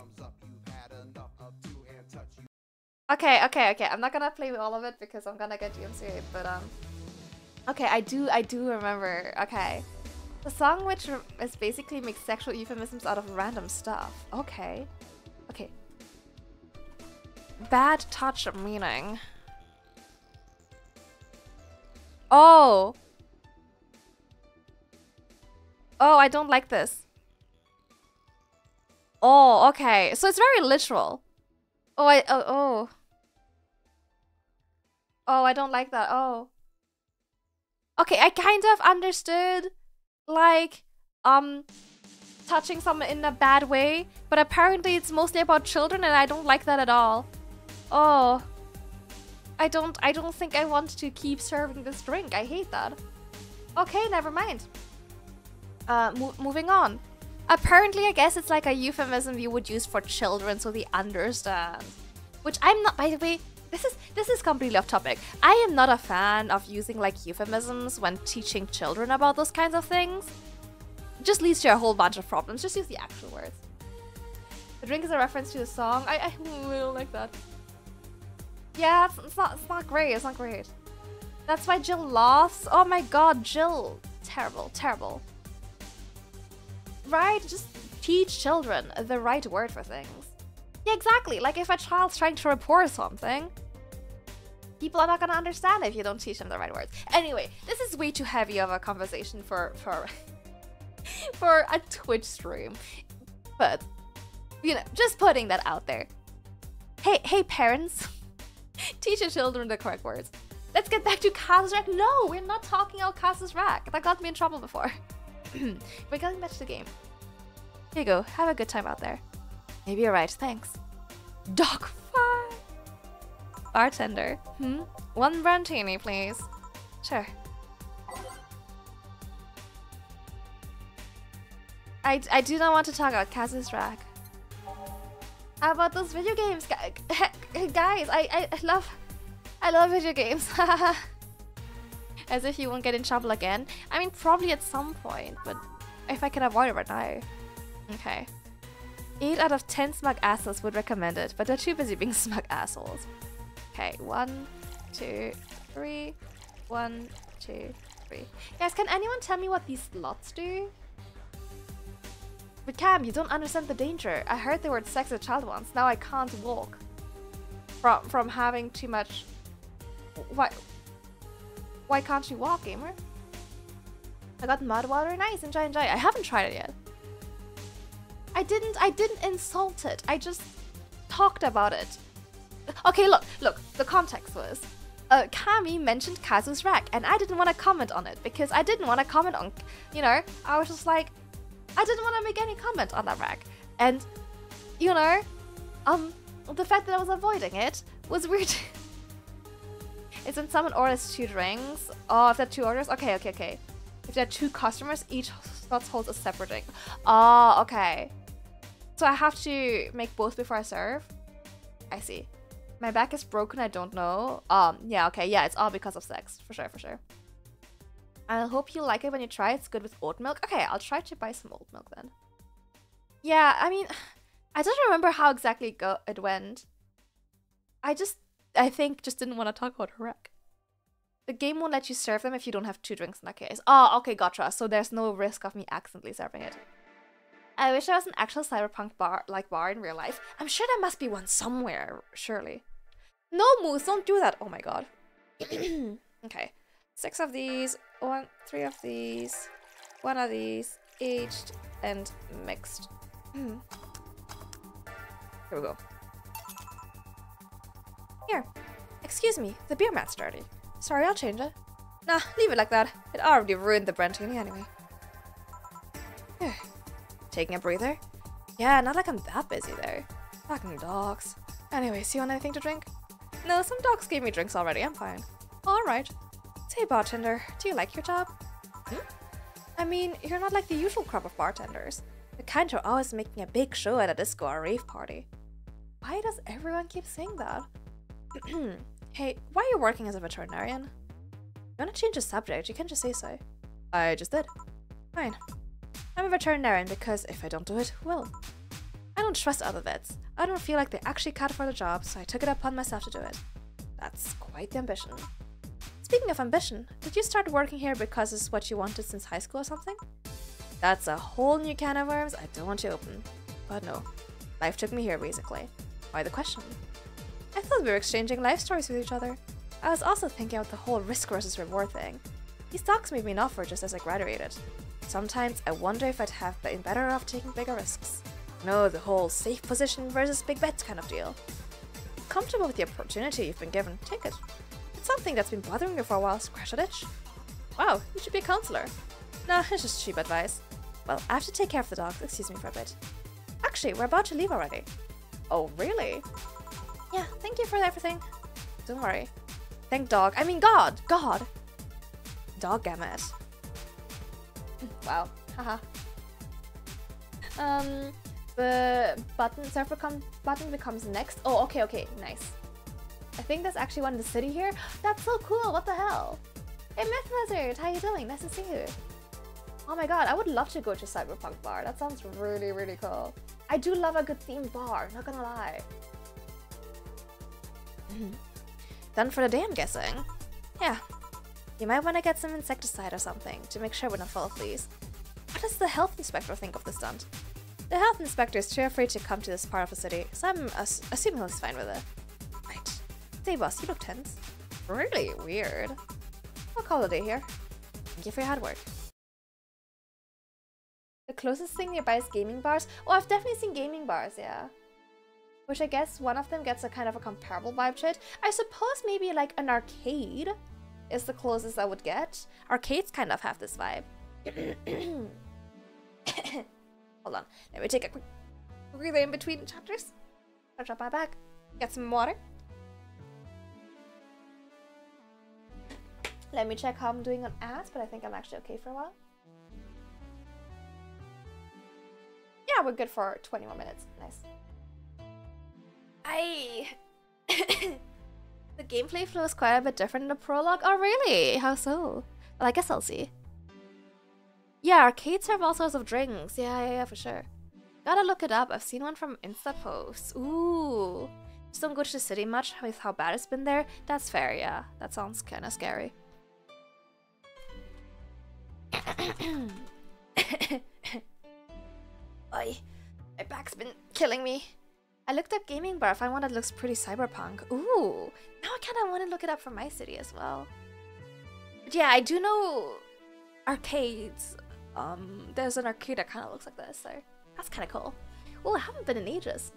Okay, okay, okay. I'm not gonna play with all of it because I'm gonna get G M C A, but um... okay, I do, I do remember. Okay. The song which is basically makes sexual euphemisms out of random stuff. Okay. Okay. Bad touch meaning. Oh. Oh, I don't like this. Oh, okay. So it's very literal. Oh, I, oh, oh. Oh, I don't like that. Oh. Okay, I kind of understood, like, um, touching someone in a bad way, but apparently it's mostly about children and I don't like that at all. Oh. I don't I don't think I want to keep serving this drink. I hate that. Okay, never mind. Uh, mo moving on. Apparently, I guess it's like a euphemism you would use for children so they understand. Which I'm not, by the way, this is this is completely off topic. I am not a fan of using like euphemisms when teaching children about those kinds of things. It just leads to a whole bunch of problems. Just use the actual words. The drink is a reference to the song. I, I don't like that. Yeah, it's, it's not it's not great. It's not great. That's why Jill laughs. Oh my god, Jill. Terrible, terrible. Right? Just teach children the right word for things. Yeah, exactly. Like if a child's trying to report something, people are not gonna understand if you don't teach them the right words. Anyway, this is way too heavy of a conversation for for for a Twitch stream. But you know, just putting that out there. Hey, hey parents. Teach your children the correct words. Let's get back to Kazu's rack. No, we're not talking about Kazu's rack. That got me in trouble before. We're going back to the game. Here you go. Have a good time out there. Maybe you're right. Thanks. Dog five. Bartender. Hmm? One brandini, please. Sure. I, I do not want to talk about Kazu's rack. How about those video games, guys? I, I love, I love video games. As if you won't get in trouble again. I mean, probably at some point, but if I can avoid it right now. Okay. eight out of ten smug assholes would recommend it, but they're too busy being smug assholes. Okay, one, two, three. One, two, three. Guys, can anyone tell me what these slots do? But Cam, you don't understand the danger. I heard the word sex with a child once. Now I can't walk. From from having too much... Why... Why can't you walk, gamer? I got mud water. Nice, enjoy, enjoy. I haven't tried it yet. I didn't, I didn't insult it. I just talked about it. Okay, look, look. The context was... Uh, Kami mentioned Kazu's rack, and I didn't want to comment on it because I didn't want to comment on... You know, I was just like... I didn't want to make any comment on that rack. And, you know, um, the fact that I was avoiding it was weird. It's when someone orders two drinks. Oh, if there are two orders? Okay, okay, okay. If there are two customers, each slot holds a separate drink. Oh, okay. So I have to make both before I serve? I see. My back is broken, I don't know. Um, yeah, okay, yeah, it's all because of sex. For sure, for sure. I hope you like it when you try. It's good with oat milk. Okay, I'll try to buy some oat milk then. Yeah, I mean, I don't remember how exactly go it went. I just, I think, just didn't want to talk about her wreck. The game won't let you serve them if you don't have two drinks in that case. Oh, okay, gotcha. So there's no risk of me accidentally serving it. I wish there was an actual cyberpunk bar, like bar in real life. I'm sure there must be one somewhere, surely. No, Moose, don't do that. Oh my god. Okay. Six of these, one, three of these, one of these, aged and mixed. Here we go. Here. Excuse me, the beer mat's dirty. Sorry, I'll change it. Nah, leave it like that. It already ruined the Brentini anyway. Taking a breather? Yeah, not like I'm that busy there. Fucking dogs. Anyways, you want anything to drink? No, some dogs gave me drinks already. I'm fine. Alright. Say, bartender, do you like your job? Hmm? I mean, you're not like the usual crop of bartenders. The kind who are always making a big show at a disco or rave party. Why does everyone keep saying that? Hey, why are you working as a veterinarian? You want to change the subject, you can just say so. I just did. Fine. I'm a veterinarian because if I don't do it, who will? I don't trust other vets. I don't feel like they actually cut for the job, so I took it upon myself to do it. That's quite the ambition. Speaking of ambition, did you start working here because it's what you wanted since high school or something? That's a whole new can of worms I don't want to open. But no, life took me here basically. Why the question? I thought we were exchanging life stories with each other. I was also thinking about the whole risk versus reward thing. These talks made me an offer just as I graduated. Sometimes I wonder if I'd have been better off taking bigger risks. No, the whole safe position versus big bet kind of deal. Comfortable with the opportunity you've been given, take it. It's something that's been bothering you for a while, scratch that itch. Wow, you should be a counselor. Nah, it's just cheap advice. Well, I have to take care of the dogs, excuse me for a bit. Actually, we're about to leave already. Oh, really? Yeah, thank you for everything. Don't worry. Thank dog, I mean God, God! Dog-gamut. Wow, haha. um, the button, server button becomes next. Oh, okay, okay, nice. I think there's actually one in the city here. That's so cool, what the hell? Hey Myth Lizard, how you doing? Nice to see you. Oh my god, I would love to go to Cyberpunk Bar. That sounds really, really cool. I do love a good themed bar, not gonna lie. Done for the day, I'm guessing. Yeah. You might want to get some insecticide or something to make sure we're not full of fleas. What does the health inspector think of this stunt? The health inspector is too afraid to come to this part of the city, so I'm ass assuming he's fine with it. Right. Say boss, you look tense. Really weird. I'll call it a day here. Thank you for your hard work. The closest thing nearby is gaming bars. Oh, I've definitely seen gaming bars, yeah. Which I guess one of them gets a kind of a comparable vibe to it. I suppose maybe like an arcade is the closest I would get. Arcades kind of have this vibe. Hold on, let me take a quick breather in between chapters. I'll drop my back, get some water. Let me check how I'm doing on ads, but I think I'm actually okay for a while. Yeah, we're good for twenty more minutes. Nice. I... The gameplay flow is quite a bit different in the prologue. Oh, really? How so? Well, I guess I'll see. Yeah, arcades have all sorts of drinks. Yeah, yeah, yeah, for sure. Gotta look it up. I've seen one from Insta posts. Ooh. Just don't go to the city much with how bad it's been there. That's fair, yeah. That sounds kind of scary. Oy, my back's been killing me. I looked up gaming bar. I find one that looks pretty cyberpunk. Ooh, now I kind of want to look it up for my city as well. But yeah, I do know arcades. Um, there's an arcade that kind of looks like this, so that's kind of cool. Oh, I haven't been in ages.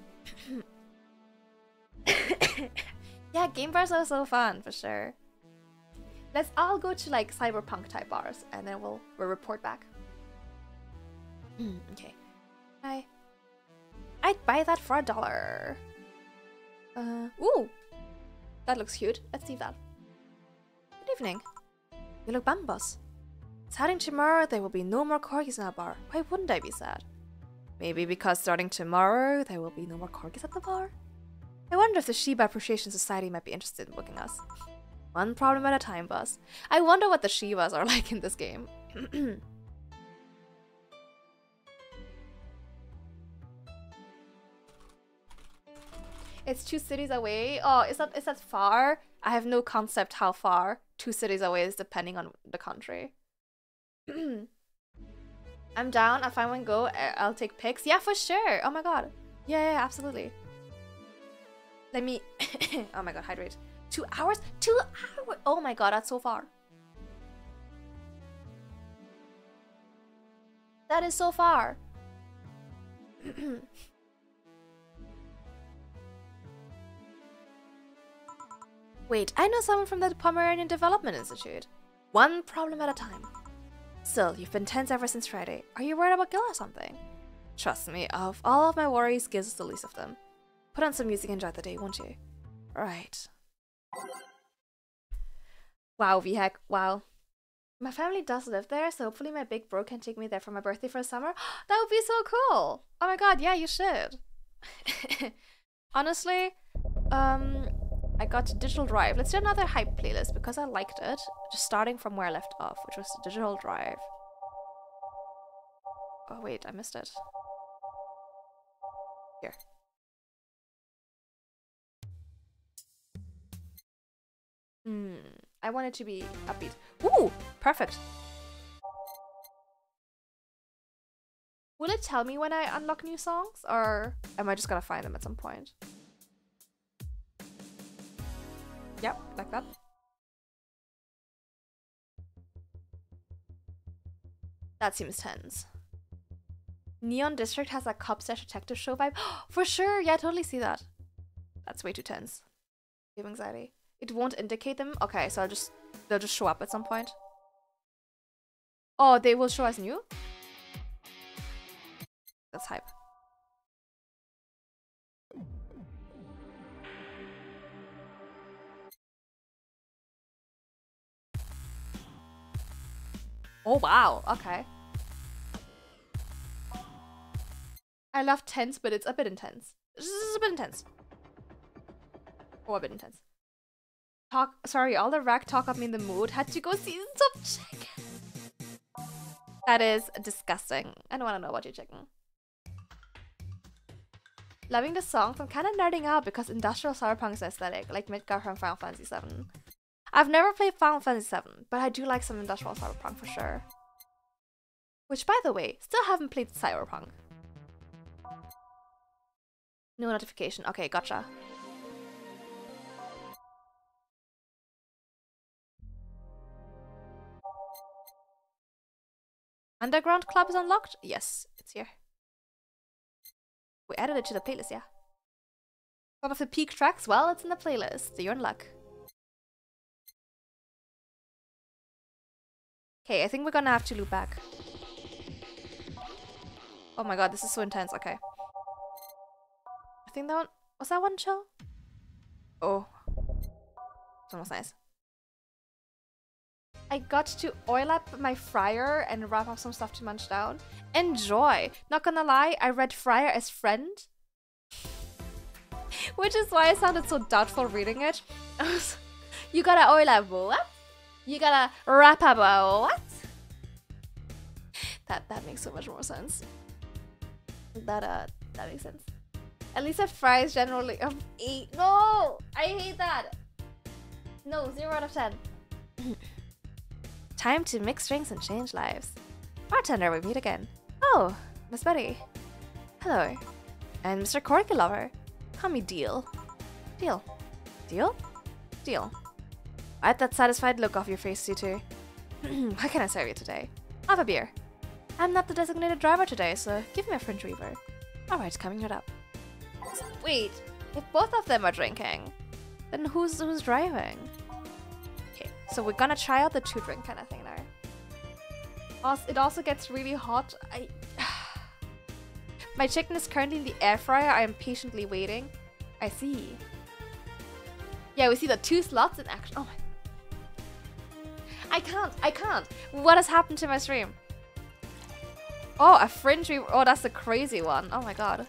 Yeah, game bars are so fun for sure. Let's all go to like cyberpunk type bars, and then we'll we'll report back. Mm, okay. Hi. I'd buy that for a dollar. Uh, ooh, that looks cute. Let's see that. evening. You look bummed, boss. Starting tomorrow, there will be no more corgis in our bar. Why wouldn't I be sad? Maybe because starting tomorrow, there will be no more corgis at the bar? I wonder if the Shiba Appreciation Society might be interested in booking us. One problem at a time, boss. I wonder what the Shibas are like in this game. It's two cities away. Oh, is that is that far? I have no concept how far two cities away is depending on the country. I'm down. I'll find one go. I'll take pics. Yeah, for sure. Oh my god. Yeah, yeah, absolutely. Let me. Oh my god, hydrate. Two hours? Two hours? Oh my god, that's so far. That is so far. Wait, I know someone from the Pomeranian Development Institute. One problem at a time. Still, you've been tense ever since Friday. Are you worried about Gil or something? Trust me, of all of my worries, Gil is the least of them. Put on some music and enjoy the day, won't you? Right. Wow, V-Hack, wow. My family does live there, so hopefully my big bro can take me there for my birthday for the summer. That would be so cool! Oh my god, yeah, you should. Honestly, um... I got Digital Drive. Let's do another hype playlist because I liked it. Just starting from where I left off, which was Digital Drive. Oh wait, I missed it. Here. Hmm. I want it to be upbeat. Ooh! Perfect! Will it tell me when I unlock new songs? Or am I just gonna find them at some point? Yep, like that. That seems tense. Neon District has a cop slash detective show vibe. For sure, yeah, I totally see that. That's way too tense. Give anxiety. It won't indicate them? Okay, so I'll just they'll just show up at some point. Oh, they will show us new? That's hype. Oh wow, okay. I love tense, but it's a bit intense. This is a bit intense. Oh, a bit intense. Talk, sorry, all the rack talk got me in the mood. Had to go see some chicken. That is disgusting. I don't want to know about your chicken. Loving the songs. I'm kind of nerding out because industrial cyberpunk is aesthetic, like Midgar from Final Fantasy seven. I've never played Final Fantasy seven, but I do like some industrial cyberpunk for sure. Which, by the way, still haven't played cyberpunk. No notification. Okay, gotcha. Underground Club is unlocked? Yes, it's here. We added it to the playlist, yeah. One of the peak tracks? Well, it's in the playlist. You're in luck. Okay, I think we're gonna have to loop back. Oh my god, this is so intense. Okay. I think that one... Was that one chill? Oh. It's almost nice. I got to oil up my fryer and wrap up some stuff to munch down. Enjoy! Not gonna lie, I read fryer as friend. Which is why I sounded so doubtful reading it. You gotta oil up what? You gotta wrap up a what? That that makes so much more sense. That uh that makes sense. At least a fry is generally um eight. No! I hate that! No, zero out of ten. Time to mix drinks and change lives. Bartender, we meet again. Oh, Miss Betty. Hello. And Mister Corky Lover. Call me Deal. Deal. Deal? Deal. I had that satisfied look off your face, you two. How can I serve you today? Have a beer. I'm not the designated driver today, so give me a French Weaver. Alright, coming right up. Wait, if both of them are drinking, then who's who's driving? Okay, so we're gonna try out the two drink kind of thing now. Also, it also gets really hot. I My chicken is currently in the air fryer. I am patiently waiting. I see. Yeah, we see the two slots in action. Oh my. I can't. I can't. What has happened to my stream? Oh, a fringe. Oh, that's the crazy one. Oh my god.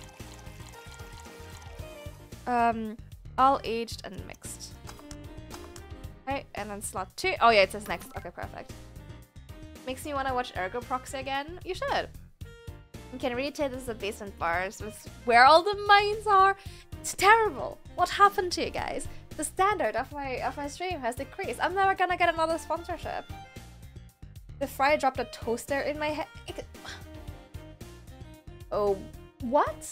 Um, all aged and mixed. Okay, and then slot two. Oh yeah, it says next. Okay, perfect. Makes me want to watch Ergo Proxy again. You should. You can really tell this is the basement bars with where all the mines are. It's terrible. What happened to you guys? The standard of my of my stream has decreased. I'm never gonna get another sponsorship. The fryer dropped a toaster in my head. Oh, what?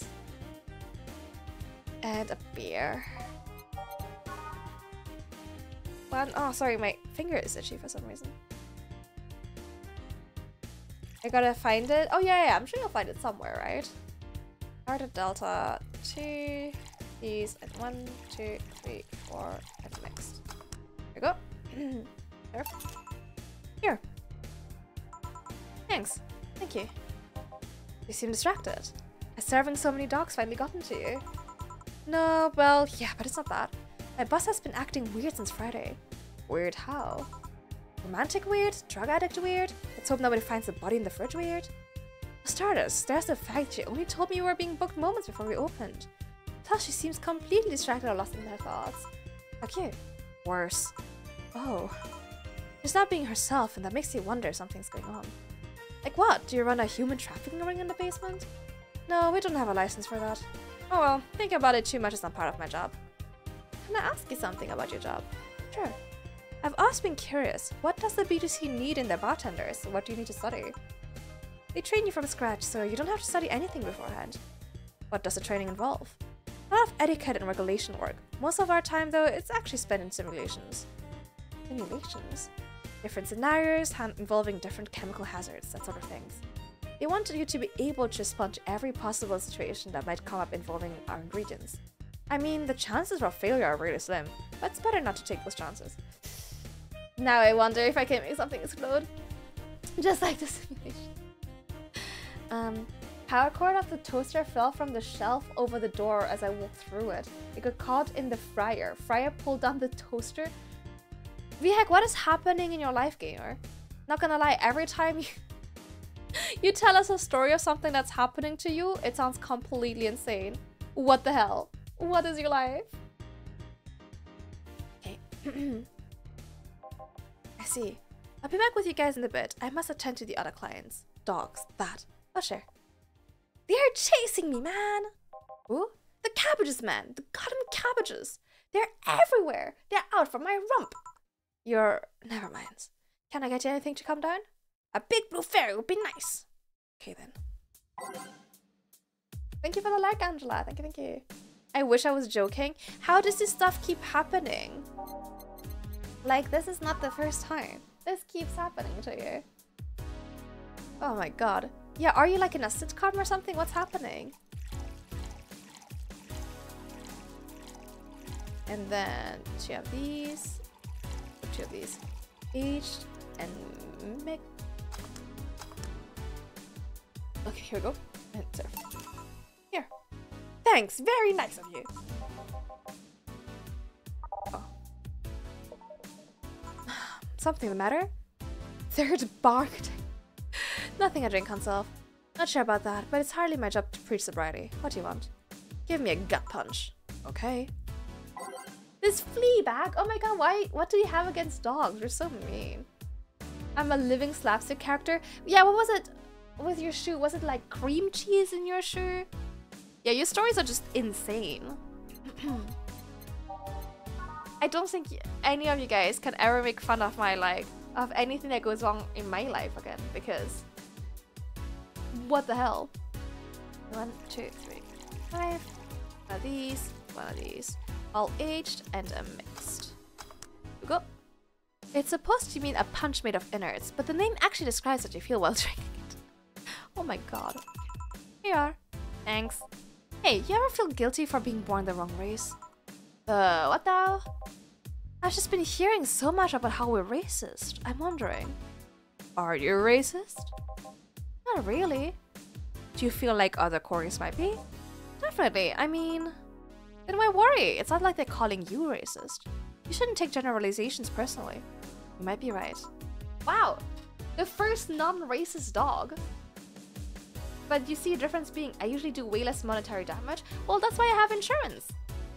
And a beer. One. Oh, sorry, my finger is itchy for some reason. I gotta find it. Oh yeah, yeah. I'm sure you'll find it somewhere, right? Heart of Delta. Two. These and one, two, three, four, and mixed. There we go. There. Here. Thanks. Thank you. You seem distracted. Has serving so many dogs finally gotten to you? No, well, yeah, but it's not that. My boss has been acting weird since Friday. Weird how? Romantic weird? Drug addict weird? Let's hope nobody finds the body in the fridge weird. For starters, there's the fact she only told me you were being booked moments before we opened. Plus, she seems completely distracted or lost in her thoughts. How cute. Worse. Oh. She's not being herself, and that makes you wonder if something's going on. Like what? Do you run a human trafficking ring in the basement? No, we don't have a license for that. Oh well, thinking about it too much is not part of my job. Can I ask you something about your job? Sure. I've always been curious, what does the B two C need in their bartenders? What do you need to study? They train you from scratch, so you don't have to study anything beforehand. What does the training involve? A lot of etiquette and regulation work. Most of our time, though, it's actually spent in simulations. Simulations? Different scenarios involving different chemical hazards, that sort of things. They wanted you to be able to respond to every possible situation that might come up involving our ingredients. I mean, the chances of failure are really slim, but it's better not to take those chances. Now I wonder if I can make something explode. Just like the simulation. Um, power cord of the toaster fell from the shelf over the door as I walked through it. It got caught in the fryer. Fryer pulled down the toaster. V-Heck, what is happening in your life, gamer? Not gonna lie, every time you, you tell us a story of something that's happening to you, it sounds completely insane. What the hell? What is your life? Okay. I see. I'll be back with you guys in a bit. I must attend to the other clients. Dogs. That. I'll share. They're chasing me, man! Ooh, the cabbages, man! The goddamn cabbages! They're everywhere! They're out from my rump! You're... never mind. Can I get you anything to come down? A big blue fairy would be nice. Okay, then. Thank you for the like, Angela. Thank you, thank you. I wish I was joking. How does this stuff keep happening? Like, this is not the first time. This keeps happening to you. Oh my god. Yeah, are you like in a sitcom or something? What's happening? And then two of these. Two of these. Aged and mix. Okay, here we go. And serve. Here. Thanks, very nice of you. Oh. Something the matter? Third barked. Nothing I drink, Consolve. Not sure about that, but it's hardly my job to preach sobriety. What do you want? Give me a gut punch. Okay. This flea bag? Oh my god, why? What do you have against dogs? You're so mean. I'm a living slapstick character. Yeah, what was it with your shoe? Was it like cream cheese in your shoe? Yeah, your stories are just insane. I don't think any of you guys can ever make fun of my, like, of anything that goes wrong in my life again, because what the hell? One, two, three, five. One of these, one of these. All aged and a mixed. Here we go. It's supposed to mean a punch made of innards, but the name actually describes what you feel while drinking it. Oh my god. Here you are. Thanks. Hey, you ever feel guilty for being born the wrong race? Uh, what the? I've just been hearing so much about how we're racist. I'm wondering, are you racist? Not really. Do you feel like other Corys might be? Definitely. I mean, then why worry? It's not like they're calling you racist. You shouldn't take generalizations personally. You might be right. Wow, the first non-racist dog. But you see a difference being I usually do way less monetary damage. Well, that's why I have insurance.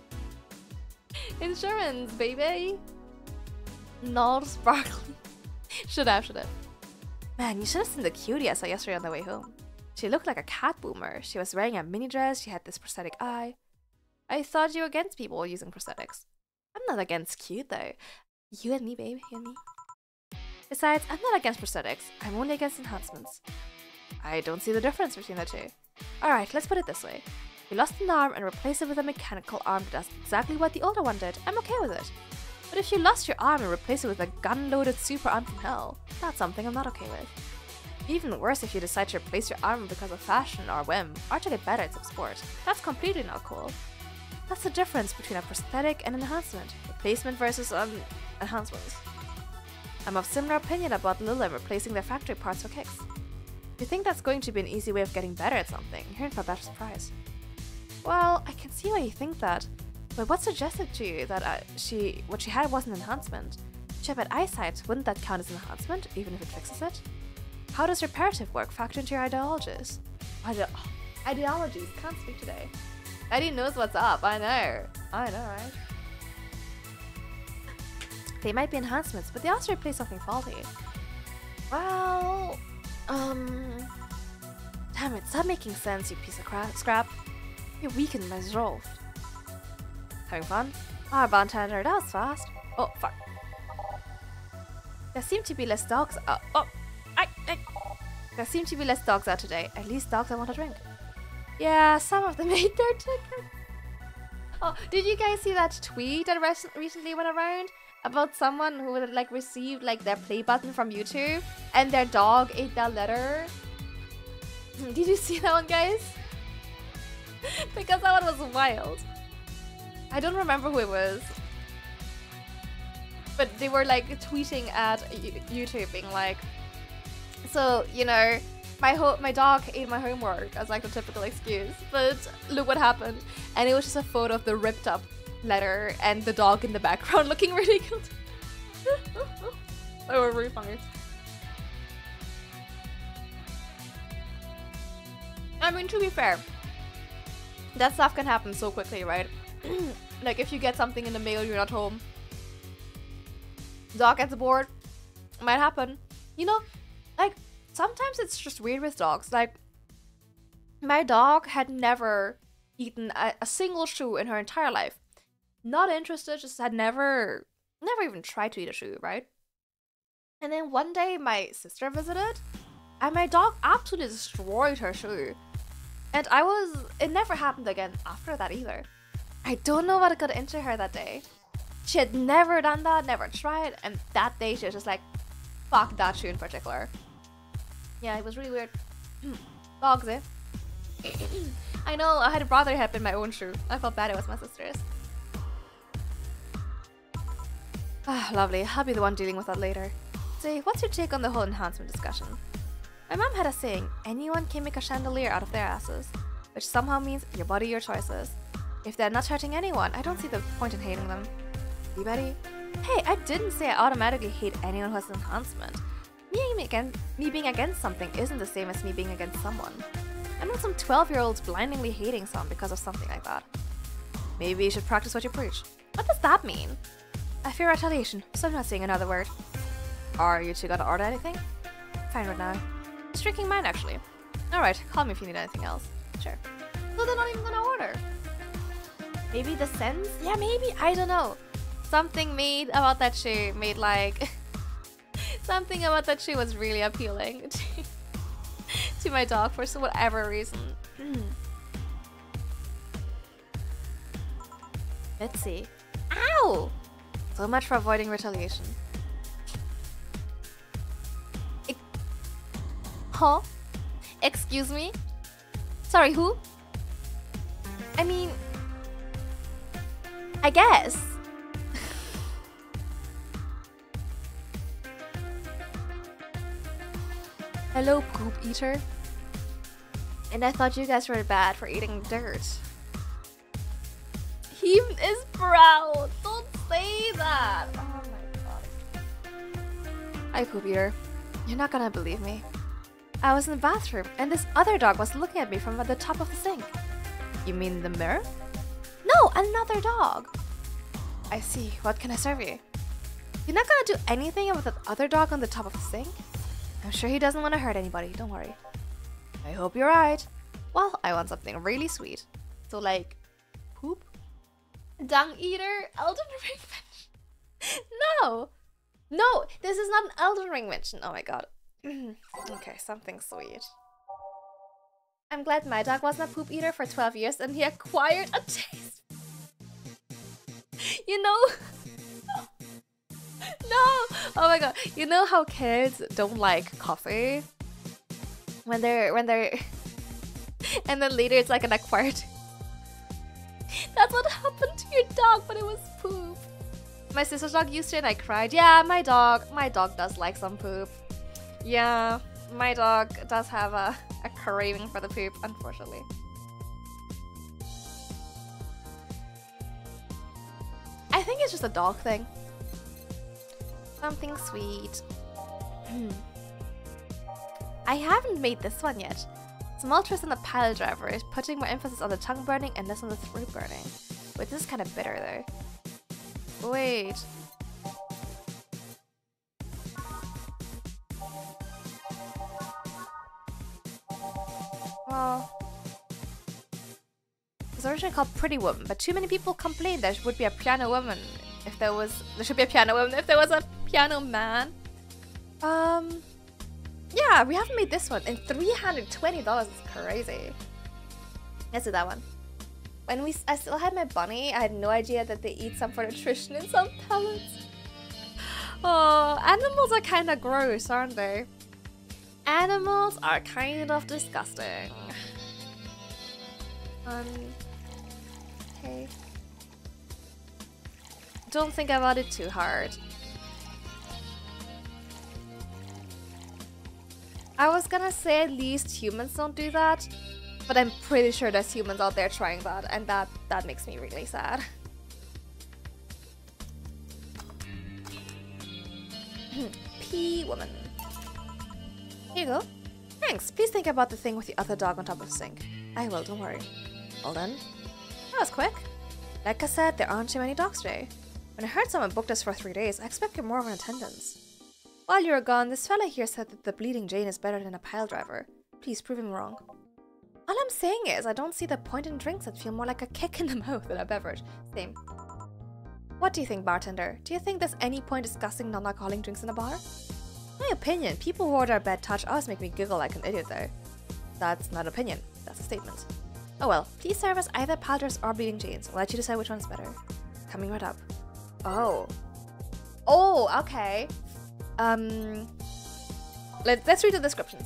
Insurance, baby. Not sparkly. Should have, should have. Man, you should have seen the cutie I saw yesterday on the way home. She looked like a cat boomer. She was wearing a mini dress. She had this prosthetic eye. I thought you were against people using prosthetics. I'm not against cute though. You and me, babe. You and me. Besides, I'm not against prosthetics. I'm only against enhancements. I don't see the difference between the two. Alright, let's put it this way. You lost an arm and replaced it with a mechanical arm that does exactly what the older one did. I'm okay with it. But if you lost your arm and replaced it with a gun-loaded super arm from hell, that's something I'm not okay with. Even worse if you decide to replace your arm because of fashion or whim, or to get better at some sport. That's completely not cool. That's the difference between a prosthetic and an enhancement. Replacement versus um, enhancements. I'm of similar opinion about Lilith replacing their factory parts for kicks. If you think that's going to be an easy way of getting better at something, you're in for a better surprise. Well, I can see why you think that, but what suggested to you that uh, she what she had was an enhancement? She had bad eyesight, wouldn't that count as an enhancement, even if it fixes it? How does reparative work factor into your ideologies? Ide ideologies, can't speak today. Eddie knows what's up, I know. I know, right? They might be enhancements, but they also replace something faulty. Well, um... damn it, stop making sense, you piece of crap scrap. You weakened my resolve. Having fun? Ah, oh, bartender, that was fast. Oh, fuck. There seem to be less dogs out. Oh, I, I. There seem to be less dogs out today. At least dogs that want to drink. Yeah, some of them ate their tickets. Oh, did you guys see that tweet that recently went around about someone who had like received like their play button from YouTube and their dog ate that letter? Did you see that one, guys? Because that one was wild. I don't remember who it was, but they were like tweeting at YouTube being like, so you know, my ho my dog ate my homework as like the typical excuse, but look what happened. And it was just a photo of the ripped up letter and the dog in the background looking really good. They were really funny. I mean, to be fair, that stuff can happen so quickly, right? Like if you get something in the mail, you're not home, dog gets bored, might happen. You know, like sometimes it's just weird with dogs. Like my dog had never eaten a, a single shoe in her entire life. Not interested, just had never, never even tried to eat a shoe, right? And then one day my sister visited and my dog absolutely destroyed her shoe. And I was, it never happened again after that either. I don't know what got into her that day. She had never done that, never tried, and that day she was just like, fuck that shoe in particular. Yeah, it was really weird. Dogs, eh? I know, I had a brother hip in my own shoe. I felt bad it was my sister's. Ah, lovely. I'll be the one dealing with that later. Say, what's your take on the whole enhancement discussion? My mom had a saying, anyone can make a chandelier out of their asses, which somehow means your body, your choices. If they're not hurting anyone, I don't see the point in hating them. You Betty? Hey, I didn't say I automatically hate anyone who has an enhancement. Me, again, me being against something isn't the same as me being against someone. I'm not some twelve year olds blindly hating someone because of something like that. Maybe you should practice what you preach. What does that mean? I fear retaliation, so I'm not saying another word. Are you two gonna order anything? Fine right now. Just drinking mine actually. Alright, call me if you need anything else. Sure. So they're not even gonna order. Maybe the sense? Yeah, maybe. I don't know. Something made about that shoe made like... something about that shoe was really appealing to, to my dog for whatever reason. Let's see. Ow! So much for avoiding retaliation. I huh? Excuse me? Sorry, who? I mean... I guess. Hello, poop eater. And I thought you guys were bad for eating dirt. He is proud. Don't say that. Oh my god. Hi, poop eater. You're not gonna believe me. I was in the bathroom and this other dog was looking at me from the top of the sink. You mean the mirror? No, another dog. I see. What can I serve you? You're not gonna do anything about that other dog on the top of the sink? I'm sure he doesn't want to hurt anybody. Don't worry. I hope you're right. Well, I want something really sweet. So like, poop? Dung eater? Elden Ring mention? No! No! This is not an Elden Ring mention. Oh my god. Okay, something sweet. I'm glad my dog wasn't a poop eater for twelve years and he acquired a taste. You know... No! Oh my god. You know how kids don't like coffee? When they're... when they're... and then later it's like an acquired... That's what happened to your dog, but it was poop. My sister's dog used it and I cried. Yeah, my dog. My dog does like some poop. Yeah, my dog does have a, a craving for the poop, unfortunately. I think it's just a dog thing. Something sweet. I haven't made this one yet. Small twist on the pile driver is putting more emphasis on the tongue burning and less on the throat burning. Wait, this is kind of bitter though. Wait. Well, it's originally called Pretty Woman, but too many people complained there would be a piano woman if there was. There should be a piano woman if there was a piano man. Um, yeah, we haven't made this one, and three hundred twenty dollars is crazy. Let's do that one. When we, I still had my bunny, I had no idea that they eat some for nutrition in some pellets. Oh, animals are kind of gross, aren't they? Animals are kind of disgusting. Um, okay. Don't think about it too hard. I was gonna say at least humans don't do that, but I'm pretty sure there's humans out there trying that, and that, that makes me really sad. Pea woman. Here you go. Thanks. Please think about the thing with the other dog on top of the sink. I will, don't worry. All done? That was quick. Like I said, there aren't too many dogs today. When I heard someone booked us for three days, I expected more of an attendance. While you were gone, this fella here said that the Bleeding Jane is better than a pile driver. Please prove him wrong. All I'm saying is, I don't see the point in drinks that feel more like a kick in the mouth than a beverage. Same. What do you think, bartender? Do you think there's any point discussing non-alcoholic drinks in a bar? My opinion, people who order a bad touch always make me giggle like an idiot though. That's not an opinion, that's a statement. Oh well, please serve us either Palders or Bleeding Janes. I'll let you decide which one's better. Coming right up. Oh. Oh, okay. Um, let, let's read the descriptions.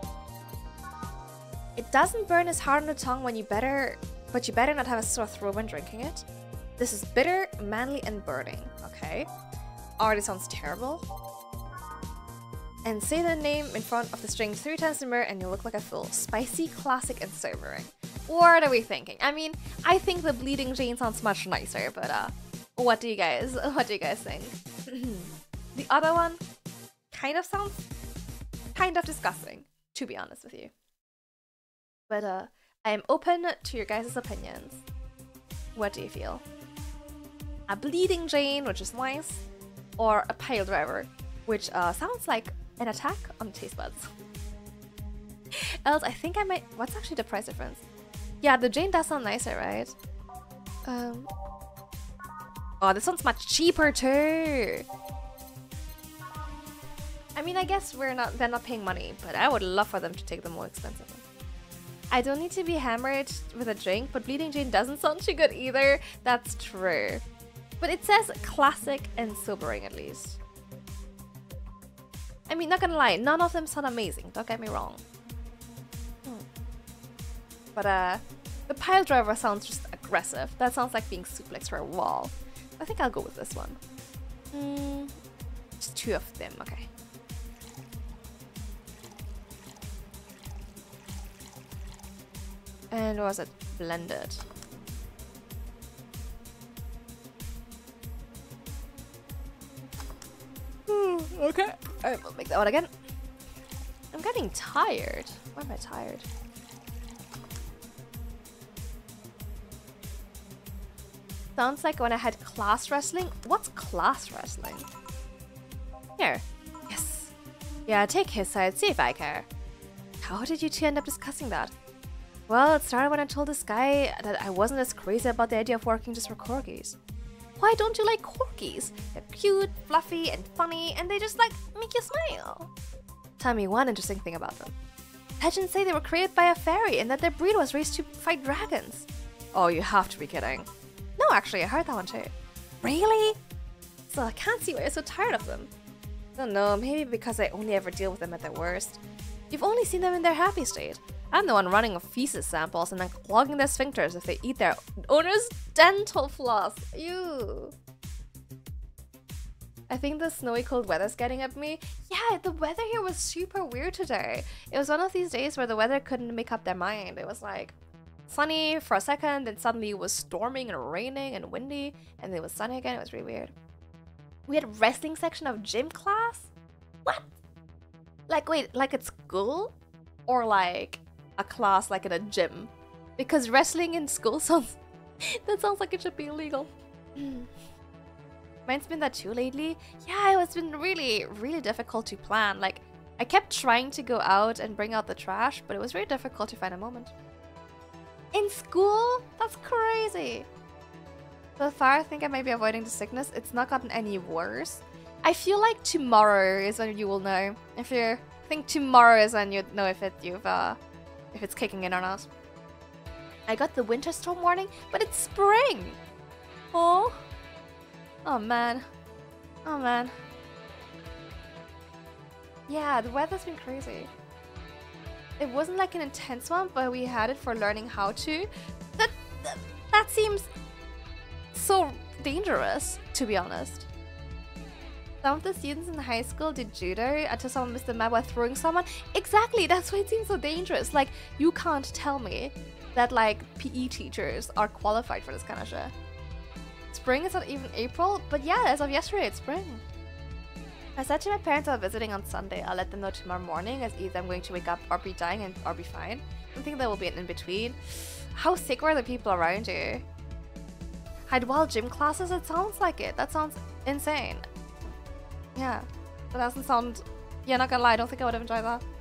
It doesn't burn as hard on the tongue when you better, but you better not have a sore throat when drinking it. This is bitter, manly, and burning. Okay. Already sounds terrible. And say the name in front of the string three times in the mirror and you'll look like a fool. Spicy, classic, and sobering. What are we thinking? I mean, I think the Bleeding Jane sounds much nicer, but uh, what do you guys, what do you guys think? The other one kind of sounds kind of disgusting, to be honest with you. But uh, I am open to your guys' opinions. What do you feel? A Bleeding Jane, which is nice, or a pile driver, which uh, sounds like an attack on the taste buds. Else, I think I might... What's actually the price difference? Yeah, the Jane does sound nicer, right? Um. Oh, this one's much cheaper too. I mean, I guess we're not. They're not paying money, but I would love for them to take the more expensive one. I don't need to be hammered with a drink, but Bleeding Jane doesn't sound too good either. That's true. But it says classic and sobering at least. I mean, not gonna lie, none of them sound amazing, don't get me wrong. Hmm. But uh, the pile driver sounds just aggressive. That sounds like being suplexed for a wall. I think I'll go with this one. Mm, just two of them, okay. And was it blended? Okay. Alright, we'll make that one again. I'm getting tired. Why am I tired? Sounds like when I had class wrestling. What's class wrestling? Here. Yes. Yeah, take his side, see if I care. How did you two end up discussing that? Well, it started when I told this guy that I wasn't as crazy about the idea of working just for corgis. Why don't you like corgis? They're cute, fluffy, and funny, and they just like make you smile. Tell me one interesting thing about them. Legends say they were created by a fairy and that their breed was raised to fight dragons. Oh, you have to be kidding. No, actually, I heard that one too. Really? So I can't see why you're so tired of them. I don't know, maybe because I only ever deal with them at their worst. You've only seen them in their happy state. I'm the one running feces samples and then clogging their sphincters if they eat their owner's dental floss. Ew. I think the snowy cold weather's getting at me. Yeah, the weather here was super weird today. It was one of these days where the weather couldn't make up their mind. It was like sunny for a second, then suddenly it was storming and raining and windy, and then it was sunny again. It was really weird. We had a wrestling section of gym class? What? Like, wait, like at school? Or like a class like in a gym? Because wrestling in school sounds... that sounds like it should be illegal. Mine's been that too lately. Yeah, it's been really, really difficult to plan. Like, I kept trying to go out and bring out the trash, but it was very difficult to find a moment. In school? That's crazy. So far, I think I may be avoiding the sickness. It's not gotten any worse. I feel like tomorrow is when you will know. If you're, I think tomorrow is when you'd know if it you've uh, if it's kicking in or not. I got the winter storm warning, but it's spring. Oh, oh man, oh man. Yeah, the weather's been crazy. It wasn't like an intense one, but we had it for learning how to. That that, that seems so dangerous, to be honest. Some of the students in high school did judo until someone missed the mat while throwing someone. Exactly, that's why it seems so dangerous. Like, you can't tell me that, like, P E teachers are qualified for this kind of shit. Spring is not even April, but yeah, as of yesterday, it's spring. I said to my parents I was visiting on Sunday. I'll let them know tomorrow morning, as either I'm going to wake up or be dying and or be fine. I think there will be an in-between. How sick were the people around you? Had wild gym classes? It sounds like it. That sounds insane. Yeah, that doesn't sound... Yeah, not gonna lie, I don't think I would have enjoyed that.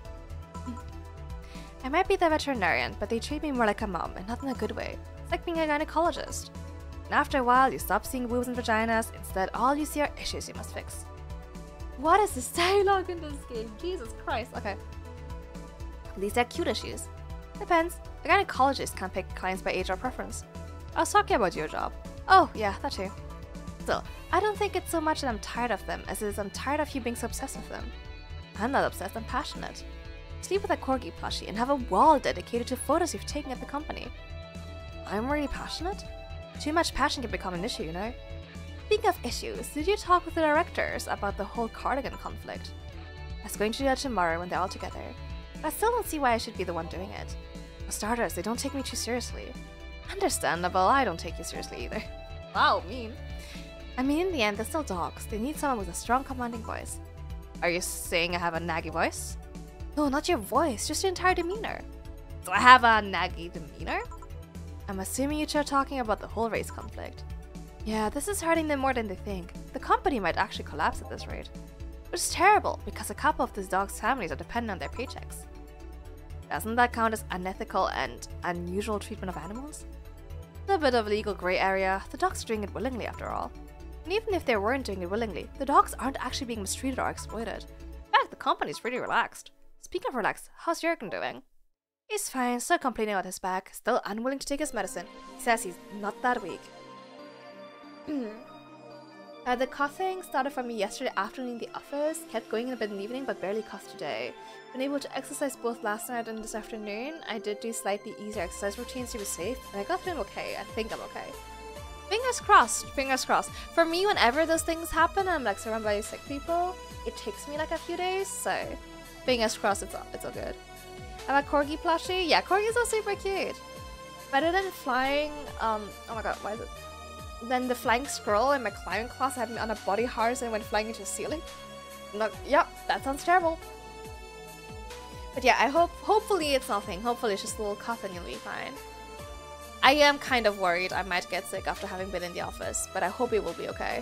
I might be the veterinarian, but they treat me more like a mom, and not in a good way. It's like being a gynecologist. And after a while, you stop seeing boobs and vaginas. Instead, all you see are issues you must fix. What is this dialogue in this game? Jesus Christ. Okay. These are cute issues. Depends. A gynecologist can't pick clients by age or preference. I was talking about your job. Oh, yeah, that too. Still, I don't think it's so much that I'm tired of them as it is I'm tired of you being so obsessed with them. I'm not obsessed, I'm passionate. Sleep with a corgi plushie and have a wall dedicated to photos you've taken at the company. I'm really passionate? Too much passion can become an issue, you know? Speaking of issues, did you talk with the directors about the whole cardigan conflict? I was going to do that tomorrow when they're all together. But I still don't see why I should be the one doing it. For starters, they don't take me too seriously. Understandable, I don't take you seriously either. Wow, mean. I mean, in the end, they're still dogs. They need someone with a strong, commanding voice. Are you saying I have a naggy voice? No, not your voice, just your entire demeanor. Do I have a naggy demeanor? I'm assuming you're talking about the whole race conflict. Yeah, this is hurting them more than they think. The company might actually collapse at this rate. Which is terrible, because a couple of these dogs' families are dependent on their paychecks. Doesn't that count as unethical and unusual treatment of animals? It's a bit of a legal grey area. The dogs are doing it willingly, after all. And even if they weren't doing it willingly, the dogs aren't actually being mistreated or exploited. In fact, the company's pretty relaxed. Speaking of relaxed, how's Jurgen doing? He's fine, still complaining about his back, still unwilling to take his medicine. He says he's not that weak. uh, the coughing started for me yesterday afternoon in the office, kept going a bit in the evening but barely coughed today. Been able to exercise both last night and this afternoon. I did do slightly easier exercise routines to be safe, and I got through them okay. I think I'm okay. Fingers crossed, fingers crossed. For me, whenever those things happen, I'm like surrounded by sick people, it takes me like a few days, so fingers crossed it's all, it's all good. I have a corgi plushie. Yeah, corgis are super cute. Better than flying, um, oh my god, why is it? Then the flying squirrel in my climbing class had me on a body horse and went flying into the ceiling. No, yep, that sounds terrible. But yeah, I hope, hopefully it's nothing. Hopefully it's just a little cough and you'll be fine. I am kind of worried I might get sick after having been in the office, but I hope it will be okay.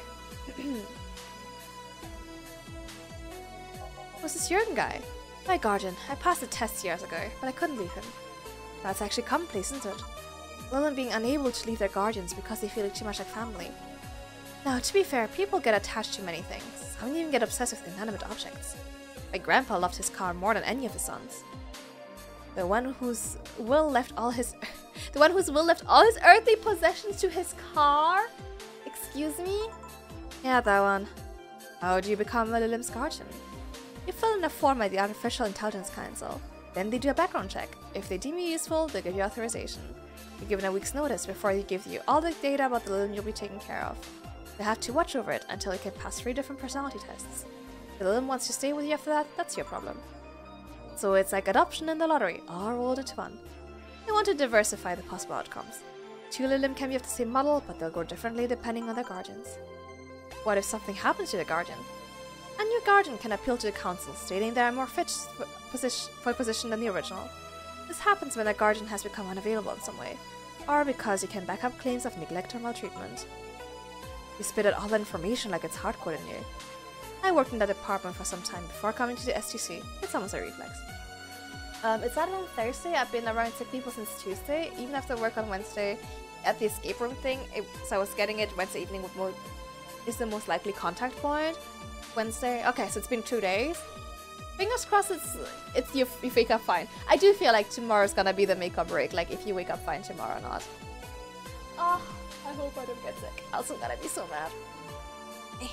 Who's this Jürgen guy? My guardian. I passed the test years ago, but I couldn't leave him. That's actually commonplace, isn't it? Lilin being unable to leave their guardians because they feel it too much like family. Now, to be fair, people get attached to many things. Some even get obsessed with inanimate objects. My grandpa loved his car more than any of his sons. The one whose will left all his the one whose will left all his earthly possessions to his car? Excuse me? Yeah, that one. How do you become a Lilim's guardian? You fill in a form at the Artificial Intelligence Council. Then they do a background check. If they deem you useful, they give you authorization. You're given a week's notice before they give you all the data about the Lilim you'll be taking care of. They have to watch over it until you can pass three different personality tests. If the Lilim wants to stay with you after that, that's your problem. So it's like adoption and the lottery, all rolled into one. They want to diversify the possible outcomes. Two Lilim can be of the same model, but they'll grow differently depending on their guardians. What if something happens to the guardian? A new guardian can appeal to the council, stating they are more fit for a position than the original. This happens when a guardian has become unavailable in some way, or because you can back up claims of neglect or maltreatment. You spit out all the information like it's hardcoded in you. I worked in that department for some time before coming to the S T C. It's almost a reflex. Um, it started on Thursday. I've been around sick people since Tuesday, even after work on Wednesday at the escape room thing. It, so I was getting it Wednesday evening with more, is the most likely contact point. Wednesday. Okay, so it's been two days. Fingers crossed it's it's you, you wake up fine. I do feel like tomorrow's gonna be the make-up break, like if you wake up fine tomorrow or not. Oh, I hope I don't get sick. Also gonna be so mad. Eh.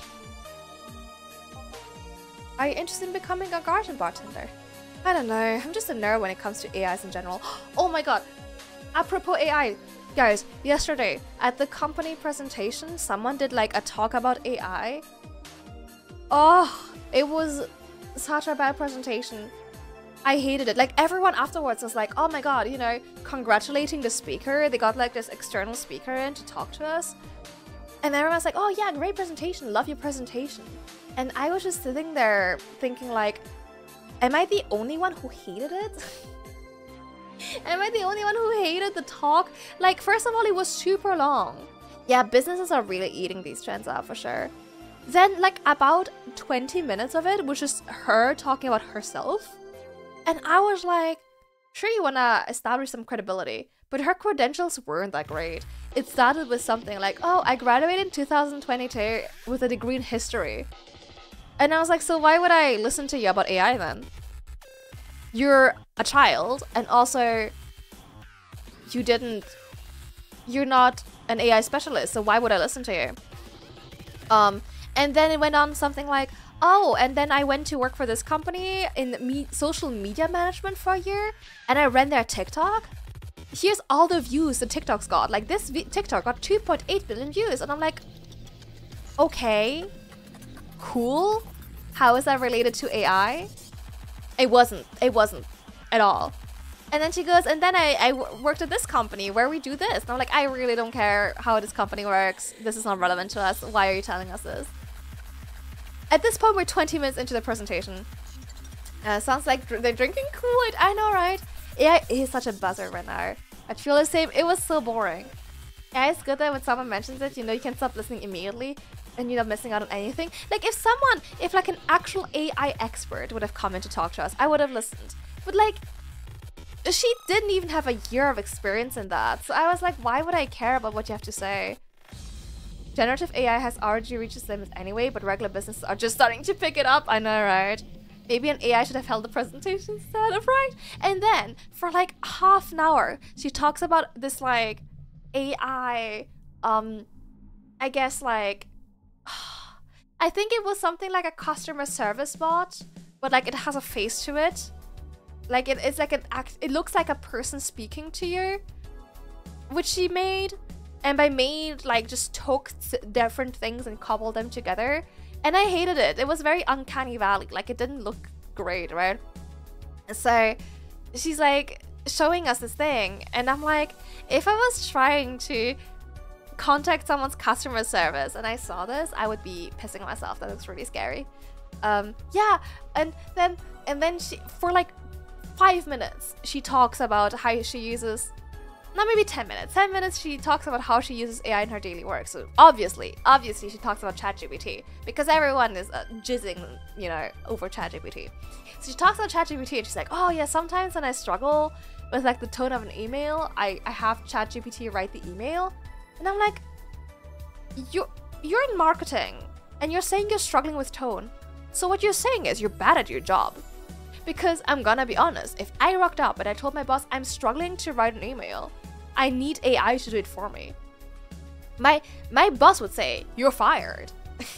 Are you interested in becoming a guardian bartender? I don't know. I'm just a nerd when it comes to A Is in general. Oh my god. Apropos A I. Guys, yesterday at the company presentation, someone did like a talk about A I. Oh, it was such a bad presentation. I hated it. Like everyone afterwards was like, oh my god, you know, congratulating the speaker. They got like this external speaker in to talk to us. And everyone's like, oh yeah, great presentation. Love your presentation. And I was just sitting there thinking like, am I the only one who hated it? Am I the only one who hated the talk? Like, first of all, it was super long. Yeah, businesses are really eating these trends up for sure. Then like about twenty minutes of it was just her talking about herself. And I was like, sure you wanna establish some credibility, but her credentials weren't that great. It started with something like, oh, I graduated in two thousand twenty-two with a degree in history. And I was like, so why would I listen to you about A I then? You're a child, and also you didn't, you're not an A I specialist, so why would I listen to you? Um, and then it went on something like, oh, and then I went to work for this company in me social media management for a year, and I ran their TikTok. Here's all the views the TikTok's got. Like this TikTok got two point eight billion views, and I'm like, okay. Cool. How is that related to A I? It wasn't. It wasn't at all. And then she goes, and then I, I worked at this company where we do this. And I'm like, I really don't care how this company works. This is not relevant to us. Why are you telling us this? At this point, we're twenty minutes into the presentation. Uh, sounds like dr they're drinking Kool-Aid. I know, right? A I is such a buzzer right now. I feel the same. It was so boring. Yeah, it's good that when someone mentions it, you know, you can stop listening immediately. And you're not missing out on anything. Like if someone, if like an actual A I expert would have come in to talk to us, I would have listened. But like, she didn't even have a year of experience in that. So I was like, why would I care about what you have to say? Generative A I has already reached its limits anyway, but regular businesses are just starting to pick it up. I know, right? Maybe an A I should have held the presentation instead of, right? And then for like half an hour, she talks about this like A I, um, I guess like, I think it was something like a customer service bot, but like it has a face to it. Like it, it's like an act, it looks like a person speaking to you, which she made. And by made, like just took different things and cobbled them together. And I hated it. It was very uncanny valley. Like it didn't look great, right? So she's like showing us this thing. And I'm like, if I was trying to contact someone's customer service and I saw this, I would be pissing myself. That looks really scary. Um, yeah, and then and then she for like five minutes she talks about how she uses, not maybe ten minutes, ten minutes she talks about how she uses A I in her daily work. So obviously, obviously she talks about ChatGPT because everyone is uh, jizzing, you know, over ChatGPT. So she talks about ChatGPT and she's like, oh yeah, sometimes when I struggle with like the tone of an email, I, I have ChatGPT write the email. And I'm like, you're, you're in marketing and you're saying you're struggling with tone. So what you're saying is you're bad at your job. Because I'm gonna be honest, if I rocked up and I told my boss I'm struggling to write an email, I need A I to do it for me, my my boss would say, you're fired.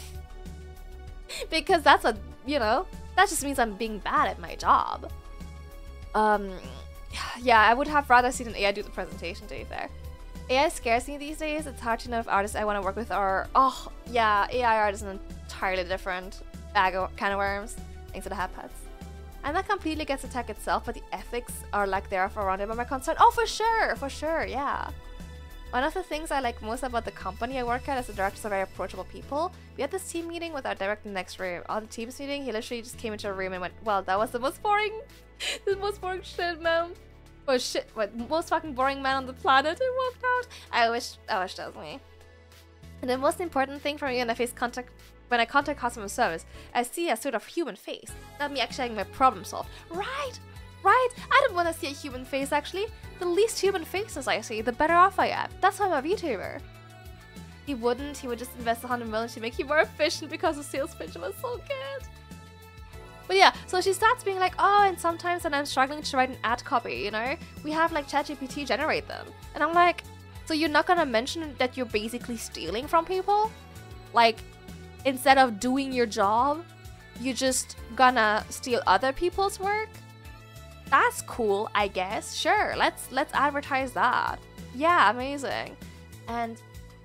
Because that's a, you know, that just means I'm being bad at my job. Um, yeah, I would have rather seen an A I do the presentation, to be fair. A I scares me these days. It's hard to know if artists I want to work with are, oh yeah, A I art is an entirely different bag of can of worms. Thanks for the hat pads. I'm not completely against the tech itself, but the ethics are like there for around it. But my concern, oh for sure, for sure, yeah. One of the things I like most about the company I work at is the directors are very approachable people. We had this team meeting with our director in the next room. On the team's meeting, he literally just came into a room and went, well, that was the most boring, the most boring shit, man. Or shit, what, most fucking boring man on the planet, and walked out. I wish, I wish that was me. And the most important thing for me when I face contact, when I contact customer service, I see a sort of human face, not me actually having my problem solved. Right, right, I don't want to see a human face actually. The least human faces I see, the better off I am. That's why I'm a VTuber. He wouldn't, he would just invest one hundred million to make you more efficient because the sales pitch was so good. But yeah, so she starts being like, oh, and sometimes when I'm struggling to write an ad copy, you know, we have like ChatGPT generate them. And I'm like, so you're not gonna mention that you're basically stealing from people? Like, instead of doing your job, you're just gonna steal other people's work? That's cool, I guess. Sure, let's let's advertise that. Yeah, amazing. And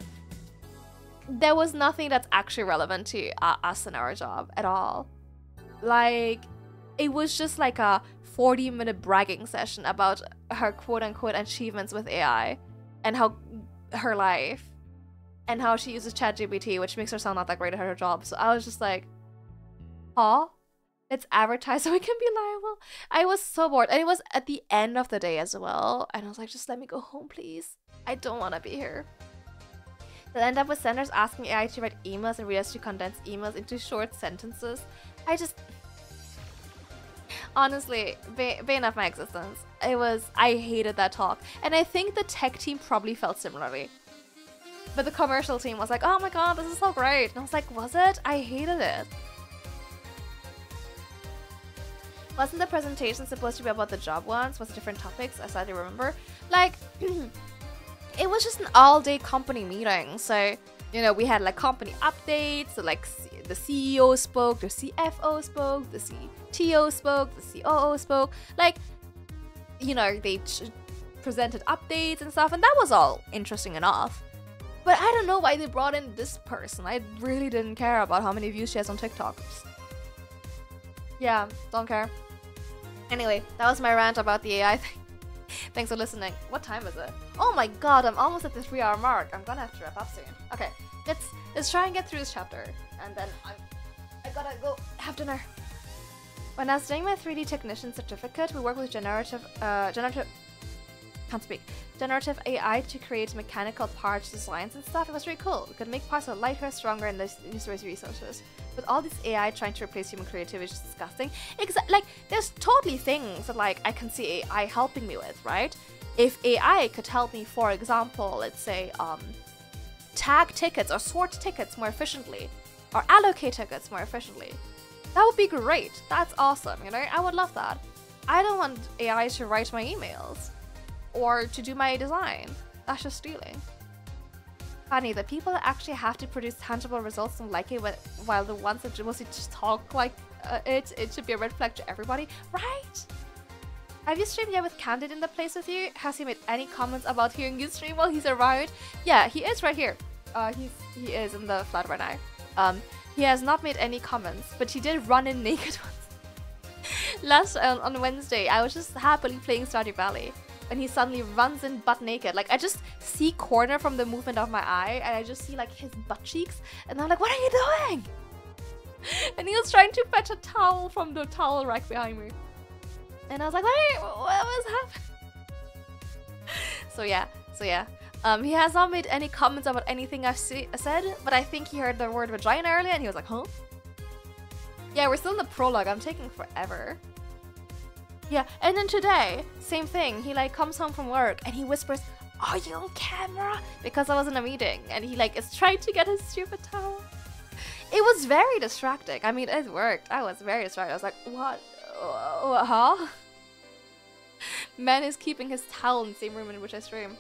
there was nothing that's actually relevant to uh, us and our job at all. Like, it was just like a forty minute bragging session about her quote-unquote achievements with A I and how her life and how she uses ChatGPT, which makes her sound not that great at her job. So I was just like, huh? It's advertised so we can be liable. I was so bored. And it was at the end of the day as well. And I was like, just let me go home, please. I don't want to be here. They'll end up with senders asking A I to write emails and readers to condense emails into short sentences. I just... Honestly, bane of my existence. It was... I hated that talk. And I think the tech team probably felt similarly. But the commercial team was like, oh my god, this is so great. And I was like, was it? I hated it. Wasn't the presentation supposed to be about the job once? Was different topics? I sadly remember. Like, it was just an all-day company meeting. So, you know, we had like company updates. So like the C E O spoke, the C F O spoke, the C T O spoke, the C O O spoke. Like, you know, they presented updates and stuff. And that was all interesting enough. But I don't know why they brought in this person. I really didn't care about how many views she has on TikTok. Yeah, don't care. Anyway, that was my rant about the A I thing. Thanks for listening. What time is it? Oh my god, I'm almost at the three hour mark. I'm gonna have to wrap up soon. Okay, let's let's try and get through this chapter. And then I'm, I gotta go have dinner. When I was doing my three D technician certificate, we worked with generative, uh, generative, can't speak, generative A I to create mechanical parts designs and stuff. It was really cool. We could make parts that are lighter, stronger, and less use resources. But all this A I trying to replace human creativity is just disgusting. Exa like, there's totally things that like I can see A I helping me with, right? If A I could help me, for example, let's say, um, tag tickets or sort tickets more efficiently, or allocate tickets more efficiently, that would be great. That's awesome, you know? I would love that. I don't want A I to write my emails or to do my design. That's just stealing. Funny, the people that actually have to produce tangible results don't like it, while the ones that mostly just talk like uh, it, it should be a red flag to everybody, right? Have you streamed yet with Candid in the place with you? Has he made any comments about hearing you stream while he's around? Yeah, he is right here. Uh, he's, he is in the flat right now. Um, he has not made any comments, but he did run in naked once. Last uh, on Wednesday, I was just happily playing Stardew Valley. And he suddenly runs in butt naked. Like, I just see corner from the movement of my eye, and I just see like his butt cheeks, and I'm like, what are you doing? And he was trying to fetch a towel from the towel rack behind me. And I was like, wait, what was happening? So yeah, so yeah. Um, he has not made any comments about anything I've see said, but I think he heard the word vagina earlier and he was like, huh? Yeah, we're still in the prologue. I'm taking forever. Yeah, and then today, same thing. He like comes home from work and he whispers, are you on camera? Because I was in a meeting and he like is trying to get his stupid towel. It was very distracting. I mean, it worked. I was very distracted. I was like, what? Uh, huh? Man is keeping his towel in the same room in which I stream.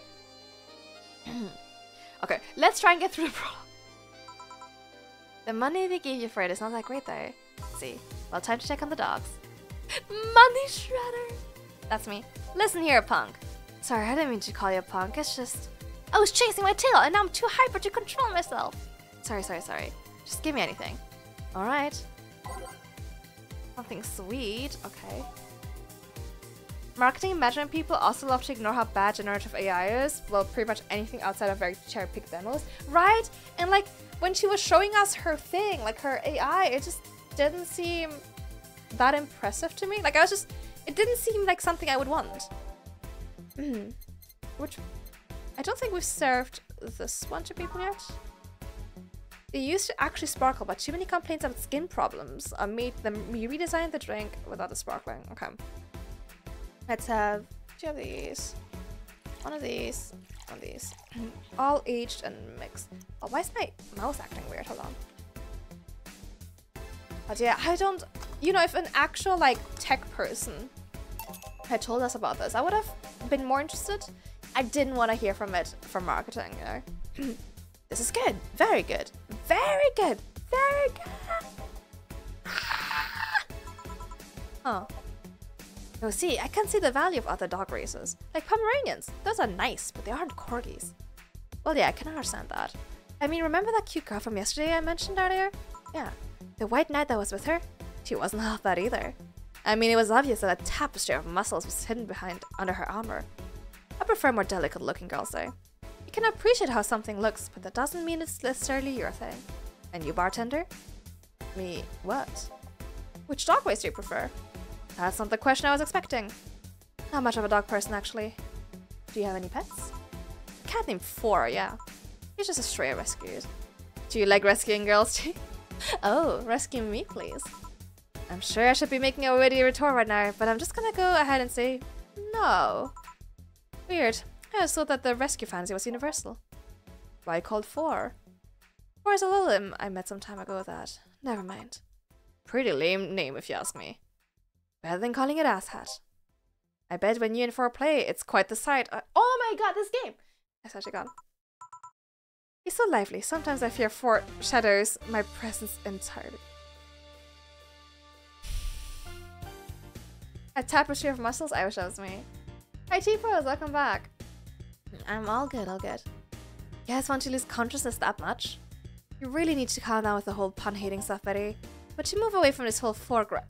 Okay, let's try and get through the prologue. The money they gave you for it is not that great though. Let's see. Well, time to check on the dogs. Money shredder! That's me. Listen here, punk. Sorry, I didn't mean to call you a punk. It's just... I was chasing my tail and now I'm too hyper to control myself. Sorry, sorry, sorry. Just give me anything. Alright. Something sweet. Okay. Marketing and management people also love to ignore how bad generative A I is. Well, pretty much anything outside of very cherry-picked demos. Right? And like, when she was showing us her thing, like her A I, it just didn't seem that impressive to me. Like, I was just... It didn't seem like something I would want. Mm. Which... I don't think we've served this one to people yet. They used to actually sparkle, but too many complaints about skin problems uh, made them me redesign the drink without the sparkling. Okay. Let's have two of these, one of these, one of these. All aged and mixed. Oh, why is my mouse acting weird? Hold on. But yeah, I don't... You know, if an actual, like, tech person had told us about this, I would have been more interested. I didn't want to hear from it for marketing, you know? This is good. Very good. Very good. Very good. Oh. No, see, I can see the value of other dog races. Like Pomeranians. Those are nice, but they aren't corgis. Well, yeah, I can understand that. I mean, remember that cute girl from yesterday I mentioned earlier? Yeah. The white knight that was with her? She wasn't half bad either. I mean, it was obvious that a tapestry of muscles was hidden behind under her armor. I prefer more delicate looking girls though. You can appreciate how something looks, but that doesn't mean it's necessarily your thing. And you, bartender? Me, what? Which dog race do you prefer? That's not the question I was expecting. Not much of a dog person, actually. Do you have any pets? A cat named Four, yeah. He's just a stray I rescued. Do you like rescuing girls too? Oh, rescue me, please. I'm sure I should be making a witty retort right now, but I'm just gonna go ahead and say no. Weird. I always thought that the rescue fantasy was universal. Why called Four? Four is a little imp I met some time ago with that. Never mind. Pretty lame name if you ask me. Better than calling it asshat. I bet when you and Four play, it's quite the sight. Uh, oh my god, this game! It's actually gone. He's so lively. Sometimes I fear Four shadows my presence entirely. A tapestry of muscles? I wish that was me. Hi T-Pros, welcome back. I'm all good, all good. You guys want to lose consciousness that much? You really need to calm down with the whole pun-hating stuff, Betty. But to move away from this whole foreground.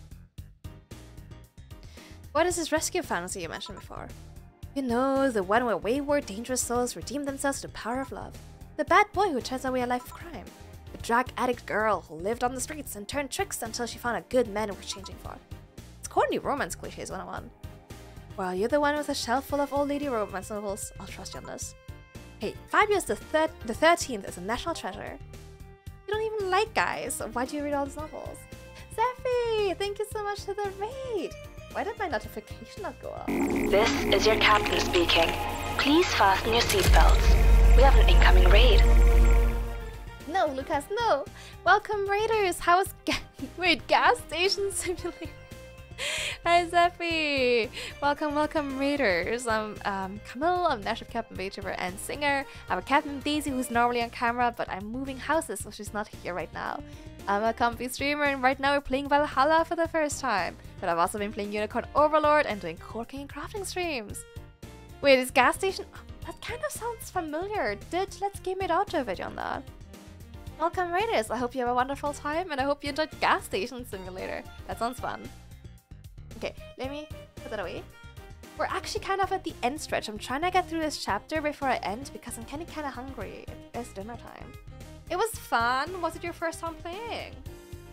What is this rescue fantasy you mentioned before? You know, the one where wayward, dangerous souls redeem themselves to the power of love. The bad boy who turns away a life of crime. The drug addict girl who lived on the streets and turned tricks until she found a good man worth changing for. It's corny romance cliches one oh one. Well, you're the one with a shelf full of old lady romance novels. I'll trust you on this. Hey, Fabius the, thir the thirteenth is a national treasure. You don't even like guys, so why do you read all these novels? Zephy, thank you so much for the raid. Why did my notification not go off? This is your captain speaking. Please fasten your seatbelts. We have an incoming raid. No, Lucas, no. Welcome, raiders. How is ga wait gas station simulator? Hi, Zephy. Welcome, welcome, raiders. I'm um, Camille. I'm Nash of Captain VOD and singer. I'm a Captain Daisy who's normally on camera, but I'm moving houses, so she's not here right now. I'm a comfy streamer, and right now we're playing Valhalla for the first time. But I've also been playing Unicorn Overlord and doing corking and crafting streams. Wait, is gas station? Oh, that kind of sounds familiar. Did Let's Game It Out do a video on that? Welcome, raiders. I hope you have a wonderful time, and I hope you enjoyed Gas Station Simulator. That sounds fun. Okay, let me put that away. We're actually kind of at the end stretch. I'm trying to get through this chapter before I end because I'm kind of kind of hungry. It's dinner time. It was fun. Was it your first time playing?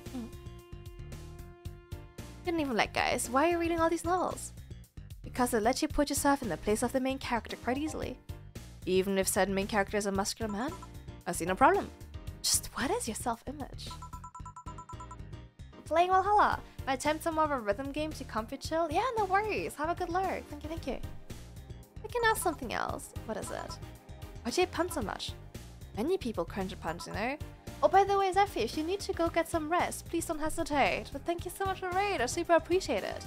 didn't even like guys. Why are you reading all these novels? Because it lets you put yourself in the place of the main character quite easily. Even if said main character is a muscular man, I see no problem. Just what is your self-image? Playing Valhalla. My attempt some more of a rhythm game to comfy chill? Yeah, no worries. Have a good lurk. Thank you, thank you. I can ask something else. What is it? Why do you punch so much? Many people cringe at punch, you know? Oh, by the way, Zephy, if you need to go get some rest, please don't hesitate. But thank you so much for the raid. I super appreciate it.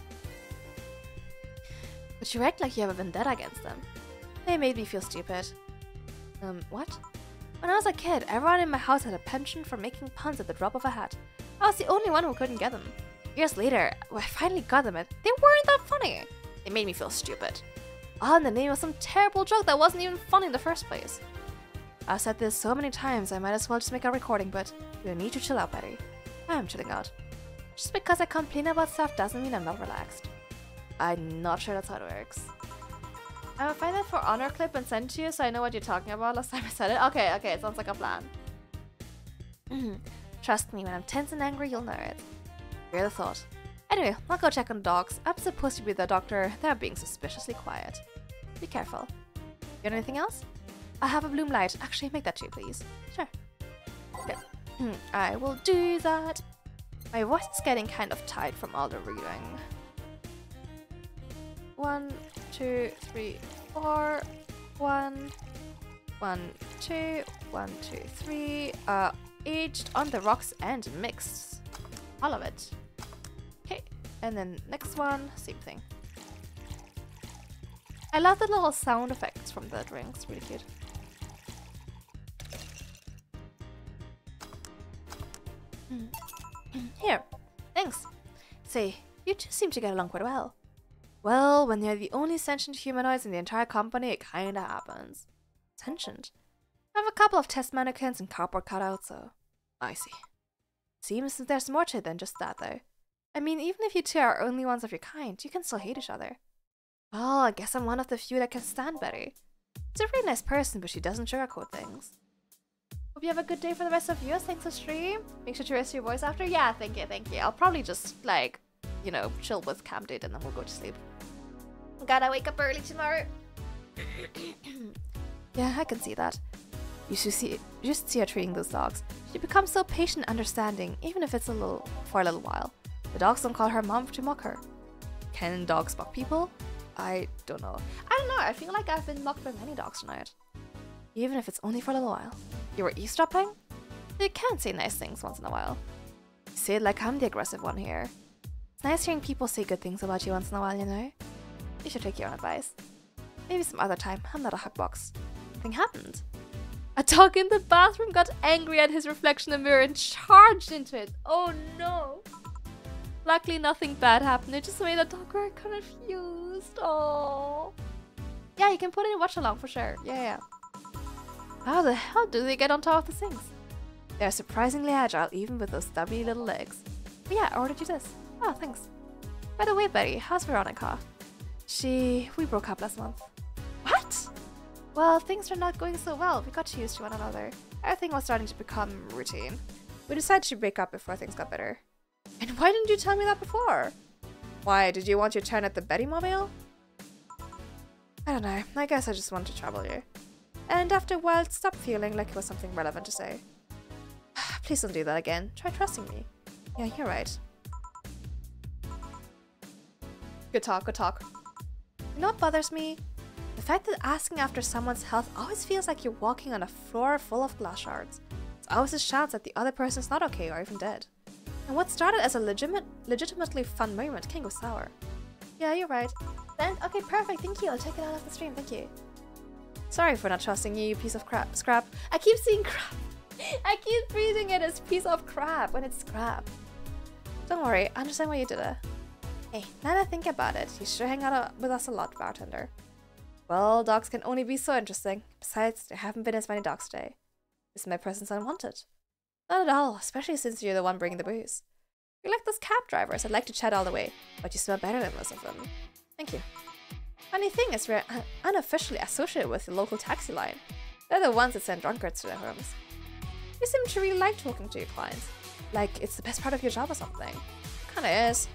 But you act like you have a vendetta against them. They made me feel stupid. Um, what? When I was a kid, everyone in my house had a penchant for making puns at the drop of a hat. I was the only one who couldn't get them. Years later, when I finally got them, and they weren't that funny. They made me feel stupid. All in the name of some terrible joke that wasn't even funny in the first place. I've said this so many times, I might as well just make a recording, but you need to chill out, Betty. I am chilling out. Just because I complain about stuff doesn't mean I'm not relaxed. I'm not sure that's how it works. I will find that for honor clip and send to you so I know what you're talking about last time I said it. Okay, okay, it sounds like a plan. Mm, trust me, when I'm tense and angry, you'll know it. Hear the thought. Anyway, I'll go check on the dogs. I'm supposed to be the doctor. They're being suspiciously quiet. Be careful. You got anything else? I have a bloom light. Actually, make that too, please. Sure. Okay. I will do that. My voice is getting kind of tight from all the reading. One, two, three, four. One, one, two, one, two, three. Uh, aged on the rocks and mixed. All of it. Okay, and then next one, same thing. I love the little sound effects from the drinks. Really cute. Here, thanks. Say, you two seem to get along quite well. Well, when you're the only sentient humanoids in the entire company, it kinda happens. Sentient? I have a couple of test mannequins and cardboard cutouts, so... I see. Seems there's more to it than just that, though. I mean, even if you two are only ones of your kind, you can still hate each other. Well, I guess I'm one of the few that can stand Betty. She's a really nice person, but she doesn't sugarcoat things. Hope you have a good day for the rest of yours. Thanks for stream. Make sure to rest your voice after. Yeah, thank you, thank you. I'll probably just, like, you know, chill with Cam Date and then we'll go to sleep. Gotta wake up early tomorrow. Yeah, I can see that. You should see, you just see her treating those dogs. She becomes so patient and understanding, even if it's a little, for a little while. The dogs don't call her mom to mock her. Can dogs mock people? I don't know. I don't know, I feel like I've been mocked by many dogs tonight. Even if it's only for a little while. You were eavesdropping? You can say nice things once in a while. You say it like I'm the aggressive one here. It's nice hearing people say good things about you once in a while, you know? You should take your own advice. Maybe some other time. I'm not a hugbox. Nothing happened. A dog in the bathroom got angry at his reflection in the mirror and charged into it. Oh no! Luckily nothing bad happened. It just made the dog very confused. Oh. Yeah, you can put it in watch along for sure. Yeah, yeah. How the hell do they get on top of the things? They're surprisingly agile even with those stubby little legs. But yeah, I ordered you this. Oh, thanks. By the way, Betty, how's Veronica? She... we broke up last month. What? Well, things were not going so well. We got used to one another. Everything was starting to become routine. We decided to break up before things got better. And why didn't you tell me that before? Why, did you want your turn at the Betty Mobile? I don't know. I guess I just wanted to trouble you. And after a while, it stopped feeling like it was something relevant to say. Please don't do that again. Try trusting me. Yeah, you're right. Good talk, good talk. You know what bothers me? The fact that asking after someone's health always feels like you're walking on a floor full of glass shards. It's always a chance that the other person's not okay or even dead. And what started as a legitimate, legitimately fun moment can go sour. Yeah, you're right. Then, okay, perfect, thank you. I'll take it out of the stream, thank you. Sorry for not trusting you, you piece of crap. Scrap. I keep seeing crap. I keep reading it as piece of crap when it's scrap. Don't worry, I understand why you did it. Hey, now that I think about it, you sure hang out with us a lot, bartender. Well, dogs can only be so interesting. Besides, there haven't been as many dogs today. Is my presence unwanted? Not at all, especially since you're the one bringing the booze. You're like those cab drivers that like to chat all the way, but you smell better than most of them. Thank you. Funny thing is, we're unofficially associated with the local taxi line. They're the ones that send drunkards to their homes. You seem to really like talking to your clients. Like it's the best part of your job or something. It kinda is.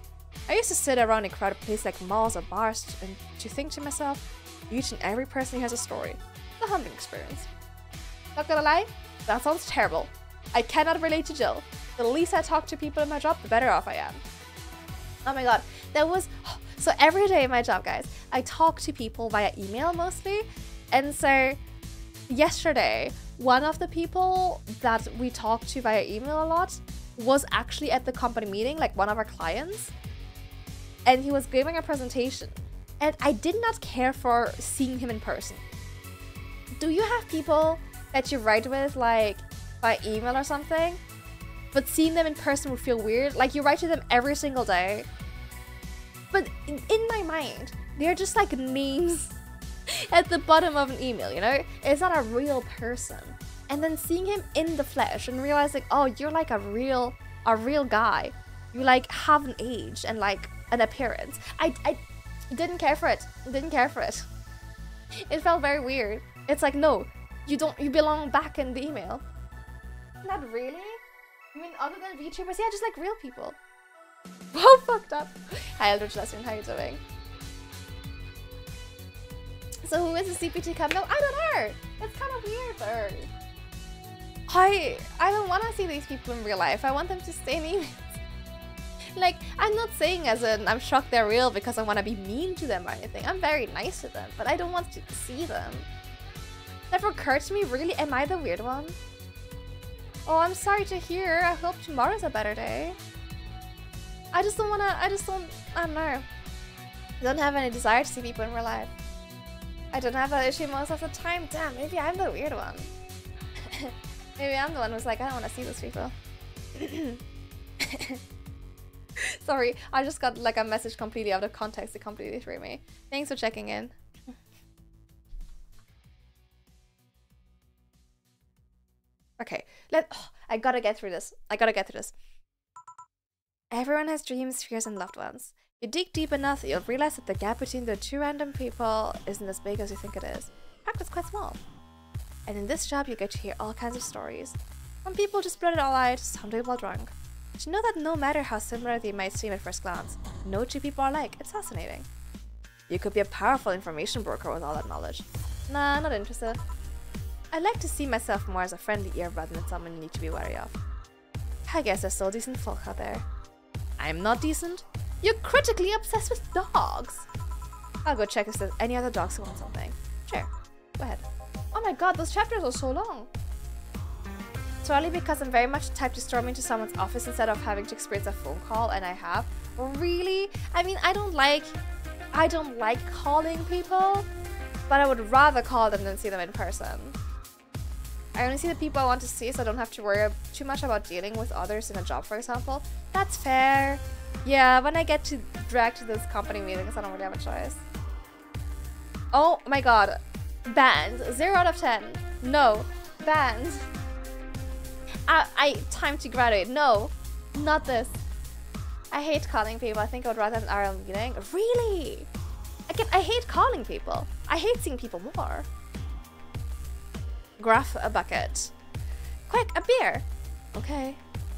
I used to sit around in crowded places like malls or bars and to think to myself, each and every person has a story. The humbling experience. Not gonna lie, that sounds terrible. I cannot relate to Jill. The least I talk to people in my job, the better off I am. Oh my god, there was... So every day in my job, guys, I talk to people via email mostly. And so yesterday, one of the people that we talked to via email a lot was actually at the company meeting, like one of our clients. And he was giving a presentation. And I did not care for seeing him in person. Do you have people that you write with, like, by email or something? But seeing them in person would feel weird? Like, you write to them every single day. But in, in my mind, they're just like names at the bottom of an email, you know? It's not a real person. And then seeing him in the flesh and realizing, oh, you're like a real, a real guy. You like have an age and like an appearance. I, I didn't care for it. Didn't care for it. It felt very weird. It's like, no, you don't, you belong back in the email. Not really. I mean, other than VTubers, yeah, just like real people. Whoa, fucked up. Hi, Eldritch Lesson, how you doing? So who is the C P T cam? No, I don't know. It's kind of weird though. I I don't want to see these people in real life. I want them to stay in emails. Like, I'm not saying as in I'm shocked they're real because I want to be mean to them or anything. I'm very nice to them, but I don't want to see them. Never occurred to me, really, am I the weird one? Oh, I'm sorry to hear. I hope tomorrow's a better day. I just don't want to, I just don't, I don't know. I don't have any desire to see people in real life. I don't have that issue most of the time. Damn, maybe I'm the weird one. Maybe I'm the one who's like, I don't want to see those people. Sorry, I just got like a message completely out of context. It completely threw me. Thanks for checking in. Okay, let. Oh, I gotta get through this. I gotta get through this. Everyone has dreams, fears, and loved ones. You dig deep enough, you'll realize that the gap between the two random people isn't as big as you think it is. In fact, it's quite small. And in this job, you get to hear all kinds of stories. Some people just blurt it all out, some people are drunk. But you know that no matter how similar they might seem at first glance, no two people are alike. It's fascinating. You could be a powerful information broker with all that knowledge. Nah, not interested. I like to see myself more as a friendly ear rather than someone you need to be wary of. I guess there's still decent folk out there. I'm not decent. You're critically obsessed with dogs. I'll go check if there's any other dogs who want something. Sure, go ahead. Oh my god, those chapters are so long. It's probably because I'm very much the type to storm into someone's office instead of having to experience a phone call, and I have. Really? I mean, I don't like, I don't like calling people, but I would rather call them than see them in person. I only see the people I want to see, so I don't have to worry too much about dealing with others in a job, for example. That's fair. Yeah, when I get to drag to those company meetings, I don't really have a choice. Oh my god. Banned. zero out of ten. No. Banned. I, I time to graduate. No. Not this. I hate calling people. I think I would rather have an R L meeting. Really? I, get, I hate calling people. I hate seeing people more. Graph a bucket. Quick, a beer. Okay.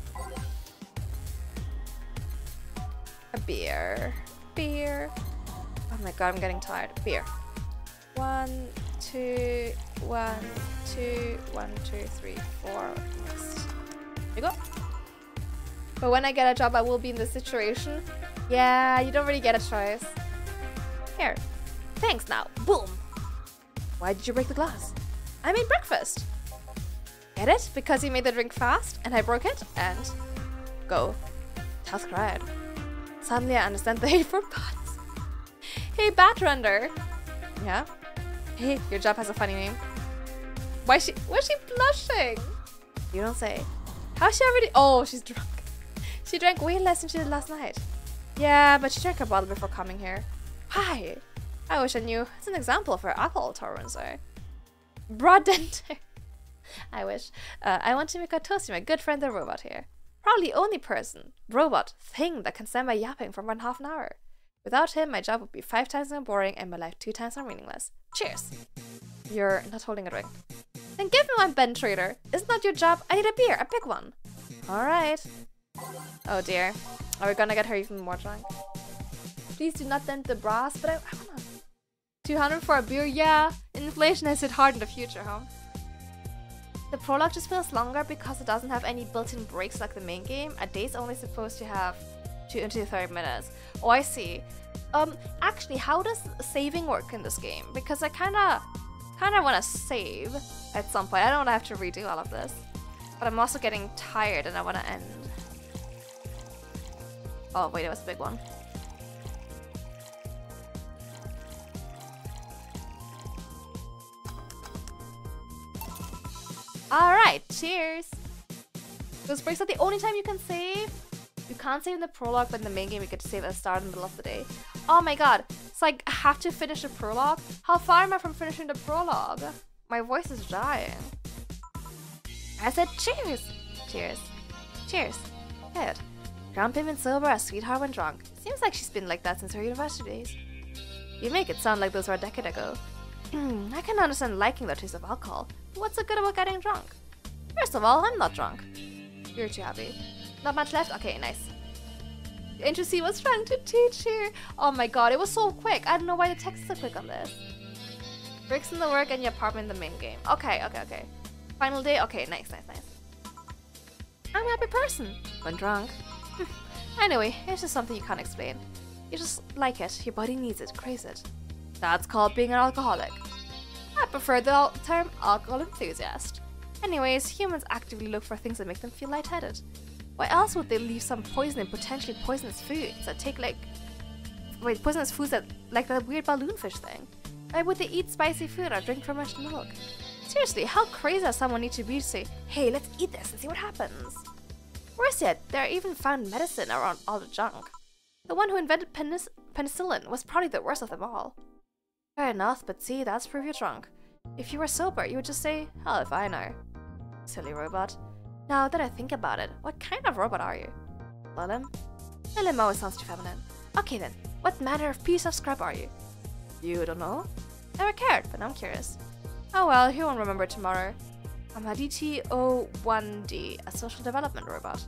A beer. Beer. Oh my god, I'm getting tired. Beer. One, two, one, two, one, two, three, four. Next. There you go. But when I get a job, I will be in this situation. Yeah, you don't really get a choice. Here. Thanks now. Boom. Why did you break the glass? I made breakfast. Get it? Because you made the drink fast and I broke it and go. Health cried. Suddenly I understand the hate for bats. Hey, Batrunner. Yeah? Hey, your job has a funny name. Why is she, why is she blushing? You don't say. How's she already? Oh, she's drunk. She drank way less than she did last night. Yeah, but she drank a bottle before coming here. Hi. I wish I knew. It's an example of her alcohol tolerance, eh? Broad denter. I wish. Uh, I want to make a toast to my good friend the robot here. Probably only person, robot, thing that can stand by yapping for one half an hour. Without him, my job would be five times more boring and my life two times more meaningless. Cheers. You're not holding a drink. Then give me one, Ben Trader. Isn't that your job? I need a beer, a big one. Alright. Oh dear. Are we gonna get her even more drunk? Please do not dent the brass, but I, I don't know. two hundred for a beer, yeah. Inflation has hit hard in the future, huh? The prologue just feels longer because it doesn't have any built-in breaks like the main game. A day's only supposed to have two to thirty minutes. Oh, I see. Um, actually, how does saving work in this game? Because I kinda, kinda wanna save at some point. I don't wanna have to redo all of this. But I'm also getting tired and I wanna end. Oh, wait, it was a big one. Alright, cheers! Those breaks are the only time you can save? You can't save in the prologue, but in the main game you get to save at the start and the middle of the day. Oh my god, it's like I have to finish the prologue? How far am I from finishing the prologue? My voice is dying. I said cheers! Cheers. Cheers. Good. Grumpy and sober, a sweetheart when drunk. Seems like she's been like that since her university days. You make it sound like those were a decade ago. I can understand liking the taste of alcohol. What's so good about getting drunk? First of all, I'm not drunk. You're too happy. Not much left? Okay, nice. The N T C was trying to teach here. Oh my god, it was so quick. I don't know why the text is so quick on this. Bricks in the work and your apartment in the main game. Okay, okay, okay. Final day? Okay, nice, nice, nice. I'm a happy person. When drunk. Anyway, it's just something you can't explain. You just like it. Your body needs it. Craves it. That's called being an alcoholic. I prefer the term alcohol enthusiast. Anyways, humans actively look for things that make them feel lightheaded. Why else would they leave some poison in potentially poisonous foods that take like... Wait, poisonous foods that... like that weird balloonfish thing? Why would they eat spicy food or drink fermented milk? Seriously, how crazy does someone need to be to say, hey, let's eat this and see what happens? Worse yet, there are even found medicine around all the junk. The one who invented penis penicillin was probably the worst of them all. Fair enough, but see, that's proof you're drunk. If you were sober, you would just say, hell if I know. Silly robot. Now that I think about it, what kind of robot are you? Lilim? Lilim always sounds too feminine. Okay then, what manner of piece of scrap are you? You don't know? Never cared, but I'm curious. Oh well, you won't remember tomorrow. I'm a D T O one D, a social development robot.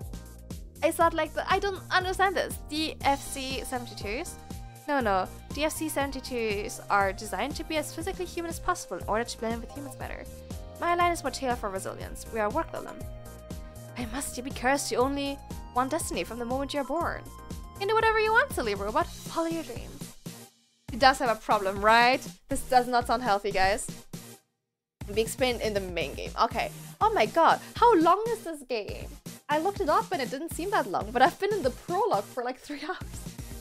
Is that like the- I don't understand this. D F C seventy-twos? No, no. D F C seventy-twos are designed to be as physically human as possible in order to blend in with humans better. My line is more tailored for resilience. We are work Lilim. I must you be cursed, you only want destiny from the moment you're born. You can do whatever you want, silly robot. Follow your dreams. He does have a problem, right? This does not sound healthy, guys. Be explained in the main game. Okay. Oh my god. How long is this game? I looked it up and it didn't seem that long, but I've been in the prologue for like three hours.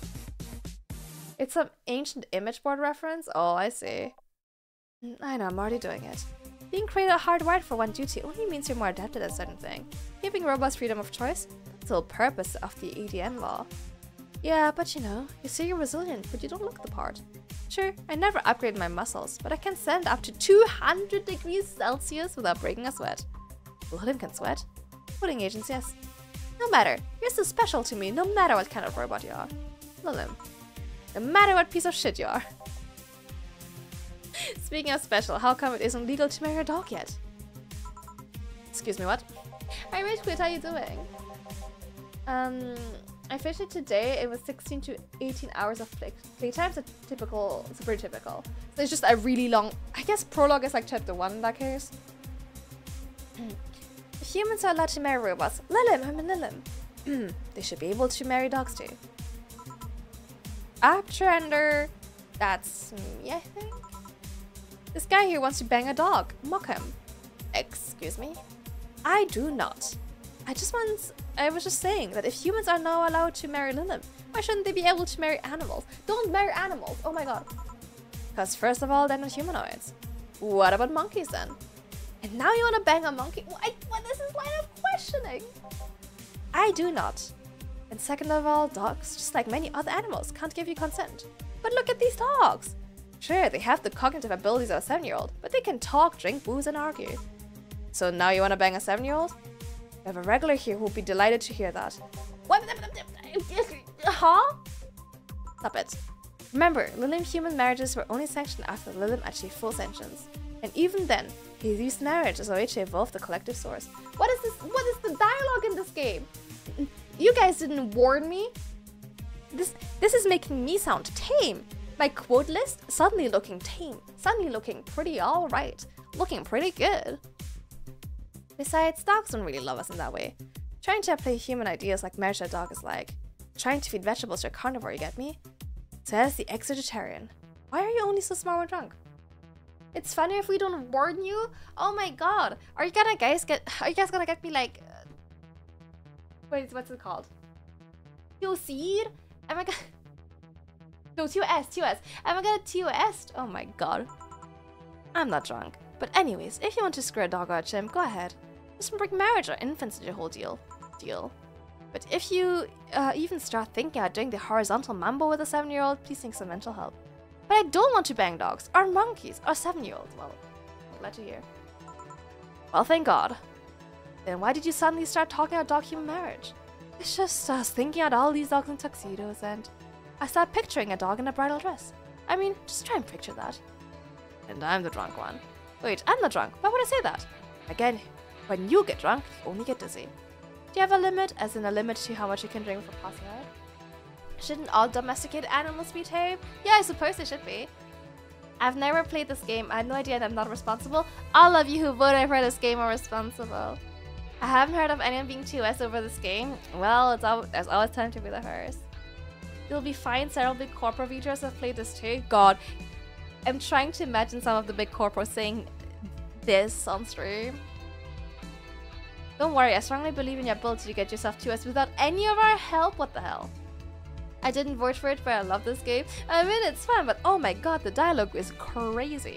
It's some ancient image board reference? Oh, I see. I know, I'm already doing it. Being created hardwired for one duty only means you're more adapted at a certain thing. Giving robots freedom of choice? That's the whole purpose of the E D N law. Yeah, but you know, you say you're resilient, but you don't look the part. Sure, I never upgrade my muscles, but I can stand up to two hundred degrees Celsius without breaking a sweat. Lilim can sweat. Cooling agents, yes. No matter, you're so special to me, no matter what kind of robot you are. Lilim. No matter what piece of shit you are. Speaking of special, how come it isn't legal to marry a dog yet? Excuse me, what? Hi Rage Quit, how you doing? Um, I finished it today. It was sixteen to eighteen hours of play, playtime, so typical, it's pretty typical. So it's just a really long, I guess prologue is like chapter one in that case. Humans are allowed to marry robots. Lilim, I'm a Lilim. They should be able to marry dogs too. Uptrender. That's me, I think. This guy here wants to bang a dog. Mock him. Excuse me? I do not. I just want... I was just saying that if humans are now allowed to marry Lilim, why shouldn't they be able to marry animals? Don't marry animals! Oh my god. Because first of all, they're not humanoids. What about monkeys then? And now you want to bang a monkey? What, what is this line of questioning? I do not. And second of all, dogs, just like many other animals, can't give you consent. But look at these dogs! Sure, they have the cognitive abilities of a seven-year-old, but they can talk, drink booze, and argue. So now you want to bang a seven-year-old? We have a regular here who will be delighted to hear that. What? Huh? Stop it. Remember, Lilim human marriages were only sanctioned after Lilim achieved full sentience. And even then, he used marriage as a way to evolve the collective source. What is this? What is the dialogue in this game? You guys didn't warn me? this this is making me sound tame. My quote list suddenly looking tame, suddenly looking pretty alright, looking pretty good. Besides, dogs don't really love us in that way. Trying to play human ideas like marriage to a dog is like trying to feed vegetables to a carnivore, you get me? Says the ex-vegetarian. Why are you only so smart when drunk? It's funny if we don't warn you. Oh my god. Are you gonna guys get are you guys gonna get me like uh, wait, what's it called? T O C? Am I gonna No, T O S, T O S. Am I gonna T O S? Oh my god. I'm not drunk. But anyways, if you want to screw a dog or a chimp, go ahead. Just bring marriage or infants into the whole deal. Deal. But if you uh, even start thinking about doing the horizontal mambo with a seven-year-old, please seek some mental help. But I don't want to bang dogs, or monkeys, or seven-year-olds. Well, I'm glad to hear. Well, thank God. Then why did you suddenly start talking about dog-human marriage? It's just us thinking about all these dogs in tuxedos, and I start picturing a dog in a bridal dress. I mean, just try and picture that. And I'm the drunk one. Wait, I'm not drunk. Why would I say that? Again, when you get drunk, you only get dizzy. Do you have a limit, as in a limit to how much you can drink before passing out? Shouldn't all domesticated animals be tame? Yeah, I suppose they should be. I've never played this game. I have no idea and I'm not responsible. All of you who voted for this game are responsible. I haven't heard of anyone being T O S over this game. Well, it's al there's always time to be the first. You'll be fine. Several big corporate VTubers have played this too. God, I'm trying to imagine some of the big corporates saying this on stream. Don't worry, I strongly believe in your ability to get yourself T O S without any of our help. What the hell? I didn't vote for it, but I love this game. I mean, it's fun, but oh my god, the dialogue is crazy.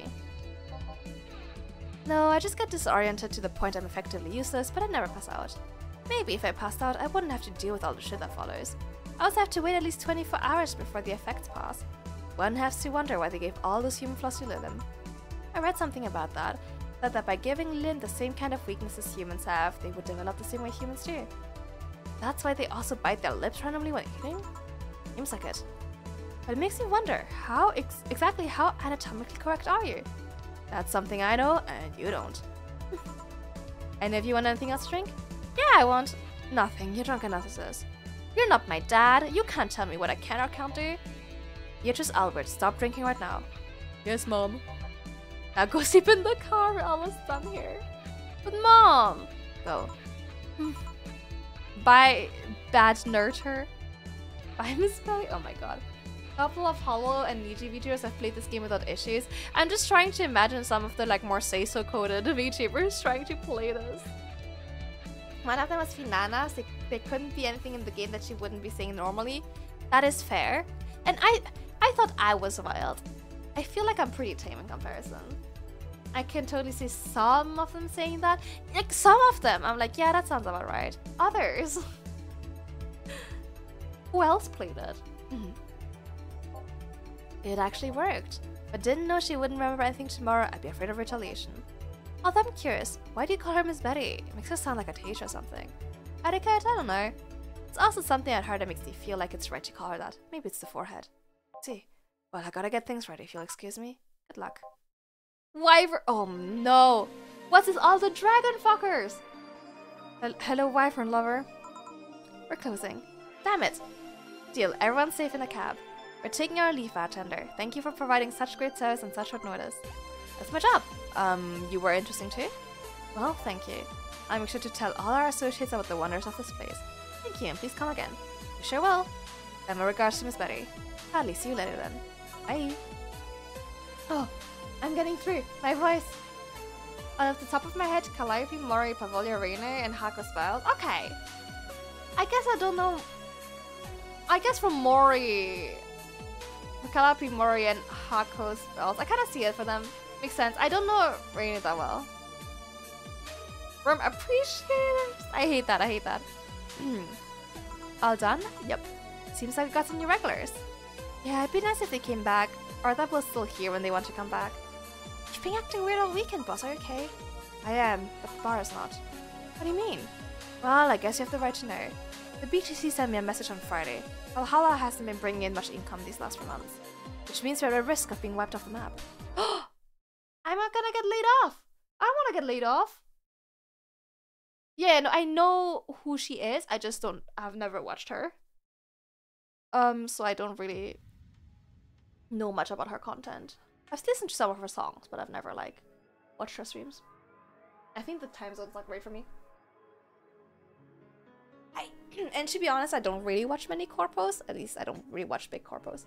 No, I just get disoriented to the point I'm effectively useless, but I never pass out. Maybe if I passed out, I wouldn't have to deal with all the shit that follows. I also have to wait at least twenty-four hours before the effects pass. One has to wonder why they gave all those human flaws to Lilin. I read something about that, that, that by giving Lilin the same kind of weaknesses humans have, they would develop the same way humans do. That's why they also bite their lips randomly when eating? Seems like it. But it makes me wonder, how ex exactly how anatomically correct are you? That's something I know, and you don't. And if you want anything else to drink? Yeah, I want nothing. You're drunk enough as this. You're not my dad. You can't tell me what I can or can't do. Beatrice Albert, stop drinking right now. Yes, Mom. Now go sleep in the car. We're almost done here. But Mom! Go. Bye, bad nurture. Bye, Miss Belly. Oh my god. A couple of Hollow and Niji VTubers have played this game without issues. I'm just trying to imagine some of the like more say-so coded VTubers trying to play this. One of them was Finana, so there couldn't be anything in the game that she wouldn't be saying normally. That is fair. And I I thought I was wild. I feel like I'm pretty tame in comparison. I can totally see some of them saying that. Like some of them, I'm like, yeah, that sounds about right. Others. Who else played it? Mm-hmm. It actually worked, but didn't know she wouldn't remember anything tomorrow. I'd be afraid of retaliation. Although I'm curious, why do you call her Miss Betty? It makes her sound like a teacher or something. Etiquette? I don't know. It's also something I'd heard that makes me feel like it's right to call her that. Maybe it's the forehead. Let's see. Well, I gotta get things ready if you'll excuse me. Good luck. Wyvern. Oh no! What's this? All the dragon fuckers! Hel Hello, Wyvern lover. We're closing. Damn it! Deal, everyone's safe in the cab. We're taking our leave, bartender. Thank you for providing such great service on such short notice. That's my job. Um, you were interesting too? Well, thank you. I'll make sure to tell all our associates about the wonders of this place. Thank you, and please come again. You sure will. And my regards to Miss Betty. Gladly, see you later then. Bye. Oh, I'm getting through. My voice. Off the top of my head, Calliope, Mori, Pavolia, Reina, and Hako spells. Okay. I guess I don't know. I guess from Mori, Calliope, Mori, and Hako spells. I kind of see it for them. Makes sense. I don't know Reina that well. From appreciators. I hate that. I hate that. All done? Yep. Seems like we got some new regulars. Yeah, it'd be nice if they came back, or that was still here when they want to come back. You've been acting weird all weekend, boss. Are you okay? I am, but the bar is not. What do you mean? Well, I guess you have the right to know. The B T C sent me a message on Friday. Valhalla hasn't been bringing in much income these last few months, which means we're at risk of being wiped off the map. I'm not gonna get laid off. I don't want to get laid off. Yeah, no, I know who she is. I just don't. I've never watched her. Um, so I don't really know much about her content. I've listened to some of her songs, but I've never like watched her streams. I think the time zone's not great for me. I and to be honest, I don't really watch many corpos. At least I don't really watch big corpos.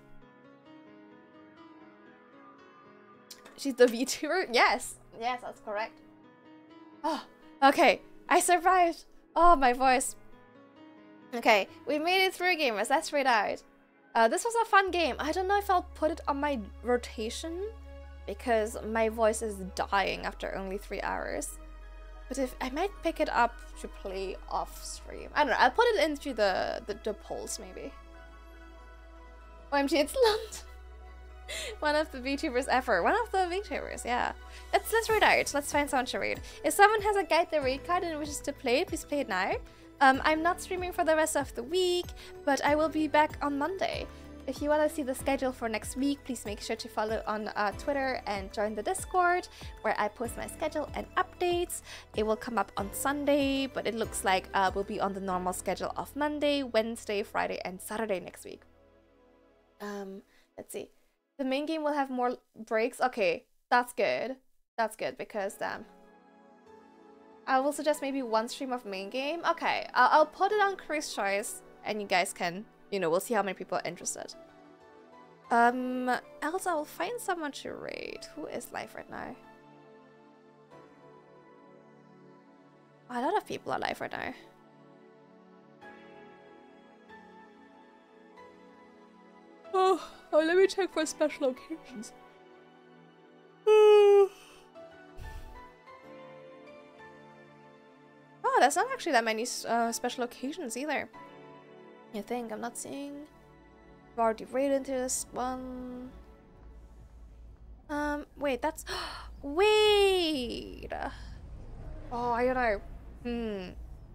She's the VTuber? Yes. Yes, that's correct. Oh, okay. I survived. Oh, my voice. Okay, we made it through, gamers. Let's read out. Uh, this was a fun game. I don't know if I'll put it on my rotation because my voice is dying after only three hours. But if I might pick it up to play off stream. I don't know. I'll put it into the, the, the polls maybe. O M G, it's Lund. One of the VTubers ever. One of the VTubers, yeah. Let's let's read out. Let's find someone to read. If someone has a guide the raid card and wishes to play it, please play it now. Um, I'm not streaming for the rest of the week, but I will be back on Monday. If you want to see the schedule for next week, please make sure to follow on uh, Twitter and join the Discord, where I post my schedule and updates. It will come up on Sunday, but it looks like uh, we'll be on the normal schedule of Monday, Wednesday, Friday, and Saturday next week. Um, let's see. The main game will have more breaks. Okay, that's good. That's good because damn. I will suggest maybe one stream of main game. Okay, I'll, I'll put it on Chris' choice, and you guys can, you know, we'll see how many people are interested. Um, else I will find someone to raid. Who is live right now? A lot of people are live right now. Oh, oh, let me check for special occasions. Oh, that's not actually that many uh, special occasions either. I think I'm not seeing. I've already raided into this one. Um, wait, that's wait. Oh, I don't know. Hmm.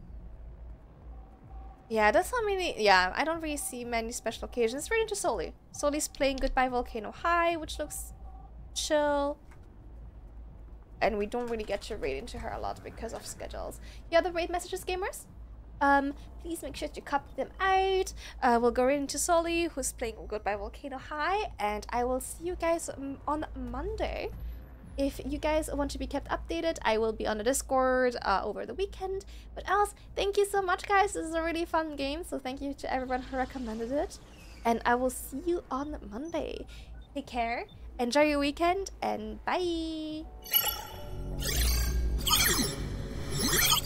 Yeah, that's not many. Yeah, I don't really see many special occasions. Right into Soli. Soli's playing Goodbye Volcano High, which looks chill. And we don't really get to raid into her a lot because of schedules. Yeah, the raid messages, gamers. Um, please make sure to copy them out. Uh, we'll go right into Soli, who's playing Goodbye Volcano High, and I will see you guys um, on Monday. If you guys want to be kept updated, I will be on the Discord uh, over the weekend. But else, thank you so much, guys. This is a really fun game, so thank you to everyone who recommended it. And I will see you on Monday. Take care, enjoy your weekend, and bye!